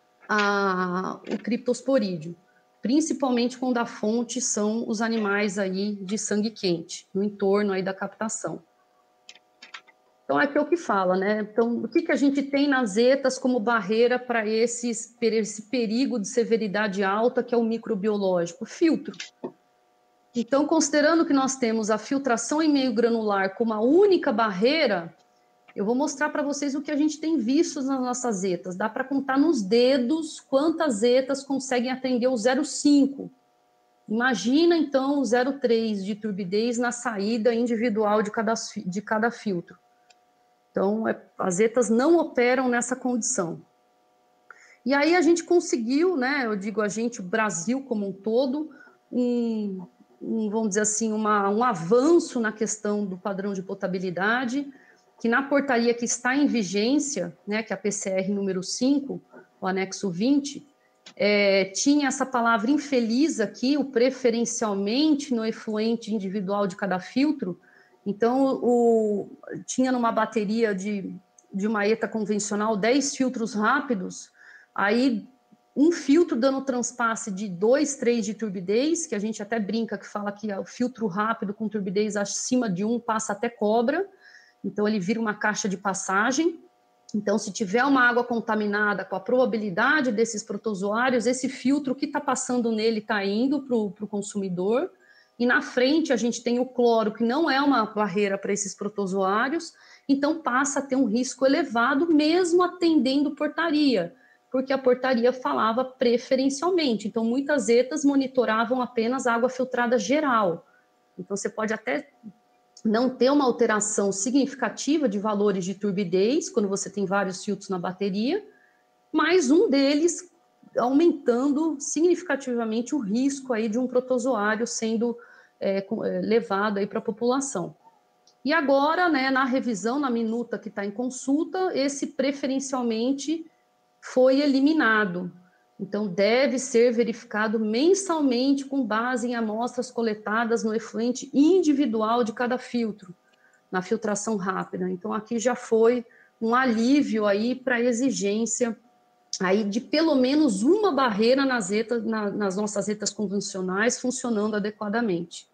a, o Cryptosporidium, principalmente quando a fonte são os animais aí de sangue quente, no entorno aí da captação. Então, é o que fala, né? Então, o que, que a gente tem nas etas como barreira para esse perigo de severidade alta, que é o microbiológico? Filtro. Então, considerando que nós temos a filtração em meio granular como a única barreira, eu vou mostrar para vocês o que a gente tem visto nas nossas etas. Dá para contar nos dedos quantas etas conseguem atender o zero vírgula cinco. Imagina, então, o zero vírgula três de turbidez na saída individual de cada, de cada filtro. Então, é, as etas não operam nessa condição. E aí a gente conseguiu, né, eu digo a gente, o Brasil como um todo, um, um, vamos dizer assim, uma, um avanço na questão do padrão de potabilidade, que na portaria que está em vigência, né, que é a P C R número cinco, o anexo vinte, é, tinha essa palavra infeliz aqui, o preferencialmente no efluente individual de cada filtro. Então, o, tinha numa bateria de, de uma ETA convencional dez filtros rápidos, aí um filtro dando transpasse de dois, três de turbidez, que a gente até brinca que fala que o filtro rápido com turbidez acima de um passa até cobra, então ele vira uma caixa de passagem. Então, se tiver uma água contaminada com a probabilidade desses protozoários, esse filtro que está passando nele está indo para o consumidor. E na frente a gente tem o cloro, que não é uma barreira para esses protozoários, então passa a ter um risco elevado, mesmo atendendo portaria, porque a portaria falava preferencialmente. Então, muitas etas monitoravam apenas água filtrada geral. Então, você pode até não ter uma alteração significativa de valores de turbidez, quando você tem vários filtros na bateria, mas um deles aumentando significativamente o risco aí de um protozoário sendo é, levado aí para a população. E agora, né, na revisão, na minuta que está em consulta, esse preferencialmente foi eliminado. Então, deve ser verificado mensalmente com base em amostras coletadas no efluente individual de cada filtro, na filtração rápida. Então, aqui já foi um alívio aí para a exigência aí de pelo menos uma barreira nas, etas, na, nas nossas etas convencionais funcionando adequadamente.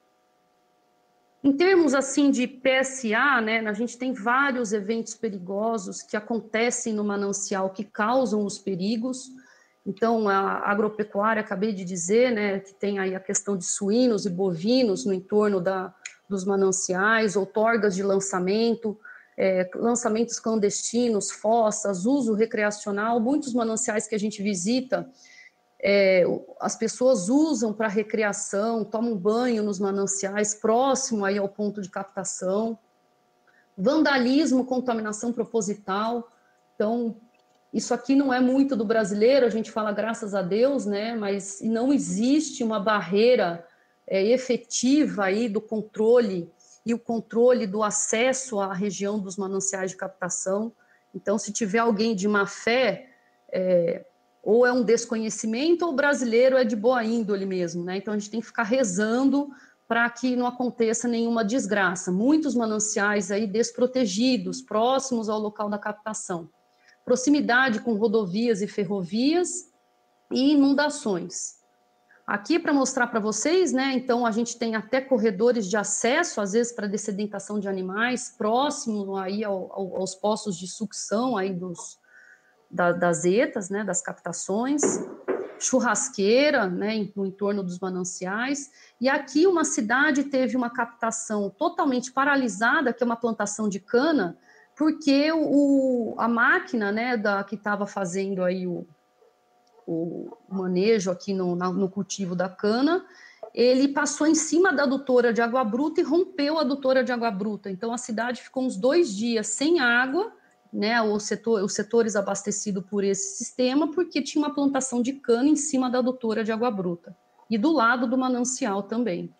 Em termos assim de P S A, né, a gente tem vários eventos perigosos que acontecem no manancial que causam os perigos. Então, a agropecuária, acabei de dizer, né, que tem aí a questão de suínos e bovinos no entorno da, dos mananciais, outorgas de lançamento, É, lançamentos clandestinos, fossas, uso recreacional, muitos mananciais que a gente visita, é, as pessoas usam para recreação, tomam banho nos mananciais, próximo aí ao ponto de captação. vandalismo, contaminação proposital. Então, isso aqui não é muito do brasileiro, a gente fala graças a Deus, né? Mas não existe uma barreira é, efetiva aí do controle e o controle do acesso à região dos mananciais de captação. Então, se tiver alguém de má fé, é, ou é um desconhecimento, ou o brasileiro é de boa índole mesmo, né? Então, a gente tem que ficar rezando para que não aconteça nenhuma desgraça. Muitos mananciais aí desprotegidos, próximos ao local da captação. Proximidade com rodovias e ferrovias e inundações. Aqui para mostrar para vocês, né, então a gente tem até corredores de acesso, às vezes para dessedentação de animais, próximo aí ao, ao, aos postos de sucção aí dos, da, das etas, né, das captações, churrasqueira, né, no entorno dos mananciais, e aqui uma cidade teve uma captação totalmente paralisada, que é uma plantação de cana, porque o, a máquina, né, da, que estava fazendo aí o, o manejo aqui no, na, no cultivo da cana, ele passou em cima da adutora de água bruta e rompeu a adutora de água bruta. Então, a cidade ficou uns dois dias sem água, né, o setor, os setores abastecidos por esse sistema, porque tinha uma plantação de cana em cima da adutora de água bruta. E do lado do manancial também.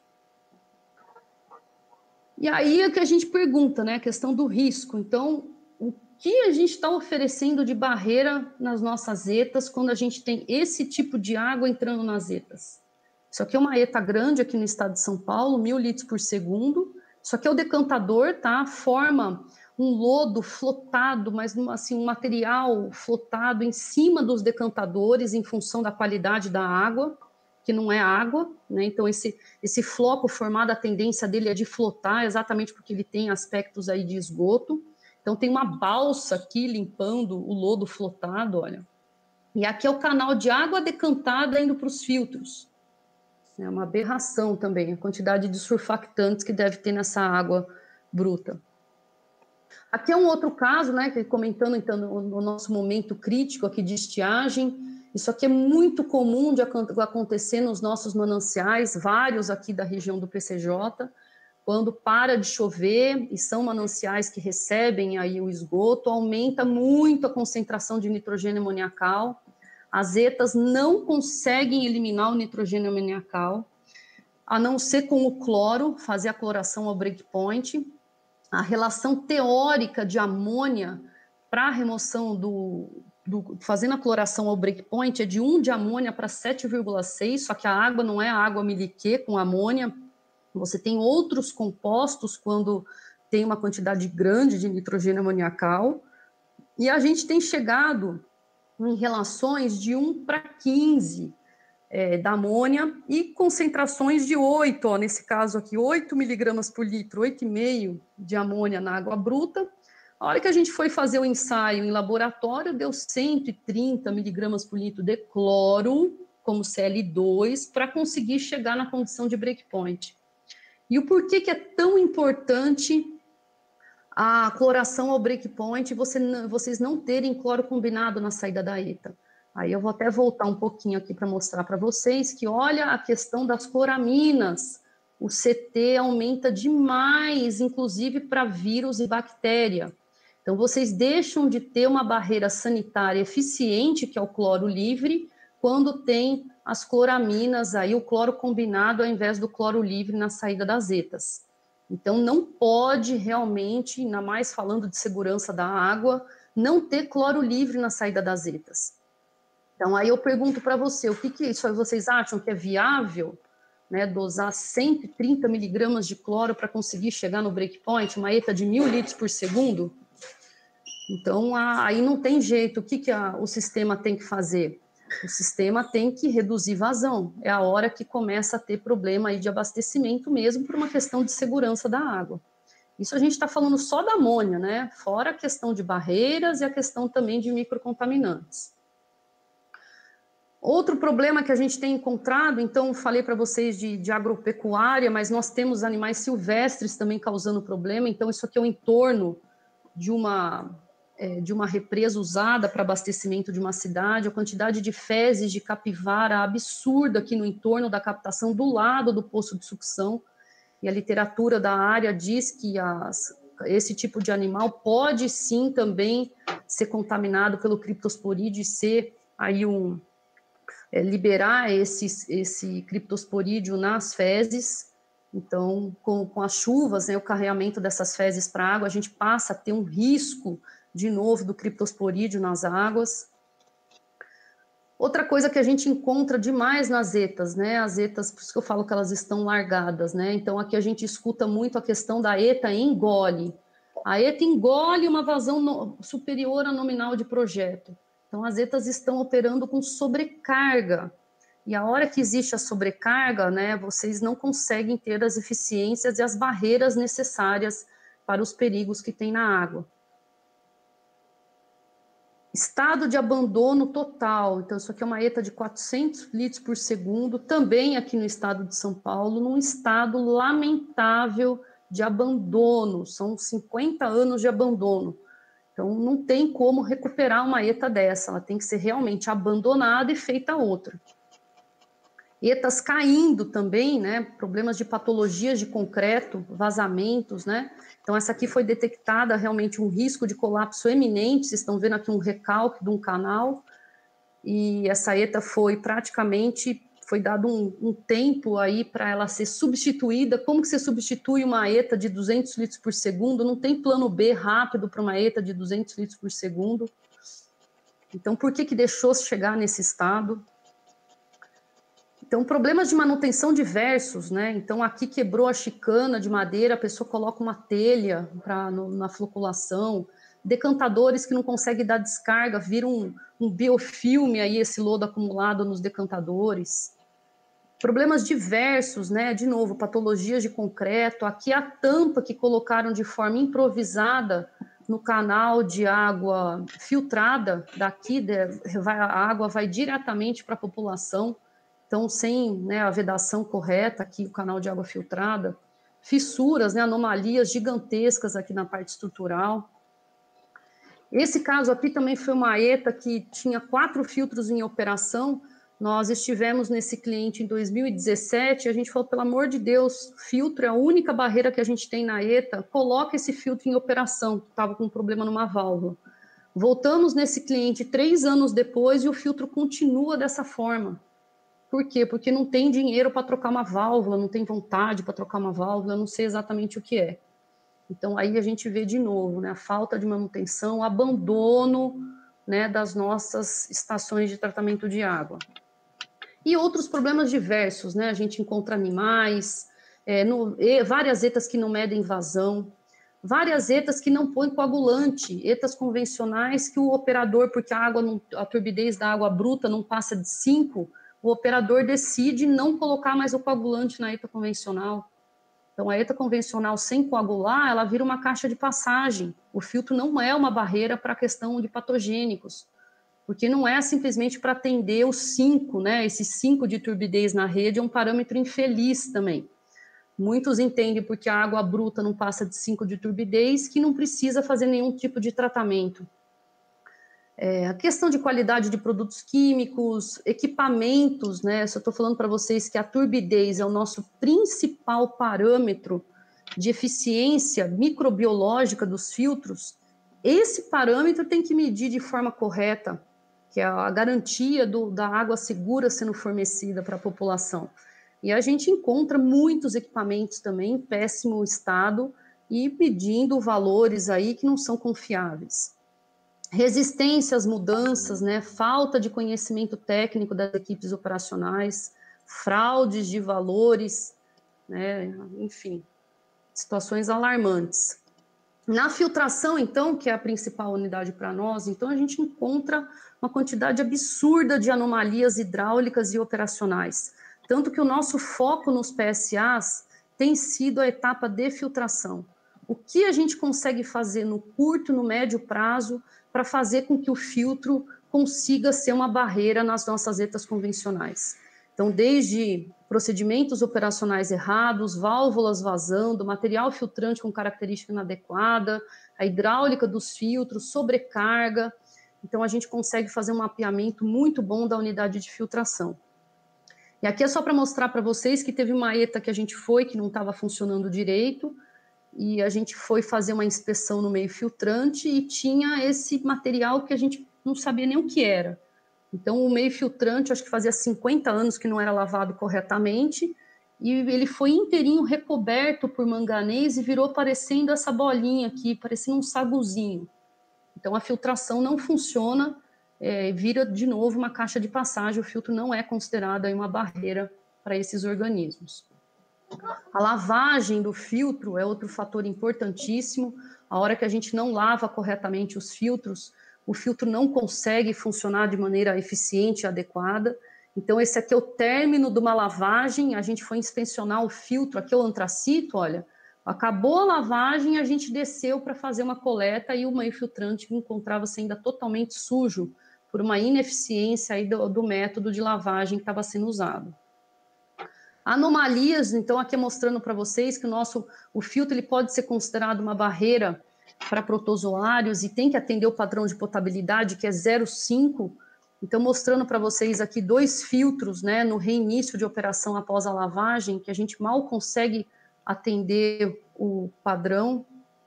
E aí é que a gente pergunta, né, a questão do risco. Então, o que a gente está oferecendo de barreira nas nossas etas quando a gente tem esse tipo de água entrando nas etas? Isso aqui é uma eta grande aqui no estado de São Paulo, mil litros por segundo. Isso aqui é o decantador, tá? Forma um lodo flotado, mas assim, um material flotado em cima dos decantadores em função da qualidade da água, que não é água, né? Então esse, esse floco formado, a tendência dele é de flotar, exatamente porque ele tem aspectos aí de esgoto. Então tem uma balsa aqui limpando o lodo flotado, olha. E aqui é o canal de água decantada indo para os filtros. É uma aberração também, a quantidade de surfactantes que deve ter nessa água bruta. Aqui é um outro caso, né, que comentando então no nosso momento crítico aqui de estiagem. Isso aqui é muito comum de acontecer nos nossos mananciais, vários aqui da região do P C J, quando para de chover e são mananciais que recebem aí o esgoto, aumenta muito a concentração de nitrogênio amoniacal. As etas não conseguem eliminar o nitrogênio amoniacal, a não ser com o cloro, fazer a cloração ao breakpoint. A relação teórica de amônia para a remoção do, do... fazendo a cloração ao breakpoint é de um de amônia para sete vírgula seis, só que a água não é a água miliquê com amônia. Você tem outros compostos quando tem uma quantidade grande de nitrogênio amoniacal. E a gente tem chegado em relações de um para quinze é, da amônia e concentrações de oito, ó, nesse caso aqui, oito miligramas por litro, oito vírgula cinco de amônia na água bruta. A hora que a gente foi fazer o ensaio em laboratório, deu cento e trinta miligramas por litro de cloro, como C L dois, para conseguir chegar na condição de breakpoint. E o porquê que é tão importante a cloração ao breakpoint, você, vocês não terem cloro combinado na saída da eta? Aí eu vou até voltar um pouquinho aqui para mostrar para vocês que, olha, a questão das cloraminas, o C T aumenta demais, inclusive para vírus e bactéria. Então, vocês deixam de ter uma barreira sanitária eficiente, que é o cloro livre, quando tem as cloraminas, aí o cloro combinado ao invés do cloro livre na saída das etas. Então, não pode realmente, ainda mais falando de segurança da água, não ter cloro livre na saída das etas. Então, aí eu pergunto para você, o que, que isso, vocês acham que é viável, né, dosar cento e trinta miligramas de cloro para conseguir chegar no breakpoint, uma eta de mil litros por segundo? Então, aí não tem jeito. O que, que a, o sistema tem que fazer? O sistema tem que reduzir vazão. É a hora que começa a ter problema aí de abastecimento mesmo por uma questão de segurança da água. Isso a gente está falando só da amônia, né? Fora a questão de barreiras e a questão também de microcontaminantes. Outro problema que a gente tem encontrado, então falei para vocês de, de agropecuária, mas nós temos animais silvestres também causando problema. Então isso aqui é o entorno de uma, é, de uma represa usada para abastecimento de uma cidade, a quantidade de fezes de capivara absurda aqui no entorno da captação do lado do poço de sucção. E a literatura da área diz que as, esse tipo de animal pode sim também ser contaminado pelo criptosporídeo e ser aí um, é, liberar esse, esse criptosporídeo nas fezes. Então, com, com as chuvas, né, o carreamento dessas fezes para a água, a gente passa a ter um risco, de novo, do criptosporídeo nas águas. Outra coisa que a gente encontra demais nas etas, né, as etas, por isso que eu falo que elas estão largadas, né, então aqui a gente escuta muito a questão da eta engole. A eta engole uma vazão no, superior à nominal de projeto. Então, as etas estão operando com sobrecarga. E a hora que existe a sobrecarga, né, vocês não conseguem ter as eficiências e as barreiras necessárias para os perigos que tem na água. Estado de abandono total. Então, isso aqui é uma eta de quatrocentos litros por segundo, também aqui no estado de São Paulo, num estado lamentável de abandono. São cinquenta anos de abandono. Então, não tem como recuperar uma eta dessa. Ela tem que ser realmente abandonada e feita outra. Etas caindo também, né? Problemas de patologias de concreto, vazamentos, né? Então, essa aqui foi detectada realmente um risco de colapso eminente. Vocês estão vendo aqui um recalque de um canal. E essa eta foi praticamente, foi dado um, um tempo aí para ela ser substituída. Como que você substitui uma eta de duzentos litros por segundo? Não tem plano B rápido para uma eta de duzentos litros por segundo. Então, por que que deixou chegar nesse estado? Então, problemas de manutenção diversos, né? Então, aqui quebrou a chicana de madeira, a pessoa coloca uma telha pra, no, na floculação, decantadores que não conseguem dar descarga, vira um, um biofilme aí, esse lodo acumulado nos decantadores. Problemas diversos, né? De novo, patologias de concreto, aqui a tampa que colocaram de forma improvisada no canal de água filtrada, daqui a água vai diretamente para a população. Então, sem, né, a vedação correta, aqui o canal de água filtrada, fissuras, né, anomalias gigantescas aqui na parte estrutural. Esse caso aqui também foi uma eta que tinha quatro filtros em operação. Nós estivemos nesse cliente em dois mil e dezessete, e a gente falou, pelo amor de Deus, filtro é a única barreira que a gente tem na eta, coloca esse filtro em operação, estava com um problema numa válvula. Voltamos nesse cliente três anos depois e o filtro continua dessa forma. Por quê? Porque não tem dinheiro para trocar uma válvula, não tem vontade para trocar uma válvula, não sei exatamente o que é. Então, aí a gente vê de novo, né, a falta de manutenção, o abandono, né, das nossas estações de tratamento de água. E outros problemas diversos, né, a gente encontra animais, é, no, e, várias etas que não medem vazão, várias etas que não põem coagulante, etas convencionais que o operador, porque a, água não, a turbidez da água bruta não passa de cinco, o operador decide não colocar mais o coagulante na eta convencional. Então, a eta convencional sem coagular, ela vira uma caixa de passagem. O filtro não é uma barreira para a questão de patogênicos, porque não é simplesmente para atender os cinco, né? Esses cinco de turbidez na rede é um parâmetro infeliz também. Muitos entendem porque a água bruta não passa de cinco de turbidez que não precisa fazer nenhum tipo de tratamento. É, a questão de qualidade de produtos químicos, equipamentos, né? Se eu estou falando para vocês que a turbidez é o nosso principal parâmetro de eficiência microbiológica dos filtros, esse parâmetro tem que medir de forma correta, que é a garantia do, da água segura sendo fornecida para a população. E a gente encontra muitos equipamentos também em péssimo estado e pedindo valores aí que não são confiáveis. Resistência às mudanças, né? Falta de conhecimento técnico das equipes operacionais, fraudes de valores, né? Enfim, situações alarmantes. Na filtração, então, que é a principal unidade para nós, então a gente encontra uma quantidade absurda de anomalias hidráulicas e operacionais, tanto que o nosso foco nos P S As tem sido a etapa de filtração. O que a gente consegue fazer no curto e no médio prazo para fazer com que o filtro consiga ser uma barreira nas nossas etas convencionais. Então, desde procedimentos operacionais errados, válvulas vazando, material filtrante com característica inadequada, a hidráulica dos filtros, sobrecarga. Então, a gente consegue fazer um mapeamento muito bom da unidade de filtração. E aqui é só para mostrar para vocês que teve uma eta que a gente foi, que não estava funcionando direito, e a gente foi fazer uma inspeção no meio filtrante e tinha esse material que a gente não sabia nem o que era. Então, o meio filtrante, acho que fazia cinquenta anos que não era lavado corretamente, e ele foi inteirinho recoberto por manganês e virou parecendo essa bolinha aqui, parecendo um saguzinho. Então, a filtração não funciona, é, vira de novo uma caixa de passagem, o filtro não é considerado aí uma barreira para esses organismos. A lavagem do filtro é outro fator importantíssimo. A hora que a gente não lava corretamente os filtros, o filtro não consegue funcionar de maneira eficiente e adequada. Então, esse aqui é o término de uma lavagem, a gente foi inspecionar o filtro, aqui é o antracito, olha, acabou a lavagem, a gente desceu para fazer uma coleta e o meio filtrante encontrava-se ainda totalmente sujo por uma ineficiência aí do, do método de lavagem que estava sendo usado. Anomalias, então, aqui mostrando para vocês que o nosso o filtro ele pode ser considerado uma barreira para protozoários e tem que atender o padrão de potabilidade, que é zero vírgula cinco. Então, mostrando para vocês aqui dois filtros, né, no reinício de operação após a lavagem, que a gente mal consegue atender o padrão.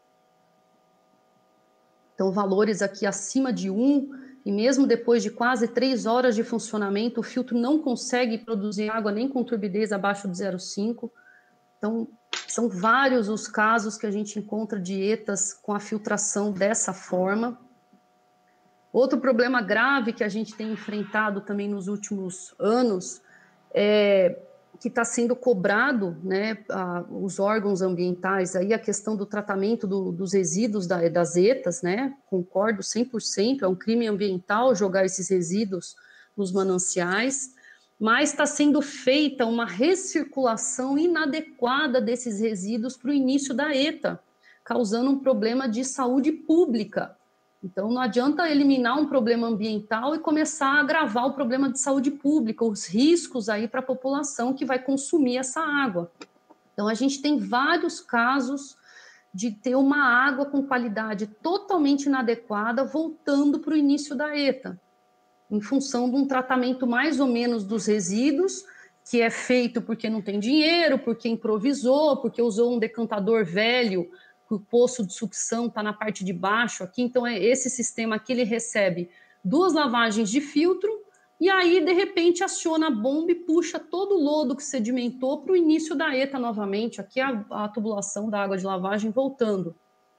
Então, valores aqui acima de um, e mesmo depois de quase três horas de funcionamento, o filtro não consegue produzir água nem com turbidez abaixo de zero vírgula cinco. Então, são vários os casos que a gente encontra dietas com a filtração dessa forma. Outro problema grave que a gente tem enfrentado também nos últimos anos é que está sendo cobrado, né, a, os órgãos ambientais, aí a questão do tratamento do, dos resíduos da, das etas, né, concordo cem por cento, é um crime ambiental jogar esses resíduos nos mananciais, mas está sendo feita uma recirculação inadequada desses resíduos para o início da ETA, causando um problema de saúde pública. Então, não adianta eliminar um problema ambiental e começar a agravar o problema de saúde pública, os riscos aí para a população que vai consumir essa água. Então, a gente tem vários casos de ter uma água com qualidade totalmente inadequada voltando para o início da ETA, em função de um tratamento mais ou menos dos resíduos, que é feito porque não tem dinheiro, porque improvisou, porque usou um decantador velho, o poço de sucção está na parte de baixo aqui, então é esse sistema aqui, ele recebe duas lavagens de filtro, e aí, de repente, aciona a bomba e puxa todo o lodo que sedimentou para o início da ETA novamente, aqui é a, a tubulação da água de lavagem voltando.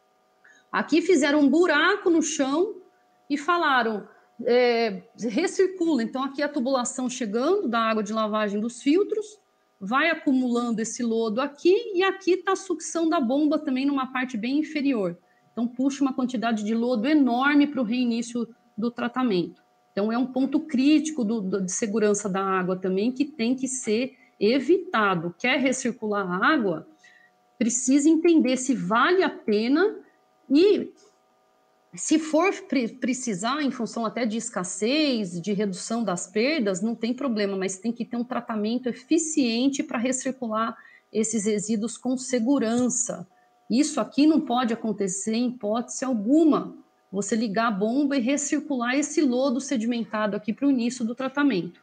Aqui fizeram um buraco no chão e falaram, é, recircula, então aqui é a tubulação chegando da água de lavagem dos filtros, vai acumulando esse lodo aqui, e aqui está a sucção da bomba também numa parte bem inferior. Então, puxa uma quantidade de lodo enorme para o reinício do tratamento. Então, é um ponto crítico do, do, de segurança da água também, que tem que ser evitado. Quer recircular a água, precisa entender se vale a pena e, se for pre precisar, em função até de escassez, de redução das perdas, não tem problema, mas tem que ter um tratamento eficiente para recircular esses resíduos com segurança. Isso aqui não pode acontecer em hipótese alguma, você ligar a bomba e recircular esse lodo sedimentado aqui para o início do tratamento.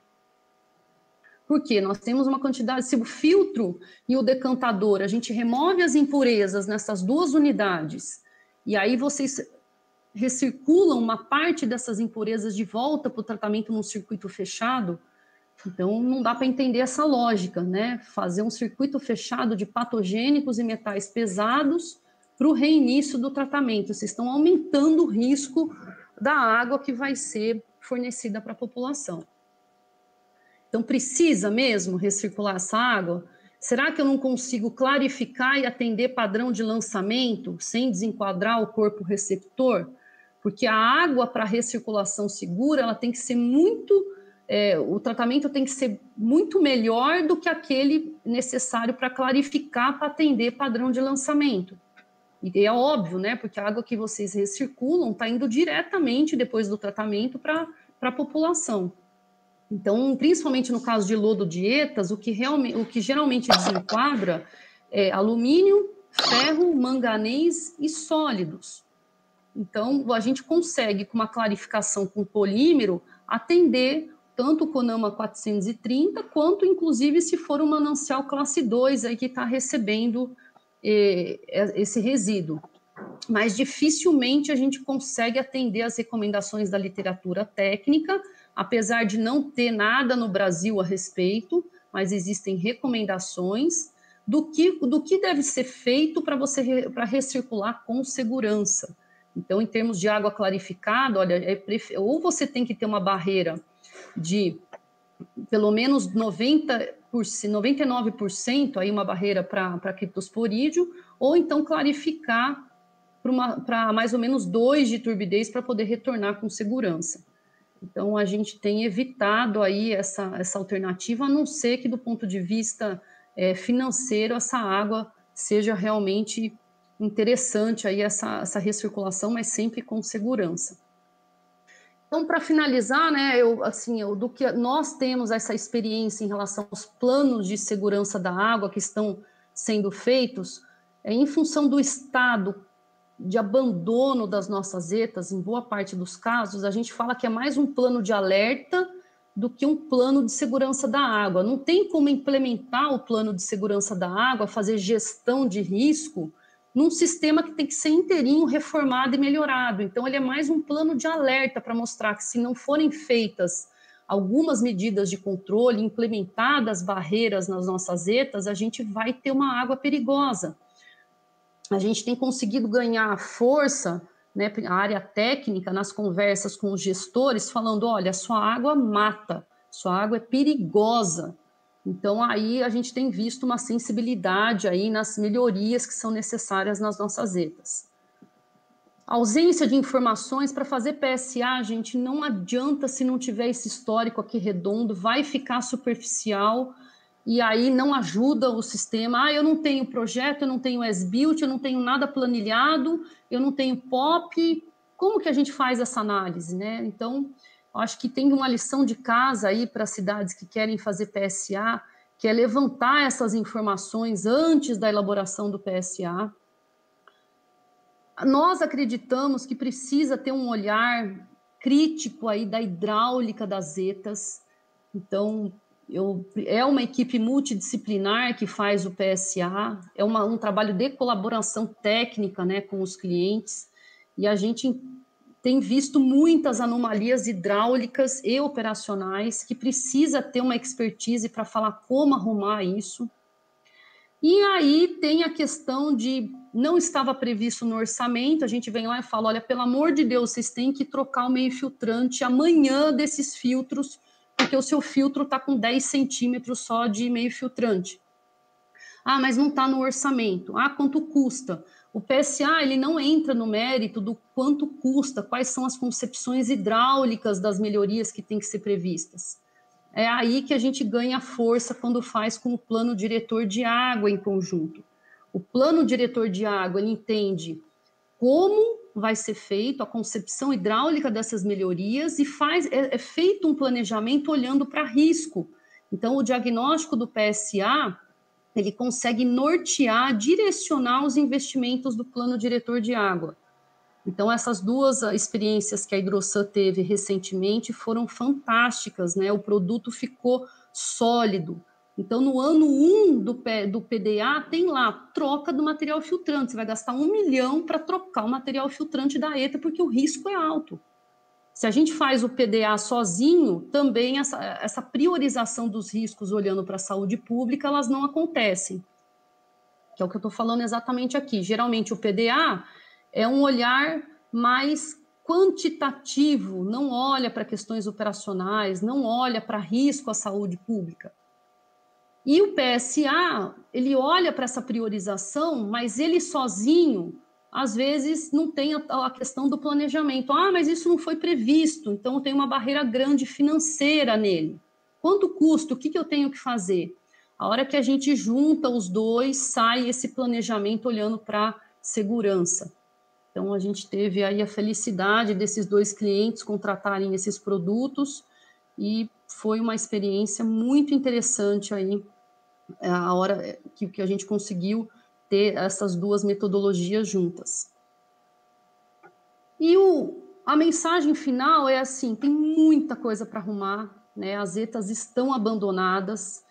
Por quê? Nós temos uma quantidade, se o filtro e o decantador, a gente remove as impurezas nessas duas unidades, e aí vocês recirculam uma parte dessas impurezas de volta para o tratamento num circuito fechado, então não dá para entender essa lógica, né? Fazer um circuito fechado de patogênicos e metais pesados para o reinício do tratamento. Vocês estão aumentando o risco da água que vai ser fornecida para a população. Então, precisa mesmo recircular essa água? Será que eu não consigo clarificar e atender padrão de lançamento sem desenquadrar o corpo receptor? Porque a água para recirculação segura, ela tem que ser muito, é, o tratamento tem que ser muito melhor do que aquele necessário para clarificar, para atender padrão de lançamento. E é óbvio, né? Porque a água que vocês recirculam está indo diretamente depois do tratamento para a população. Então, principalmente no caso de lodo dietas, o que, realmente, o que geralmente desenquadra é alumínio, ferro, manganês e sólidos. Então, a gente consegue, com uma clarificação com polímero, atender tanto o CONAMA quatrocentos e trinta, quanto, inclusive, se for um manancial classe dois, aí, que está recebendo esse resíduo. Mas dificilmente a gente consegue atender às recomendações da literatura técnica, apesar de não ter nada no Brasil a respeito, mas existem recomendações do que, do que deve ser feito para você para recircular com segurança. Então, em termos de água clarificada, olha, é, ou você tem que ter uma barreira de pelo menos noventa por cento, noventa e nove por cento, aí uma barreira para criptosporídeo, ou então clarificar para mais ou menos dois de turbidez para poder retornar com segurança. Então, a gente tem evitado aí essa, essa alternativa, a não ser que do ponto de vista é, financeiro, essa água seja realmente interessante, aí essa, essa recirculação, mas sempre com segurança. Então, para finalizar, né, eu, assim, eu, do que nós temos essa experiência em relação aos planos de segurança da água que estão sendo feitos, é, em função do estado de abandono das nossas ETAs, em boa parte dos casos, a gente fala que é mais um plano de alerta do que um plano de segurança da água. Não tem como implementar o plano de segurança da água, fazer gestão de risco, num sistema que tem que ser inteirinho reformado e melhorado. Então, ele é mais um plano de alerta para mostrar que, se não forem feitas algumas medidas de controle, implementadas barreiras nas nossas ETAs, a gente vai ter uma água perigosa. A gente tem conseguido ganhar força, né, a área técnica, nas conversas com os gestores, falando, olha, sua água mata, sua água é perigosa. Então, aí a gente tem visto uma sensibilidade aí nas melhorias que são necessárias nas nossas ETAs. A ausência de informações para fazer P S A, gente, não adianta se não tiver esse histórico aqui redondo, vai ficar superficial e aí não ajuda o sistema. Ah, eu não tenho projeto, eu não tenho as built, eu não tenho nada planilhado, eu não tenho P O P. Como que a gente faz essa análise, né? Então, acho que tem uma lição de casa aí para cidades que querem fazer P S A, que é levantar essas informações antes da elaboração do P S A. Nós acreditamos que precisa ter um olhar crítico aí da hidráulica das ETAs. Então, eu, é uma equipe multidisciplinar que faz o P S A, é uma, um trabalho de colaboração técnica, né, com os clientes, e a gente tem visto muitas anomalias hidráulicas e operacionais que precisa ter uma expertise para falar como arrumar isso. E aí tem a questão de não estava previsto no orçamento, a gente vem lá e fala, olha, pelo amor de Deus, vocês têm que trocar o meio filtrante amanhã desses filtros, porque o seu filtro está com dez centímetros só de meio filtrante. Ah, mas não está no orçamento. Ah, quanto custa? O P S A ele não entra no mérito do quanto custa, quais são as concepções hidráulicas das melhorias que têm que ser previstas. É aí que a gente ganha força quando faz com o plano diretor de água em conjunto. O plano diretor de água ele entende como vai ser feito a concepção hidráulica dessas melhorias e faz, é, é feito um planejamento olhando para risco. Então, o diagnóstico do P S A ele consegue nortear, direcionar os investimentos do plano diretor de água. Então, essas duas experiências que a Hidrosan teve recentemente foram fantásticas, né? O produto ficou sólido. Então, no ano um do, P, do P D A, tem lá troca do material filtrante. Você vai gastar um milhão para trocar o material filtrante da ETA, porque o risco é alto. Se a gente faz o P D A sozinho, também essa, essa priorização dos riscos olhando para a saúde pública, elas não acontecem. Que é o que eu estou falando exatamente aqui. Geralmente o P D A é um olhar mais quantitativo, não olha para questões operacionais, não olha para risco à saúde pública. E o P S A, ele olha para essa priorização, mas ele sozinho, às vezes, não tem a, a questão do planejamento. Ah, mas isso não foi previsto, então tem uma barreira grande financeira nele. Quanto custa? O que, que eu tenho que fazer? A hora que a gente junta os dois, sai esse planejamento olhando para segurança. Então, a gente teve aí a felicidade desses dois clientes contratarem esses produtos e foi uma experiência muito interessante aí, a hora que, que a gente conseguiu ter essas duas metodologias juntas. E o, a mensagem final é assim, tem muita coisa para arrumar, né? As ETAs estão abandonadas,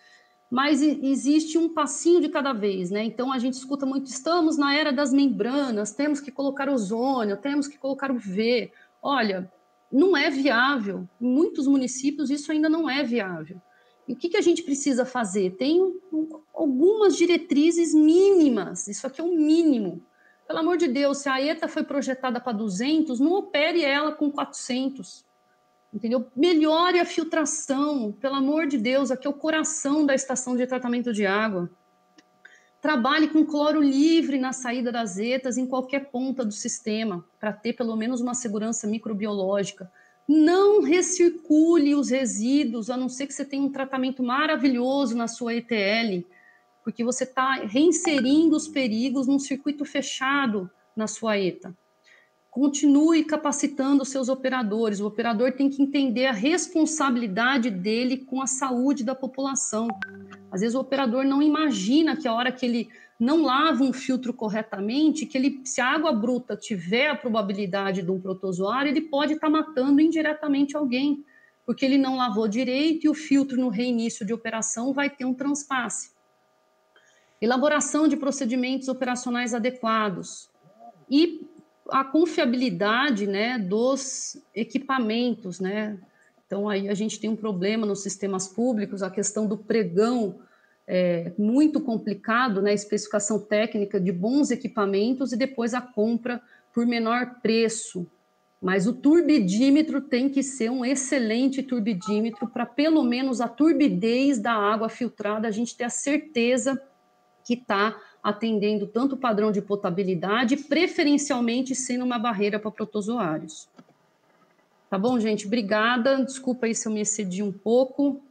mas existe um passinho de cada vez, né? Então, a gente escuta muito, estamos na era das membranas, temos que colocar ozônio, temos que colocar U V. Olha, não é viável. Em muitos municípios, isso ainda não é viável. E o que, que a gente precisa fazer? Tem algumas diretrizes mínimas, isso aqui é o mínimo. Pelo amor de Deus, se a ETA foi projetada para duzentos, não opere ela com quatrocentos. Entendeu? Melhore a filtração, pelo amor de Deus, aqui é o coração da estação de tratamento de água. Trabalhe com cloro livre na saída das etas em qualquer ponta do sistema, para ter pelo menos uma segurança microbiológica. Não recircule os resíduos, a não ser que você tenha um tratamento maravilhoso na sua E T L, porque você está reinserindo os perigos num circuito fechado na sua ETA. Continue capacitando os seus operadores. O operador tem que entender a responsabilidade dele com a saúde da população. Às vezes o operador não imagina que a hora que ele não lava um filtro corretamente, que ele, se a água bruta tiver a probabilidade de um protozoário, ele pode estar matando indiretamente alguém, porque ele não lavou direito e o filtro no reinício de operação vai ter um transpasse. Elaboração de procedimentos operacionais adequados e a confiabilidade, né, dos equipamentos, né? Então, aí a gente tem um problema nos sistemas públicos, a questão do pregão é muito complicado, né? A especificação técnica de bons equipamentos e depois a compra por menor preço. Mas o turbidímetro tem que ser um excelente turbidímetro para, pelo menos, a turbidez da água filtrada, a gente ter a certeza que está atendendo tanto o padrão de potabilidade, preferencialmente sendo uma barreira para protozoários. Tá bom, gente? Obrigada. Desculpa aí se eu me excedi um pouco.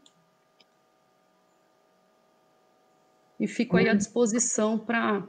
E fico aí à disposição para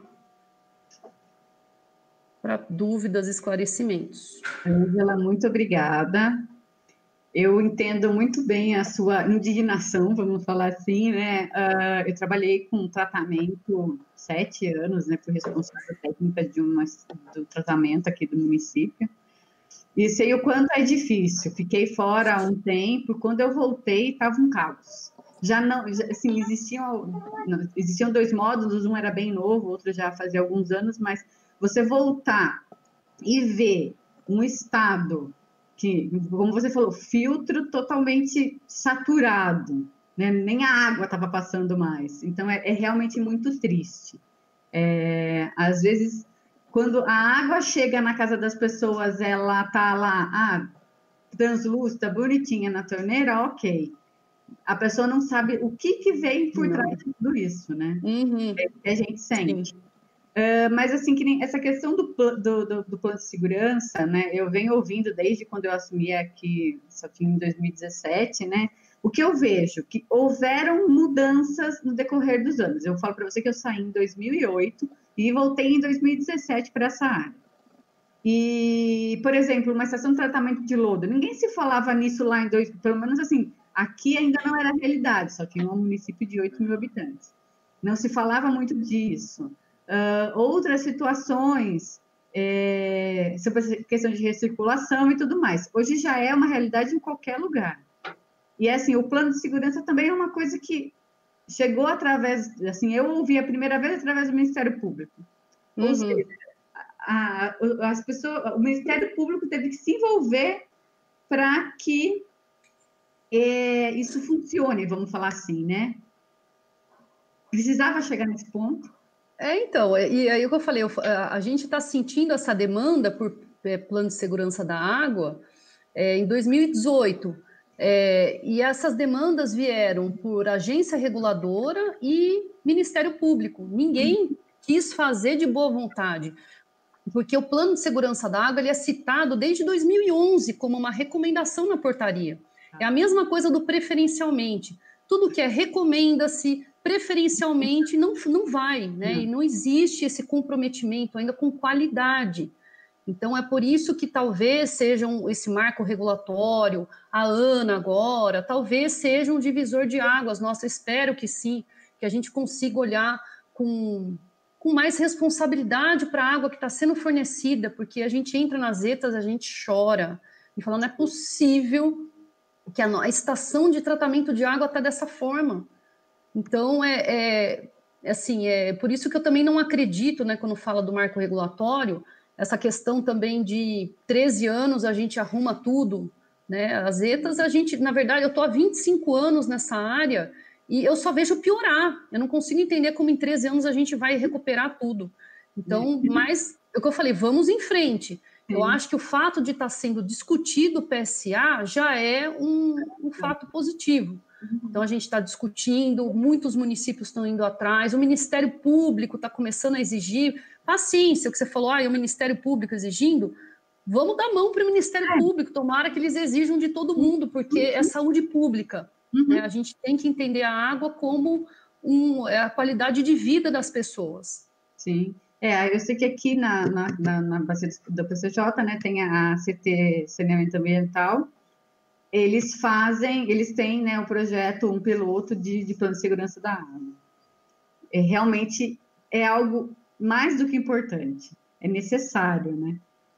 para dúvidas, esclarecimentos. Ângela, muito obrigada. Eu entendo muito bem a sua indignação, vamos falar assim, né? Uh, eu trabalhei com tratamento sete anos, né? Fui responsável técnica de uma, do tratamento aqui do município. E sei o quanto é difícil. Fiquei fora há um tempo. Quando eu voltei, estava um caos. Já não, assim, existiam, existiam dois módulos, um era bem novo, o outro já fazia alguns anos, mas você voltar e ver um estado que, como você falou, filtro totalmente saturado, né? Nem a água estava passando mais. Então, é, é realmente muito triste. É, às vezes, quando a água chega na casa das pessoas, ela está lá, ah, translúcida, bonitinha na torneira, ok. A pessoa não sabe o que, que vem por não. trás de tudo isso, né? Uhum. É que a gente sente. Uh, mas, assim, que nem essa questão do, do, do, do plano de segurança, né? Eu venho ouvindo desde quando eu assumi aqui, só que em dois mil e dezessete, né? O que eu vejo? Que houveram mudanças no decorrer dos anos. Eu falo para você que eu saí em dois mil e oito e voltei em dois mil e dezessete para essa área. E, por exemplo, uma estação de tratamento de lodo, ninguém se falava nisso lá em dois, pelo menos assim, aqui ainda não era realidade, só tinha um município de oito mil habitantes. Não se falava muito disso. Uh, outras situações, é, sobre a questão de recirculação e tudo mais. Hoje já é uma realidade em qualquer lugar. E, assim, o plano de segurança também é uma coisa que chegou através, assim, eu ouvi a primeira vez através do Ministério Público. Ou Uhum. seja, a, a, as pessoas, o Ministério Público teve que se envolver para que é, isso funcione, vamos falar assim, né? Precisava chegar nesse ponto. É, então, e aí o que eu falei, eu, a gente está sentindo essa demanda por é, plano de segurança da água é, em dois mil e dezoito, é, e essas demandas vieram por agência reguladora e Ministério Público. Ninguém quis fazer de boa vontade, porque o plano de segurança da água ele é citado desde dois mil e onze como uma recomendação na portaria. É a mesma coisa do preferencialmente. Tudo que é recomenda-se, preferencialmente não, não vai, né? E não existe esse comprometimento ainda com qualidade. Então, é por isso que talvez seja um, esse marco regulatório, a ANA agora, talvez seja um divisor de águas. Nossa, espero que sim, que a gente consiga olhar com, com mais responsabilidade para a água que está sendo fornecida, porque a gente entra nas etas, a gente chora, e fala, não é possível que a, a estação de tratamento de água está dessa forma. Então, é, é, é assim, é por isso que eu também não acredito, né, quando fala do marco regulatório, essa questão também de treze anos a gente arruma tudo, né? As ETAs, a gente, na verdade, eu estou há vinte e cinco anos nessa área e eu só vejo piorar. Eu não consigo entender como em treze anos a gente vai recuperar tudo. Então, mas, é o que eu falei, vamos em frente. Eu acho que o fato de estar sendo discutido o P S A já é um, um fato positivo. Então, a gente está discutindo, muitos municípios estão indo atrás, o Ministério Público está começando a exigir. Paciência, o que você falou, ah, é o Ministério Público exigindo, vamos dar mão para o Ministério é. Público, tomara que eles exijam de todo mundo, porque é saúde pública. Uhum. Né? A gente tem que entender a água como um, é a qualidade de vida das pessoas. Sim. É, eu sei que aqui na, na, na, na base da P C J, né, tem a C T Saneamento Ambiental, eles fazem, eles têm, né, um projeto, um piloto de, de plano de segurança da água. É, realmente é algo mais do que importante, é necessário, né,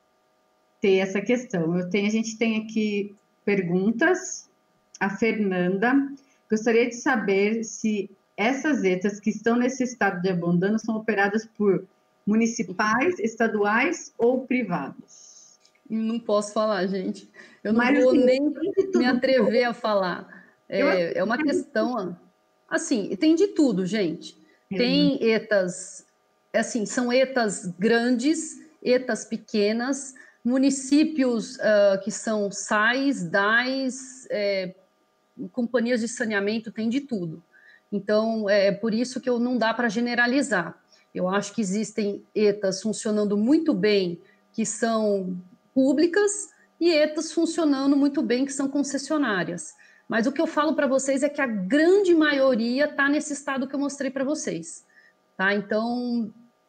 ter essa questão. Eu tenho, a gente tem aqui perguntas. A Fernanda gostaria de saber se essas ETAs que estão nesse estado de abandono são operadas por municipais, estaduais ou privados? Não posso falar, gente. Eu não Mas, vou assim, nem me atrever a falar. É, é uma questão... Assim, tem de tudo, gente. Tem ETAs... Assim, são ETAs grandes, ETAs pequenas, municípios uh, que são S A Is, D A Is, é, companhias de saneamento, tem de tudo. Então, é por isso que eu não dá para generalizar. Eu acho que existem ETAs funcionando muito bem, que são públicas, e ETAs funcionando muito bem, que são concessionárias. Mas o que eu falo para vocês é que a grande maioria está nesse estado que eu mostrei para vocês. Tá? Então,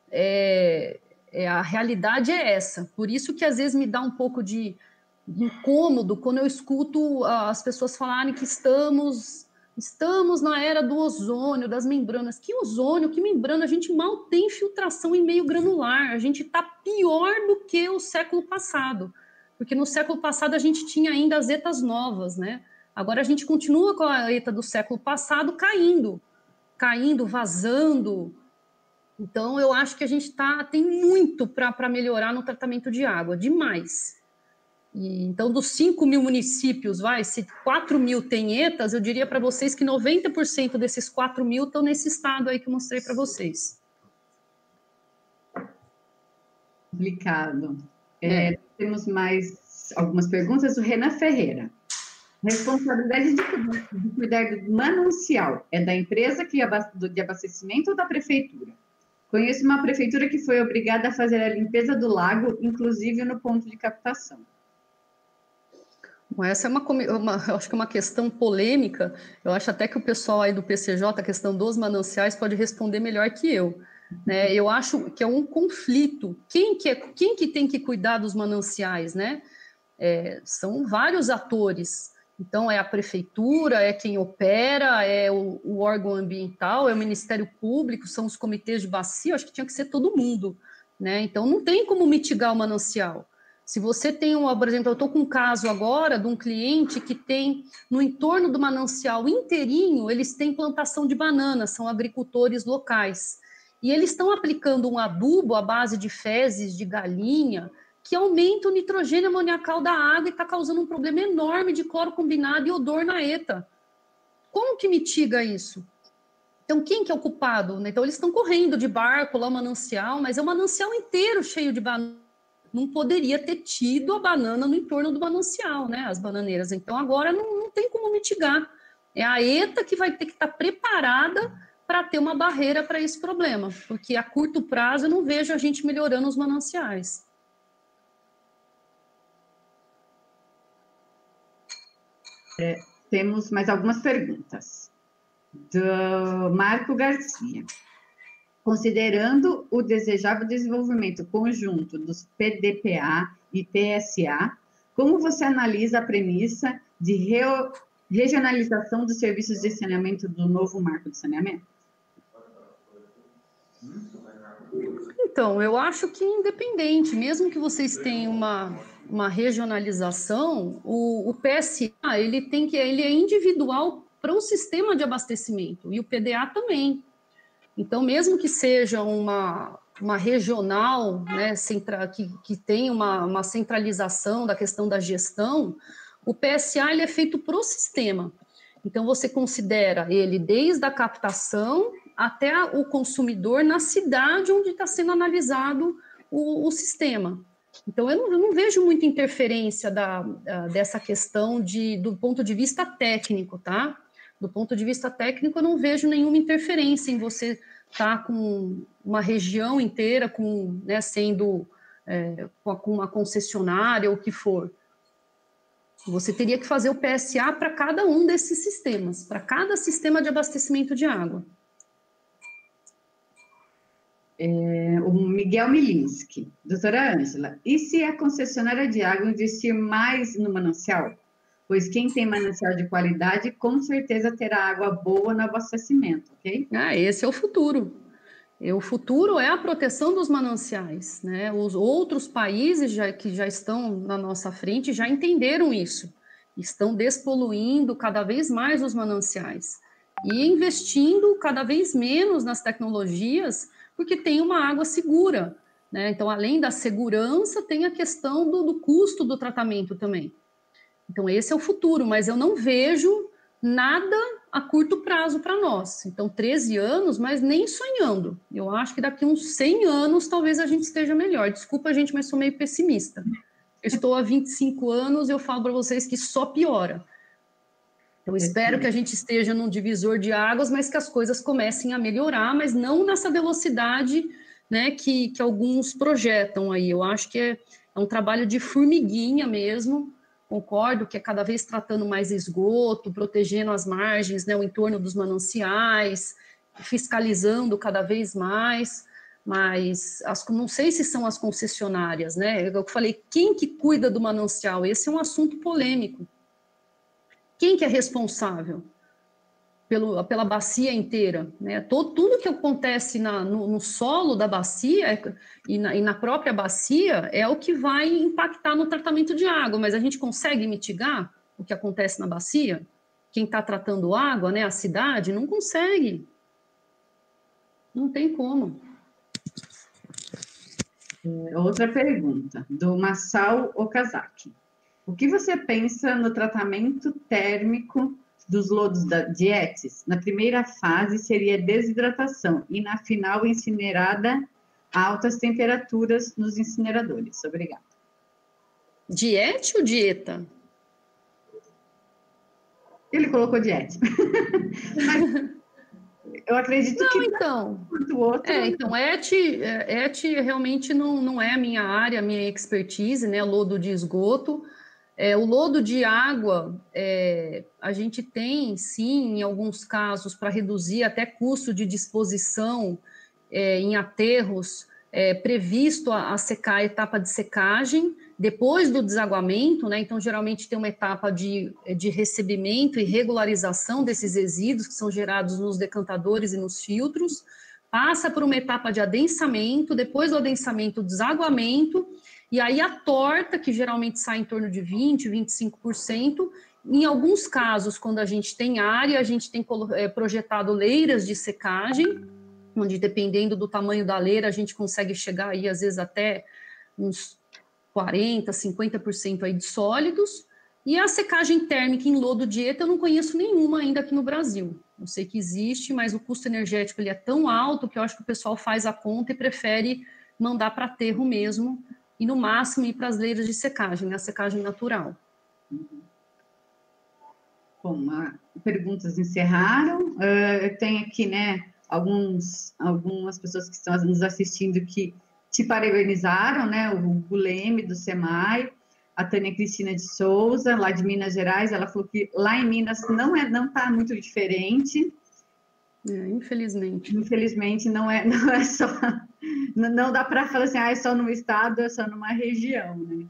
é, é, a realidade é essa. Por isso que às vezes me dá um pouco de incômodo quando eu escuto as pessoas falarem que estamos... Estamos na era do ozônio, das membranas. Que ozônio, que membrana? A gente mal tem filtração em meio granular. A gente está pior do que o século passado. Porque no século passado a gente tinha ainda as ETAs novas, né? Agora a gente continua com a ETA do século passado caindo. Caindo, vazando. Então eu acho que a gente tá, tem muito para melhorar no tratamento de água. Demais. E, então, dos cinco mil municípios, vai, se quatro mil tem ETAs, eu diria para vocês que noventa por cento desses quatro mil estão nesse estado aí que eu mostrei para vocês. Complicado. É, temos mais algumas perguntas. O Renan Ferreira. Responsabilidade de cuidar, de cuidar do manancial é da empresa que de abastecimento ou da prefeitura? Conheço uma prefeitura que foi obrigada a fazer a limpeza do lago, inclusive no ponto de captação. Essa é uma, uma, eu acho que é uma questão polêmica. Eu acho até que o pessoal aí do P C J, a questão dos mananciais, pode responder melhor que eu. Né? Eu acho que é um conflito. Quem que, é, quem que tem que cuidar dos mananciais? Né? É, são vários atores. Então, é a prefeitura, é quem opera, é o, o órgão ambiental, é o Ministério Público, são os comitês de bacia. Eu acho que tinha que ser todo mundo. Né? Então, não tem como mitigar o manancial. Se você tem, uma, por exemplo, eu estou com um caso agora de um cliente que tem, no entorno do manancial inteirinho, eles têm plantação de banana, são agricultores locais. E eles estão aplicando um adubo à base de fezes de galinha que aumenta o nitrogênio amoniacal da água e está causando um problema enorme de cloro combinado e odor na ETA. Como que mitiga isso? Então, quem que é o culpado? Então, eles estão correndo de barco lá, o manancial, mas é um manancial inteiro cheio de banana. Não poderia ter tido a banana no entorno do manancial, né, as bananeiras. Então, agora não, não tem como mitigar. É a ETA que vai ter que estar preparada para ter uma barreira para esse problema, porque a curto prazo eu não vejo a gente melhorando os mananciais. É, temos mais algumas perguntas. Do Marco Garcia. Considerando o desejável desenvolvimento conjunto dos P D P A e P S A, como você analisa a premissa de re regionalização dos serviços de saneamento do novo marco de saneamento? Então, eu acho que independente, mesmo que vocês tenham uma, uma regionalização, o, o P S A ele tem que, ele é individual para o sistema de abastecimento, e o P D A também. Então, mesmo que seja uma, uma regional, né, centra, que, que tem uma, uma centralização da questão da gestão, o P S A ele é feito para o sistema. Então, você considera ele desde a captação até o consumidor na cidade onde está sendo analisado o, o sistema. Então, eu não, eu não vejo muita interferência da, da, dessa questão de, do ponto de vista técnico, tá? Do ponto de vista técnico, eu não vejo nenhuma interferência em você estar tá com uma região inteira com, né, sendo é, com uma concessionária ou o que for. Você teria que fazer o P S A para cada um desses sistemas, para cada sistema de abastecimento de água. É, o Miguel Milinski. Doutora Ângela, e se a concessionária de água investir mais no manancial? Pois quem tem manancial de qualidade, com certeza terá água boa no abastecimento, ok? Ah, esse é o futuro. O futuro é a proteção dos mananciais, né? Os outros países já, que já estão na nossa frente já entenderam isso, estão despoluindo cada vez mais os mananciais e investindo cada vez menos nas tecnologias, porque tem uma água segura, né? Então, além da segurança, tem a questão do, do custo do tratamento também. Então, esse é o futuro, mas eu não vejo nada a curto prazo para nós. Então, treze anos, mas nem sonhando. Eu acho que daqui uns cem anos, talvez a gente esteja melhor. Desculpa, gente, mas sou meio pessimista. Eu estou há vinte e cinco anos e eu falo para vocês que só piora. Eu espero que a gente esteja num divisor de águas, mas que as coisas comecem a melhorar, mas não nessa velocidade, né, que, que alguns projetam aí. Eu acho que é, é um trabalho de formiguinha mesmo. Concordo que é cada vez tratando mais esgoto, protegendo as margens, né, o entorno dos mananciais, fiscalizando cada vez mais, mas as, não sei se são as concessionárias, né? Eu falei, quem que cuida do manancial? Esse é um assunto polêmico. Quem que é responsável pelo, pela bacia inteira, né? Todo, tudo que acontece na, no, no solo da bacia e na, e na própria bacia é o que vai impactar no tratamento de água, mas a gente consegue mitigar o que acontece na bacia? Quem está tratando água, né, a cidade, não consegue. Não tem como. Outra pergunta, do Massal Okazaki. O que você pensa no tratamento térmico dos lodos da, de ETS? Na primeira fase seria desidratação e na final incinerada a altas temperaturas nos incineradores. Obrigada. Diete ou dieta? Ele colocou diete. Mas eu acredito não, que... então, o outro... É, então, E T, E T realmente não, não é a minha área, a minha expertise, né? Lodo de esgoto. É, o lodo de água, é, a gente tem, sim, em alguns casos, para reduzir até custo de disposição é, em aterros, é, previsto a, a secar a etapa de secagem, depois do desaguamento, né? Então, geralmente tem uma etapa de, de recebimento e regularização desses resíduos que são gerados nos decantadores e nos filtros, passa por uma etapa de adensamento, depois do adensamento, o desaguamento, e aí a torta, que geralmente sai em torno de vinte, vinte e cinco por cento, em alguns casos, quando a gente tem área, a gente tem projetado leiras de secagem, onde dependendo do tamanho da leira, a gente consegue chegar aí, às vezes, até uns quarenta, cinquenta por cento aí de sólidos, e a secagem térmica em lodo dieta eu não conheço nenhuma ainda aqui no Brasil. Eu sei que existe, mas o custo energético ele é tão alto que eu acho que o pessoal faz a conta e prefere mandar para aterro mesmo, e no máximo ir para as leiras de secagem, a secagem natural. Bom, a, perguntas encerraram. Uh, tem aqui, né, alguns, algumas pessoas que estão nos assistindo que te parabenizaram, né, o Guleme do SEMAI, a Tânia Cristina de Souza, lá de Minas Gerais, ela falou que lá em Minas não é, não está muito diferente. É, infelizmente. Infelizmente, não é, não é só... Não, não dá para falar assim, ah, é só num estado, é só numa região, né?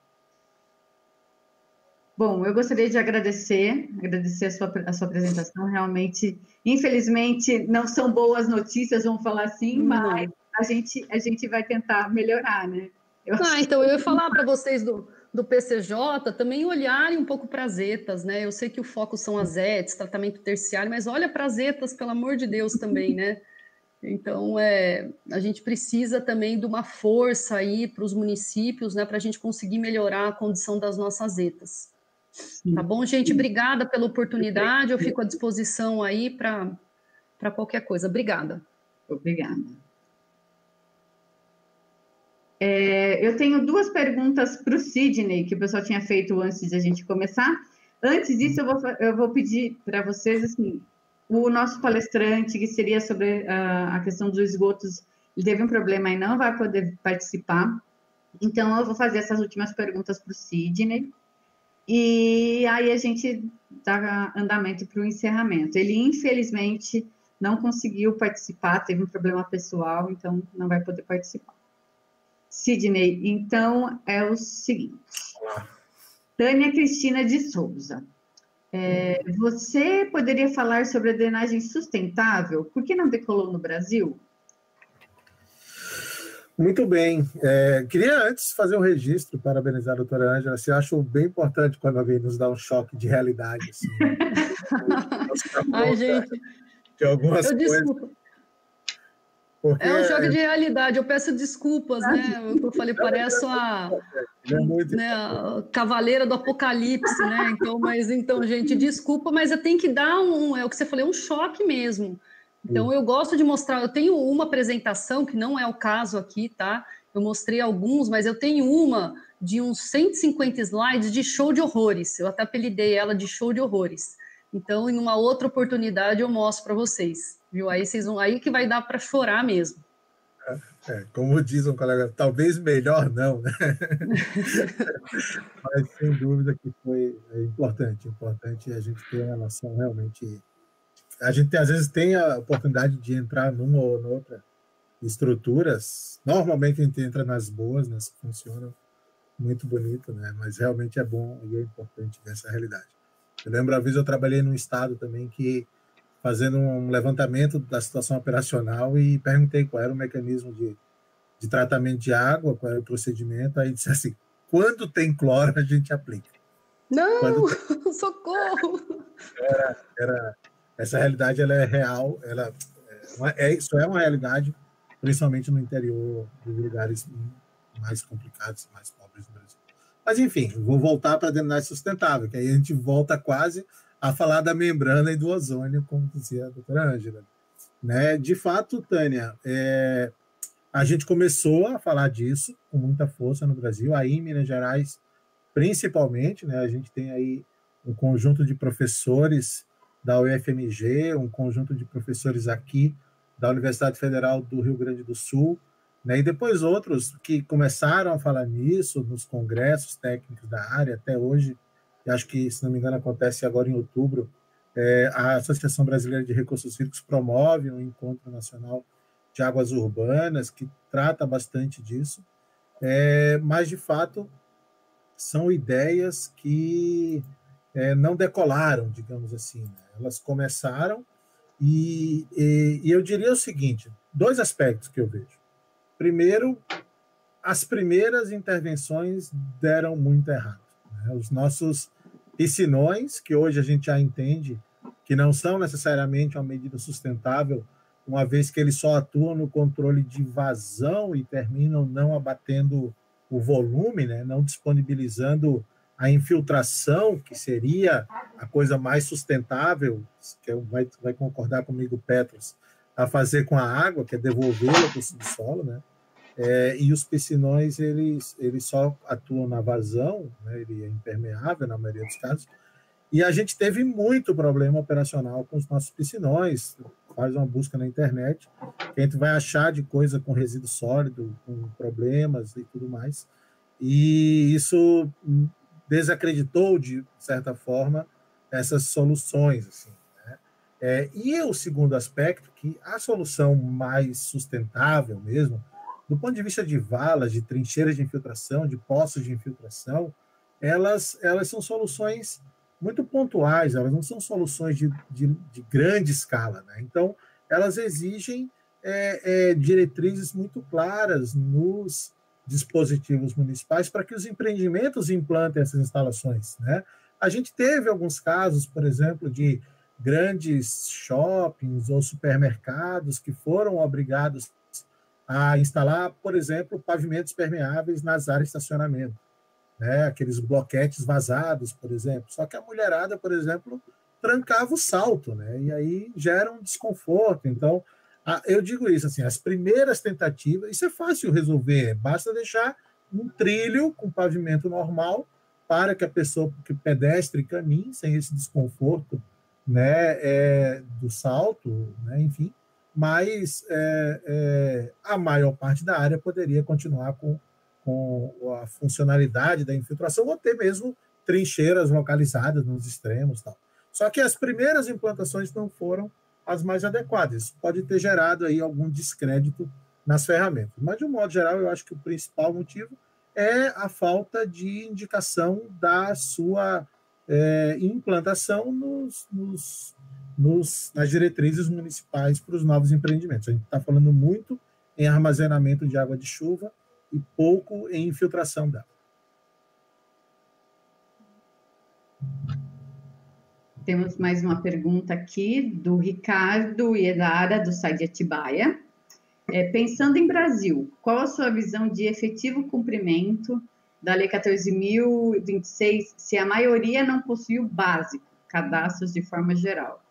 Bom, eu gostaria de agradecer, agradecer a sua, a sua apresentação, realmente, infelizmente, não são boas notícias, vamos falar assim, não. Mas a gente, a gente vai tentar melhorar, né? Eu ah, então, eu ia falar para vocês do, do P C J também olharem um pouco para as ETAs, né? Eu sei que o foco são as E Ts, tratamento terciário, mas olha para as ETAs, pelo amor de Deus, também, né? Então, é, a gente precisa também de uma força aí para os municípios, né? Para a gente conseguir melhorar a condição das nossas ETAs. Tá bom, gente? Obrigada pela oportunidade, eu fico à disposição aí para para qualquer coisa. Obrigada. Obrigada. É, eu tenho duas perguntas para o Sidney, que o pessoal tinha feito antes de a gente começar. Antes disso, eu vou, eu vou pedir para vocês, assim, o nosso palestrante, que seria sobre a, a questão dos esgotos, ele teve um problema e não vai poder participar. Então, eu vou fazer essas últimas perguntas para o Sidney. E aí a gente dá andamento para o encerramento. Ele, infelizmente, não conseguiu participar, teve um problema pessoal, então não vai poder participar. Sidney, então é o seguinte. Tânia Cristina de Souza. É, você poderia falar sobre a drenagem sustentável? Por que não decolou no Brasil? Muito bem. É, queria antes fazer um registro, parabenizar a doutora Ângela. Eu acho bem importante quando alguém nos dá um choque de realidade. Assim, Ai, gente. De algumas eu coisas. Desculpa. Porque... É um choque de realidade, eu peço desculpas, né? Eu falei, parece a, é muito né, a cavaleira do apocalipse, né? Então, mas então, gente, desculpa, mas eu tenho que dar um, é o que você falou, é um choque mesmo. Então, eu gosto de mostrar, eu tenho uma apresentação, que não é o caso aqui, tá? Eu mostrei alguns, mas eu tenho uma de uns cento e cinquenta slides de show de horrores. Eu até apelidei ela de show de horrores. Então, em uma outra oportunidade, eu mostro para vocês. Viu? Aí, vocês vão, aí que vai dar para chorar mesmo. É, como diz um colega, talvez melhor não, né? Mas sem dúvida que foi importante, importante a gente ter uma relação realmente. A gente às vezes tem a oportunidade de entrar numa ou noutra estruturas. Normalmente a gente entra nas boas, nas que funcionam muito bonito, né? Mas realmente é bom e é importante ver essa realidade. Eu lembro, uma vez eu trabalhei num estado também que fazendo um levantamento da situação operacional e perguntei qual era o mecanismo de, de tratamento de água, qual era o procedimento, aí disse assim, quando tem cloro a gente aplica. Não, tem... socorro! Era, era, essa realidade ela é real, ela é, uma, é, isso é uma realidade, principalmente no interior dos lugares mais complicados, mais pobres do Brasil. Mas, enfim, vou voltar para a drenagem sustentável, que aí a gente volta quase a falar da membrana e do ozônio, como dizia a doutora Ângela. Né? De fato, Tânia, é, a gente começou a falar disso com muita força no Brasil, aí em Minas Gerais, principalmente, né? A gente tem aí um conjunto de professores da U F M G, um conjunto de professores aqui da Universidade Federal do Rio Grande do Sul, né? E depois outros que começaram a falar nisso nos congressos técnicos da área, até hoje, e acho que, se não me engano, acontece agora em outubro, é, a Associação Brasileira de Recursos Hídricos promove um encontro nacional de águas urbanas que trata bastante disso, é, mas, de fato, são ideias que é, não decolaram, digamos assim. Né? Elas começaram e, e, e eu diria o seguinte, dois aspectos que eu vejo. Primeiro, as primeiras intervenções deram muito errado. Né? Os nossos piscinões, que hoje a gente já entende que não são necessariamente uma medida sustentável, uma vez que eles só atuam no controle de vazão e terminam não abatendo o volume, né? Não disponibilizando a infiltração, que seria a coisa mais sustentável, que vai, vai concordar comigo, Petros, a fazer com a água, que é devolvê-la para o subsolo, né? É, e os piscinões, eles, eles só atuam na vazão, né? Ele é impermeável na maioria dos casos, e a gente teve muito problema operacional com os nossos piscinões. Faz uma busca na internet, que a gente vai achar de coisa com resíduo sólido, com problemas e tudo mais, e isso desacreditou, de certa forma, essas soluções. Assim, né? É, e o segundo aspecto, que a solução mais sustentável mesmo, do ponto de vista de valas, de trincheiras de infiltração, de poços de infiltração, elas, elas são soluções muito pontuais, elas não são soluções de, de, de grande escala. Né? Então, elas exigem é, é, diretrizes muito claras nos, dispositivos municipais para que os empreendimentos implantem essas instalações, né? A gente teve alguns casos, por exemplo, de grandes shoppings ou supermercados que foram obrigados a instalar, por exemplo, pavimentos permeáveis nas áreas de estacionamento, né? Aqueles bloquetes vazados, por exemplo. Só que a mulherada, por exemplo, trancava o salto, né? E aí gera um desconforto. Então, a, eu digo isso, assim, as primeiras tentativas, isso é fácil resolver, basta deixar um trilho com pavimento normal para que a pessoa, que pedestre caminhe sem esse desconforto, né, é, do salto, né, enfim, mas é, é, a maior parte da área poderia continuar com, com a funcionalidade da infiltração ou até mesmo trincheiras localizadas nos extremos, tal. Só que as primeiras implantações não foram as mais adequadas. Isso pode ter gerado aí algum descrédito nas ferramentas. Mas, de um modo geral, eu acho que o principal motivo é a falta de indicação da sua é, implantação nos, nos, nos, nas diretrizes municipais para os novos empreendimentos. A gente está falando muito em armazenamento de água de chuva e pouco em infiltração d'água. Temos mais uma pergunta aqui do Ricardo Iedara, do site Atibaia. É, pensando em Brasil, qual a sua visão de efetivo cumprimento da Lei quatorze mil e vinte e seis, se a maioria não possui o básico, cadastros de forma geral?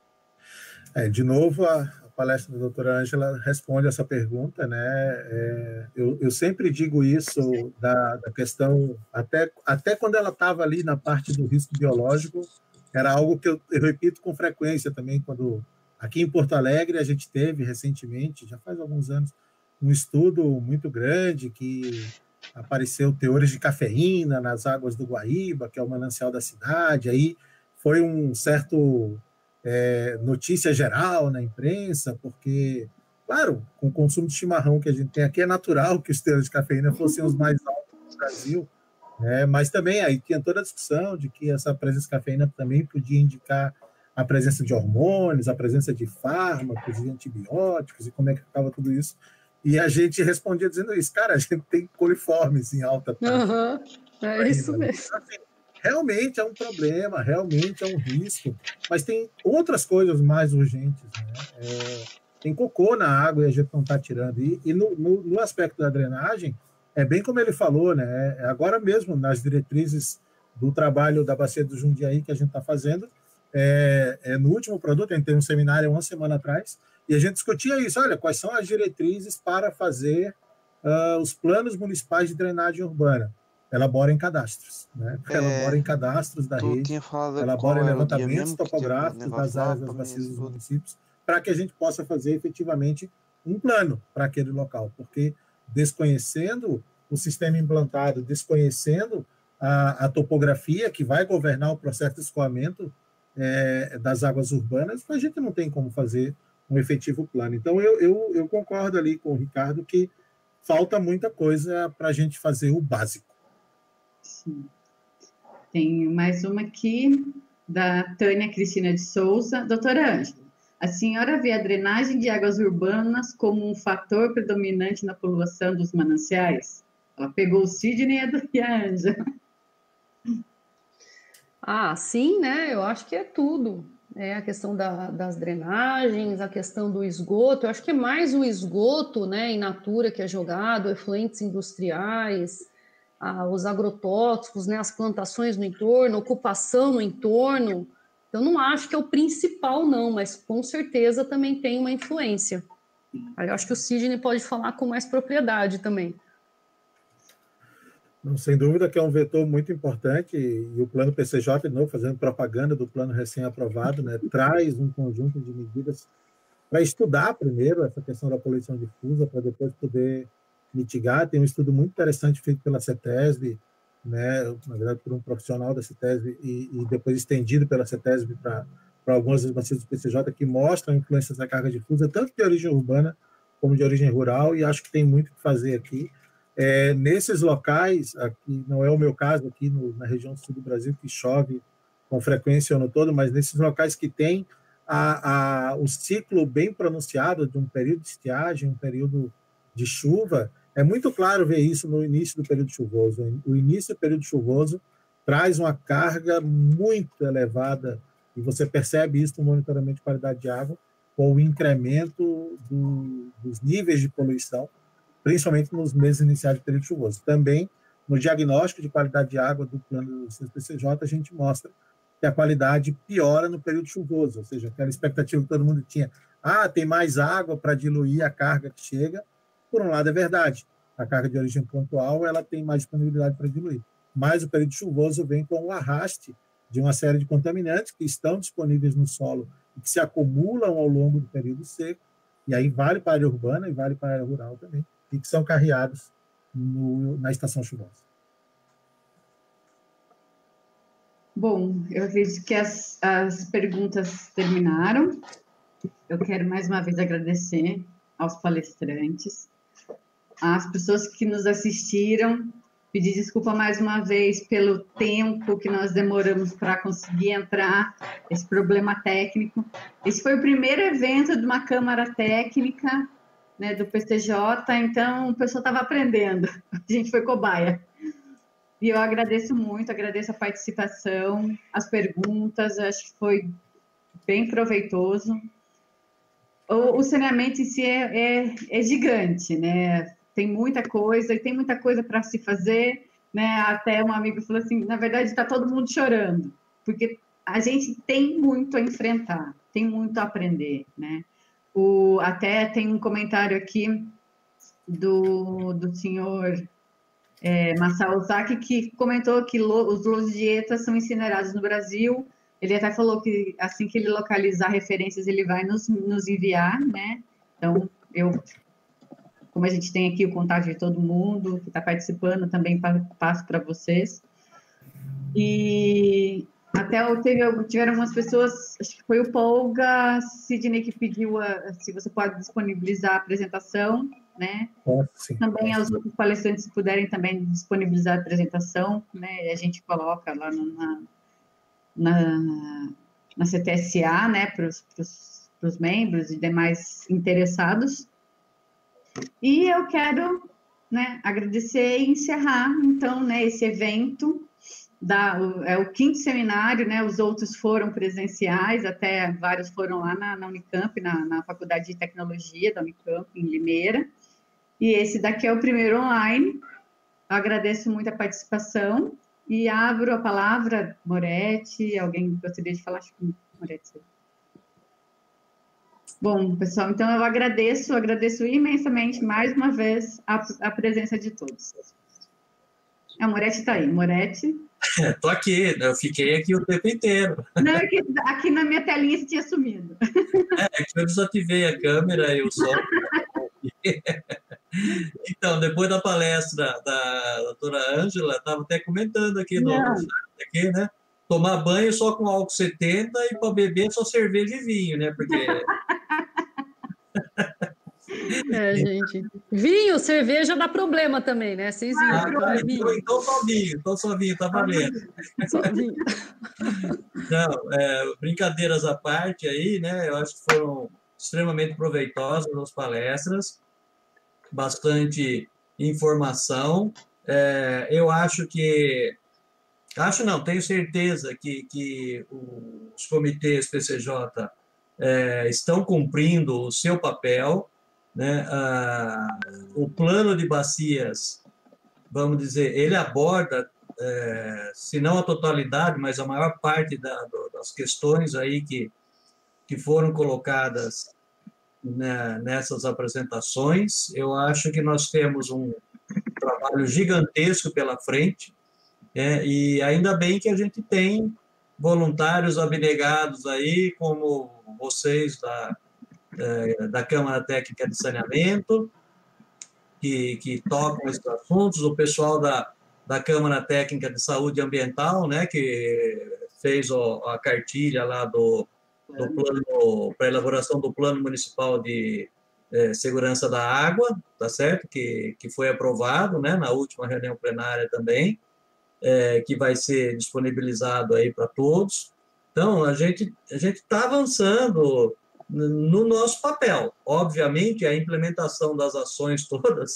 É, de novo, a, a palestra da doutora Ângela responde essa pergunta, né? É, eu, eu sempre digo isso da, da questão, até, até quando ela estava ali na parte do risco biológico, era algo que eu, eu repito com frequência também, quando aqui em Porto Alegre a gente teve recentemente, já faz alguns anos, um estudo muito grande que apareceu teores de cafeína nas águas do Guaíba, que é o manancial da cidade, aí foi um certo é, notícia geral na imprensa, porque, claro, com o consumo de chimarrão que a gente tem aqui, é natural que os teores de cafeína fossem os mais altos do Brasil, né? Mas também aí tinha toda a discussão de que essa presença de cafeína também podia indicar a presença de hormônios, a presença de fármacos e antibióticos, e como é que estava tudo isso. E a gente respondia dizendo isso, cara, a gente tem coliformes em alta taxa. Uhum, é isso mesmo. Então, assim, realmente é um problema, realmente é um risco, mas tem outras coisas mais urgentes, né? É, tem cocô na água e a gente não está tirando. E, e no, no, no aspecto da drenagem, é bem como ele falou, né? Agora mesmo, nas diretrizes do trabalho da Bacia do Jundiaí que a gente está fazendo, é, é, no último produto, a gente teve um seminário uma semana atrás, e a gente discutia isso, olha, quais são as diretrizes para fazer uh, os planos municipais de drenagem urbana. Elaborem cadastros, né? É, Elaborem cadastros da rede, elaborem levantamentos topográficos das áreas das bacias dos municípios, para que a gente possa fazer efetivamente um plano para aquele local, porque desconhecendo o sistema implantado, desconhecendo a, a topografia que vai governar o processo de escoamento é, das águas urbanas, a gente não tem como fazer um efetivo plano. Então, eu, eu, eu concordo ali com o Ricardo que falta muita coisa para a gente fazer o básico. Sim. Tem mais uma aqui, da Tânia Cristina de Souza. Doutora Ângela, a senhora vê a drenagem de águas urbanas como um fator predominante na poluição dos mananciais? Ela pegou o Sidney e a Ângela. Ah, sim, né? Eu acho que é tudo. É a questão da, das drenagens, a questão do esgoto. Eu acho que é mais o esgoto, né, in natura que é jogado, efluentes industriais, ah, os agrotóxicos, né, as plantações no entorno, ocupação no entorno. Eu não acho que é o principal, não, mas com certeza também tem uma influência. Eu acho que o Sidney pode falar com mais propriedade também. Não, sem dúvida que é um vetor muito importante, e o plano P C J, de novo, fazendo propaganda do plano recém-aprovado, né, traz um conjunto de medidas para estudar primeiro essa questão da poluição difusa, para depois poder mitigar. Tem um estudo muito interessante feito pela CETESB, né, na verdade por um profissional da CETESB, e, e depois estendido pela CETESB para algumas das bacias do P C J, que mostram a influência da carga difusa, tanto de origem urbana como de origem rural, e acho que tem muito o que fazer aqui. É, nesses locais, aqui não é o meu caso, aqui no, na região sul do Brasil, que chove com frequência o ano todo, mas nesses locais que tem a, a, o ciclo bem pronunciado de um período de estiagem, um período de chuva, É muito claro ver isso no início do período chuvoso. O início do período chuvoso traz uma carga muito elevada, e você percebe isso no monitoramento de qualidade de água, com o incremento do, dos níveis de poluição, principalmente nos meses iniciais do período chuvoso. Também, no diagnóstico de qualidade de água do plano do C P C J, a gente mostra que a qualidade piora no período chuvoso, ou seja, aquela expectativa que todo mundo tinha, ah, tem mais água para diluir a carga que chega, por um lado é verdade, a carga de origem pontual ela tem mais disponibilidade para diluir, mas o período chuvoso vem com o arraste de uma série de contaminantes que estão disponíveis no solo e que se acumulam ao longo do período seco, e aí vale para a área urbana e vale para a área rural também, e que são carreados no, na estação chuvosa. Bom, eu acredito que as, as perguntas terminaram. Eu quero mais uma vez agradecer aos palestrantes, às pessoas que nos assistiram, pedir desculpa mais uma vez pelo tempo que nós demoramos para conseguir entrar, esse problema técnico. Esse foi o primeiro evento de uma Câmara Técnica, né, do P C J, então o pessoal estava aprendendo, a gente foi cobaia. E eu agradeço muito, agradeço a participação, as perguntas, acho que foi bem proveitoso. O, o saneamento em si é, é, é gigante, né? Tem muita coisa, e tem muita coisa para se fazer, né? Até um amigo falou assim, na verdade está todo mundo chorando, porque a gente tem muito a enfrentar, tem muito a aprender, né? O, até tem um comentário aqui do, do senhor é, Masao Ozaki, que comentou que lo, os logietas são incinerados no Brasil. Ele até falou que assim que ele localizar referências, ele vai nos, nos enviar, né? Então, eu, como a gente tem aqui o contato de todo mundo que está participando, também passo para vocês. E até teve, tiveram algumas pessoas, acho que foi o Polga, Sidney, que pediu a, se você pode disponibilizar a apresentação, né? Sim. Também aos outros palestrantes, se puderem também disponibilizar a apresentação, né? A gente coloca lá no, na, na, na C T S A, né? Para os membros e demais interessados. E eu quero, né, agradecer e encerrar, então, né, esse evento. Da, o, é o quinto seminário, né? Os outros foram presenciais, até vários foram lá na, na Unicamp, na, na Faculdade de Tecnologia da Unicamp, em Limeira. E esse daqui é o primeiro online. Eu agradeço muito a participação e abro a palavra, Moretti, alguém gostaria de falar? Acho que Moretti. Bom, pessoal, então eu agradeço, agradeço imensamente, mais uma vez, a, a presença de todos. A Moretti está aí, Moretti. Estou aqui, eu fiquei aqui o tempo inteiro. Não, é que aqui na minha telinha você tinha sumido. É, é que eu desativei a câmera e o som. Então, depois da palestra da doutora Ângela, estava até comentando aqui no chat, aqui, né? Tomar banho só com álcool setenta e para beber só cerveja e vinho, né? Porque... É, gente. Vinho, cerveja dá problema também, né? Vocês viram. Ah, tá, então, então só vinho, então só vinho, tá valendo. Só vinho. Não, é, brincadeiras à parte aí, né? Eu acho que foram extremamente proveitosas as palestras, bastante informação. É, eu acho que, acho não, tenho certeza que, que os comitês P C J é, estão cumprindo o seu papel, né? Ah, o plano de bacias, vamos dizer, ele aborda, é, se não a totalidade, mas a maior parte da, das questões aí que, que foram colocadas, né, nessas apresentações. Eu acho que nós temos um trabalho gigantesco pela frente, é, e ainda bem que a gente tem voluntários abnegados aí, como vocês da da Câmara Técnica de Saneamento, que, que tocam esses assuntos, o pessoal da, da Câmara Técnica de Saúde Ambiental, né, que fez o, a cartilha lá do, do plano, para a elaboração do Plano Municipal de eh, Segurança da Água, tá certo? Que, que foi aprovado, né, na última reunião plenária também, eh, que vai ser disponibilizado aí para todos. Então, a gente a gente está avançando no nosso papel. Obviamente, a implementação das ações todas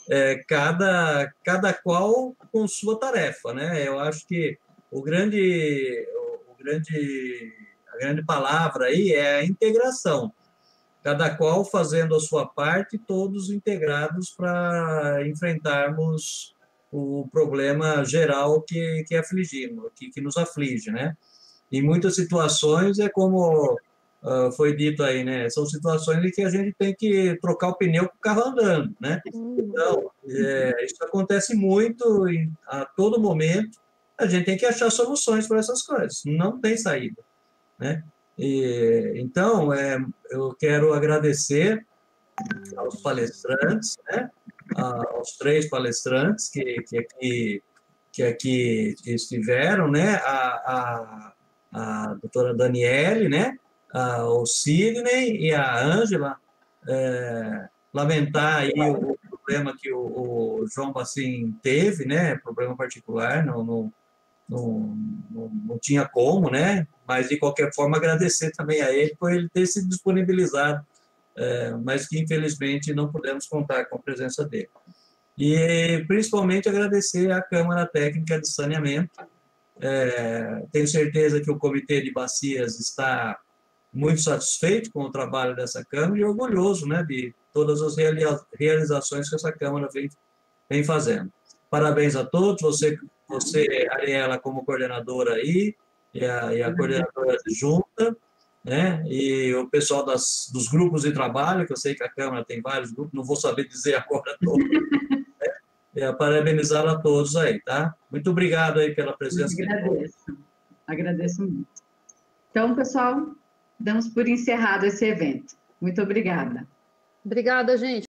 é, cada, cada qual com sua tarefa, né? Eu acho que o grande, o grande, a grande palavra aí é a integração. Cada qual fazendo a sua parte, todos integrados para enfrentarmos o problema geral que, que afligimos, que, que nos aflige, né? Em muitas situações é como uh, foi dito aí, né? São situações em que a gente tem que trocar o pneu com o carro andando, né? Então, é, isso acontece muito em, a todo momento. A gente tem que achar soluções para essas coisas. Não tem saída, né? E, então, é, eu quero agradecer aos palestrantes, né? Aos três palestrantes que, que, aqui, que aqui estiveram, né? A, a, a doutora Daniele, né? A, o Sidney e a Ângela. É, lamentar aí o, o problema que o, o João Bacin teve, né? Problema particular, não, não, não, não, não tinha como, né? Mas, de qualquer forma, agradecer também a ele por ele ter se disponibilizado, é, mas que, infelizmente, não pudemos contar com a presença dele. E, principalmente, agradecer à Câmara Técnica de Saneamento. É, tenho certeza que o Comitê de Bacias está muito satisfeito com o trabalho dessa Câmara e orgulhoso, né, de todas as realizações que essa Câmara vem, vem fazendo. Parabéns a todos, você, você Ariela, como coordenadora aí, e a, e a coordenadora adjunta, né, e o pessoal das, dos grupos de trabalho, que eu sei que a Câmara tem vários grupos, não vou saber dizer agora todos, né, e parabenizar a todos aí, tá? Muito obrigado aí pela presença. Eu agradeço, agradeço muito. Então, pessoal, damos por encerrado esse evento. Muito obrigada. Obrigada, gente.